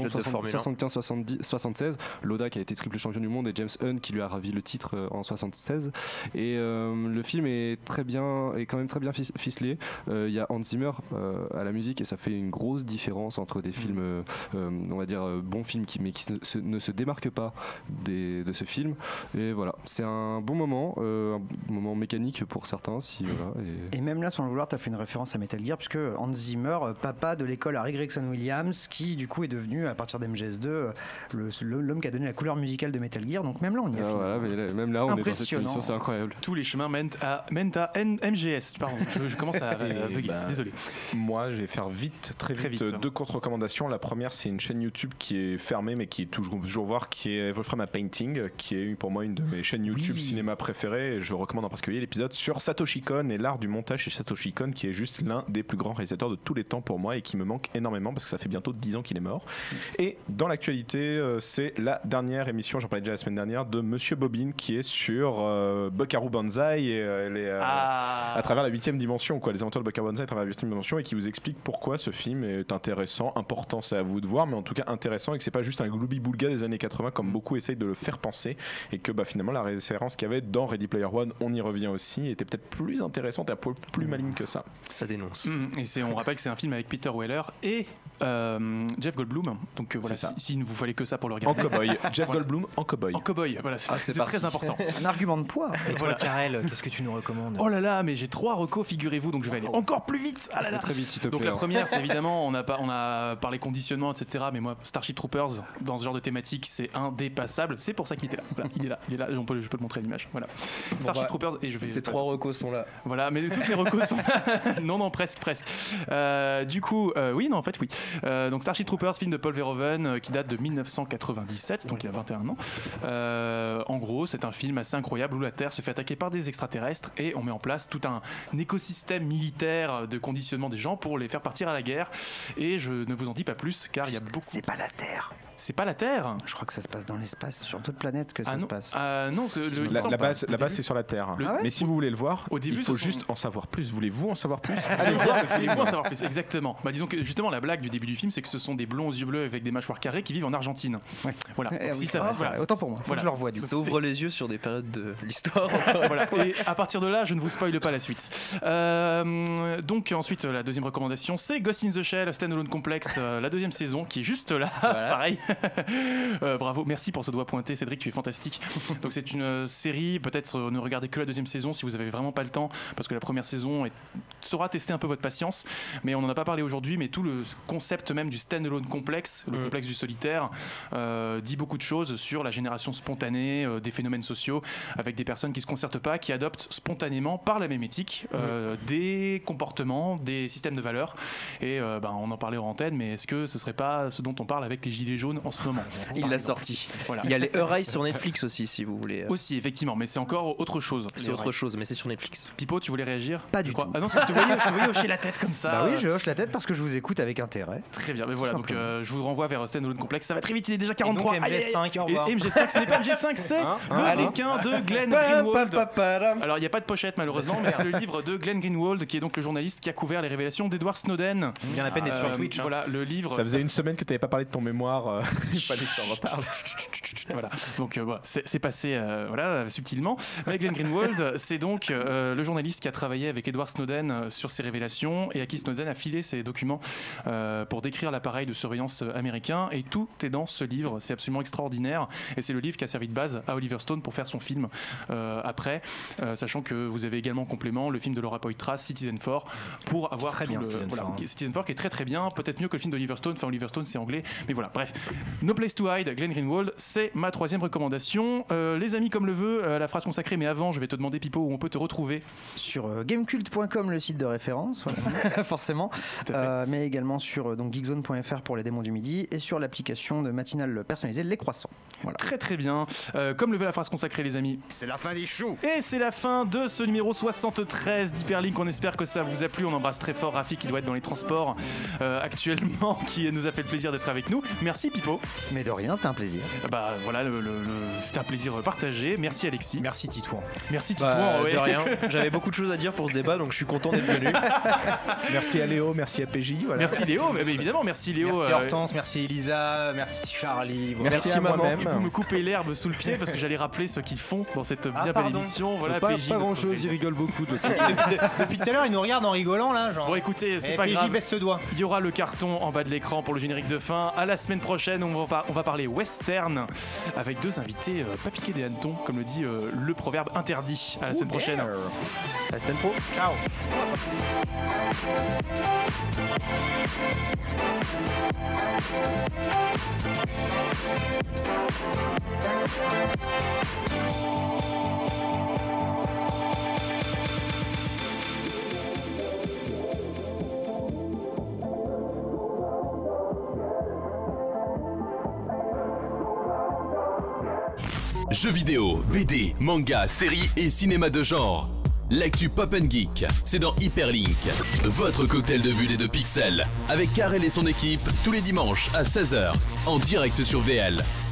75-76. Lauda qui a été triple champion du monde et James Hunt qui lui a ravi le titre en 76. Et le film est quand même très bien ficelé. Il y a Hans Zimmer à la musique, et ça fait une grosse différence entre des films, on va dire bons films film qui ne se démarque pas de ce film. Et voilà, c'est un bon moment mécanique pour certains. Et même là, sans le vouloir, tu as fait une référence à Metal Gear, puisque Hans Zimmer, papa de l'école Harry Gregson Williams, qui du coup est devenu, à partir d'MGS2, l'homme qui a donné la couleur musicale de Metal Gear. Donc même là, on y a voilà, même là, on est dans cette émission, c'est incroyable. Tous les chemins mènent à MGS. Pardon, je commence à bugger. Désolé. Moi, je vais faire très vite. 2 courtes recommandations. La première, c'est une chaîne YouTube qui est fermée, mais qui est toujours voir, qui est Wolfram a Painting, qui est pour moi une de mes chaînes YouTube cinéma préférées. Et je recommande en particulier l'épisode sur Satoshi Kon et l'art du montage chez Satoshi Kon, qui est juste l'un des plus grands réalisateurs de tous les temps pour moi et qui me manque énormément parce que ça fait bientôt 10 ans qu'il est mort. Et dans l'actualité, c'est la dernière émission, j'en parlais déjà la semaine dernière, de Monsieur Bobine, qui est sur Buckaroo Banzai et à travers la 8e dimension, les aventures de Buckaroo Banzai à travers la 8e dimension, et qui vous explique pourquoi ce film est intéressant, important, c'est à vous de voir, mais en tout cas intéressant, et que c'est pas juste un gloubi-boulga des années 80 comme beaucoup essayent de le faire penser, et que finalement la référence qu'il y avait dans Ready Player One, on y revient aussi, était peut-être plus intéressante et un peu plus maligne que ça. Ça dénonce. Et on rappelle que c'est un film avec Peter Weller et Jeff Goldblum. Donc voilà, s'il ne vous fallait que ça pour le regarder. En cowboy. Jeff Goldblum en cowboy. En cowboy, voilà, c'est très important. Un argument de poids. Et toi, Karel, qu'est-ce que tu nous recommandes? Oh là là, mais j'ai 3 recos, figurez-vous, donc je vais aller encore plus vite. Ah là là. Très vite, s'il te plaît. Donc la première, c'est évidemment, on a parlé conditionnement, etc. Mais moi, Starship Troopers, dans ce genre de thématique, c'est indépassable. C'est pour ça qu'il était là. Voilà, il est là. Je peux le montrer à l'image. Voilà. Starship Troopers, et je vais. Ces 3 recos sont là. Voilà, mais toutes les recos sont là. non, presque. Du coup, oui. Donc Starship Troopers, film de Paul Verhoeven, qui date de 1997, donc il y a 21 ans. En gros, c'est un film assez incroyable où la Terre se fait attaquer par des extraterrestres et on met en place tout un écosystème militaire de conditionnement des gens pour les faire partir à la guerre. Et je ne vous en dis pas plus car il y a beaucoup. C'est pas la Terre. C'est pas la Terre. Je crois que ça se passe dans l'espace, sur d'autres planètes que ça se passe. Non, la base c'est sur la Terre. Mais si vous voulez le voir, il faut juste en savoir plus. Voulez-vous en savoir plus? Allez voir. Voulez-vous en savoir plus? Exactement. Disons que justement la blague du début du film, c'est que ce sont des blonds aux yeux bleus avec des mâchoires carrées qui vivent en Argentine. Ouais. Voilà. Autant pour moi. Faut que je le revoie. Ça ouvre les yeux sur des périodes de l'histoire. Voilà. Et à partir de là, je ne vous spoile pas la suite. Donc ensuite, la deuxième recommandation, c'est Ghost in the Shell, Standalone Complex, la 2e saison, qui est juste là. Voilà. Pareil. Bravo, merci pour ce doigt pointé, Cédric, tu es fantastique. Donc c'est une série, peut-être ne regardez que la 2e saison si vous avez vraiment pas le temps, parce que la première saison saura tester un peu votre patience, mais on n'en a pas parlé aujourd'hui, mais tout le concept même du standalone complexe, le complexe du solitaire, dit beaucoup de choses sur la génération spontanée des phénomènes sociaux, avec des personnes qui se concertent pas, qui adoptent spontanément par la même éthique des comportements, des systèmes de valeurs, et on en parlait en antenne, mais est-ce que ce serait pas ce dont on parle avec les gilets jaunes en ce moment? Il l'a sorti. Voilà. Il y a les Eyes sur Netflix aussi, si vous voulez. Aussi, effectivement, mais c'est encore autre chose. C'est autre chose, mais c'est sur Netflix. Pipo, tu voulais réagir? Pas du tout. Ah non, je te voyais hocher la tête comme ça. Bah oui, je hoche la tête parce que je vous écoute avec intérêt. Très bien, mais voilà, donc je vous renvoie vers Standalone Complex. Ça va très vite, il est déjà 43. Et donc MG5, au revoir. Et MG5, ce n'est pas MG5, c'est le bouquin de Glenn Greenwald. Alors, il n'y a pas de pochette malheureusement, mais c'est le livre de Glenn Greenwald, qui est donc le journaliste qui a couvert les révélations d'Edward Snowden. Il vient à peine d'être sur Twitch. Voilà, le livre. Ça faisait une semaine que tu n'avais pas parlé de ton mémoire. Il fallait que tu en reparles. Voilà, donc c'est passé subtilement. Mais Glenn Greenwald, c'est donc le journaliste qui a travaillé avec Edward Snowden sur ses révélations et à qui Snowden a filé ses documents pour décrire l'appareil de surveillance américain, et tout est dans ce livre. C'est absolument extraordinaire et c'est le livre qui a servi de base à Oliver Stone pour faire son film après, sachant que vous avez également en complément le film de Laura Poitras, Citizen 4, pour avoir très bien, Citizen 4 qui est très très bien, peut-être mieux que le film d'Oliver Stone. Enfin, Oliver Stone c'est anglais, mais voilà, bref. No Place to Hide, Glenn Greenwald, c'est ma 3e recommandation. Les amis, comme le veut la phrase consacrée, mais avant je vais te demander, Pipo, où on peut te retrouver. Sur gamecult.com, le site de référence, voilà. Forcément, mais également sur geekzone.fr pour les démons du midi, et sur l'application de matinale personnalisée Les Croissants. Voilà. Très très bien, comme le veut la phrase consacrée, les amis, c'est la fin des choux. Et c'est la fin de ce numéro 73 d'Hyperlink. On espère que ça vous a plu. On embrasse très fort Rafi qui doit être dans les transports actuellement, qui nous a fait le plaisir d'être avec nous. Merci Pipo. Mais de rien, c'était un plaisir. Bah voilà, c'était un plaisir partagé. Merci Alexis. Merci Titouan. Merci Titouan. De rien. J'avais beaucoup de choses à dire pour ce débat, donc je suis content d'être venu. Merci à Léo, merci à PJ. Voilà. Merci Léo, mais évidemment, merci Léo. Merci Hortense, merci Elisa, merci Charlie. Merci à maman. Et vous me coupez l'herbe sous le pied parce que j'allais rappeler ce qu'ils font dans cette bien belle émission. Voilà, pas PJ. Pas grand chose, ils rigolent beaucoup de ça. Depuis tout à l'heure, ils nous regardent en rigolant là. Genre. Bon, écoutez, c'est pas PJ grave. baisse ce doigt. Il y aura le carton en bas de l'écran pour le générique de fin. À la semaine prochaine. prochaine, on va parler western avec deux invités pas piqués des hannetons, comme le dit le proverbe interdit. À la semaine prochaine. À la semaine pro. Ciao. Jeux vidéo, BD, manga, séries et cinéma de genre. L'actu Pop & Geek, c'est dans Hyperlink, votre cocktail de bulles et de pixels, avec Karel et son équipe, tous les dimanches à 16h, en direct sur VL.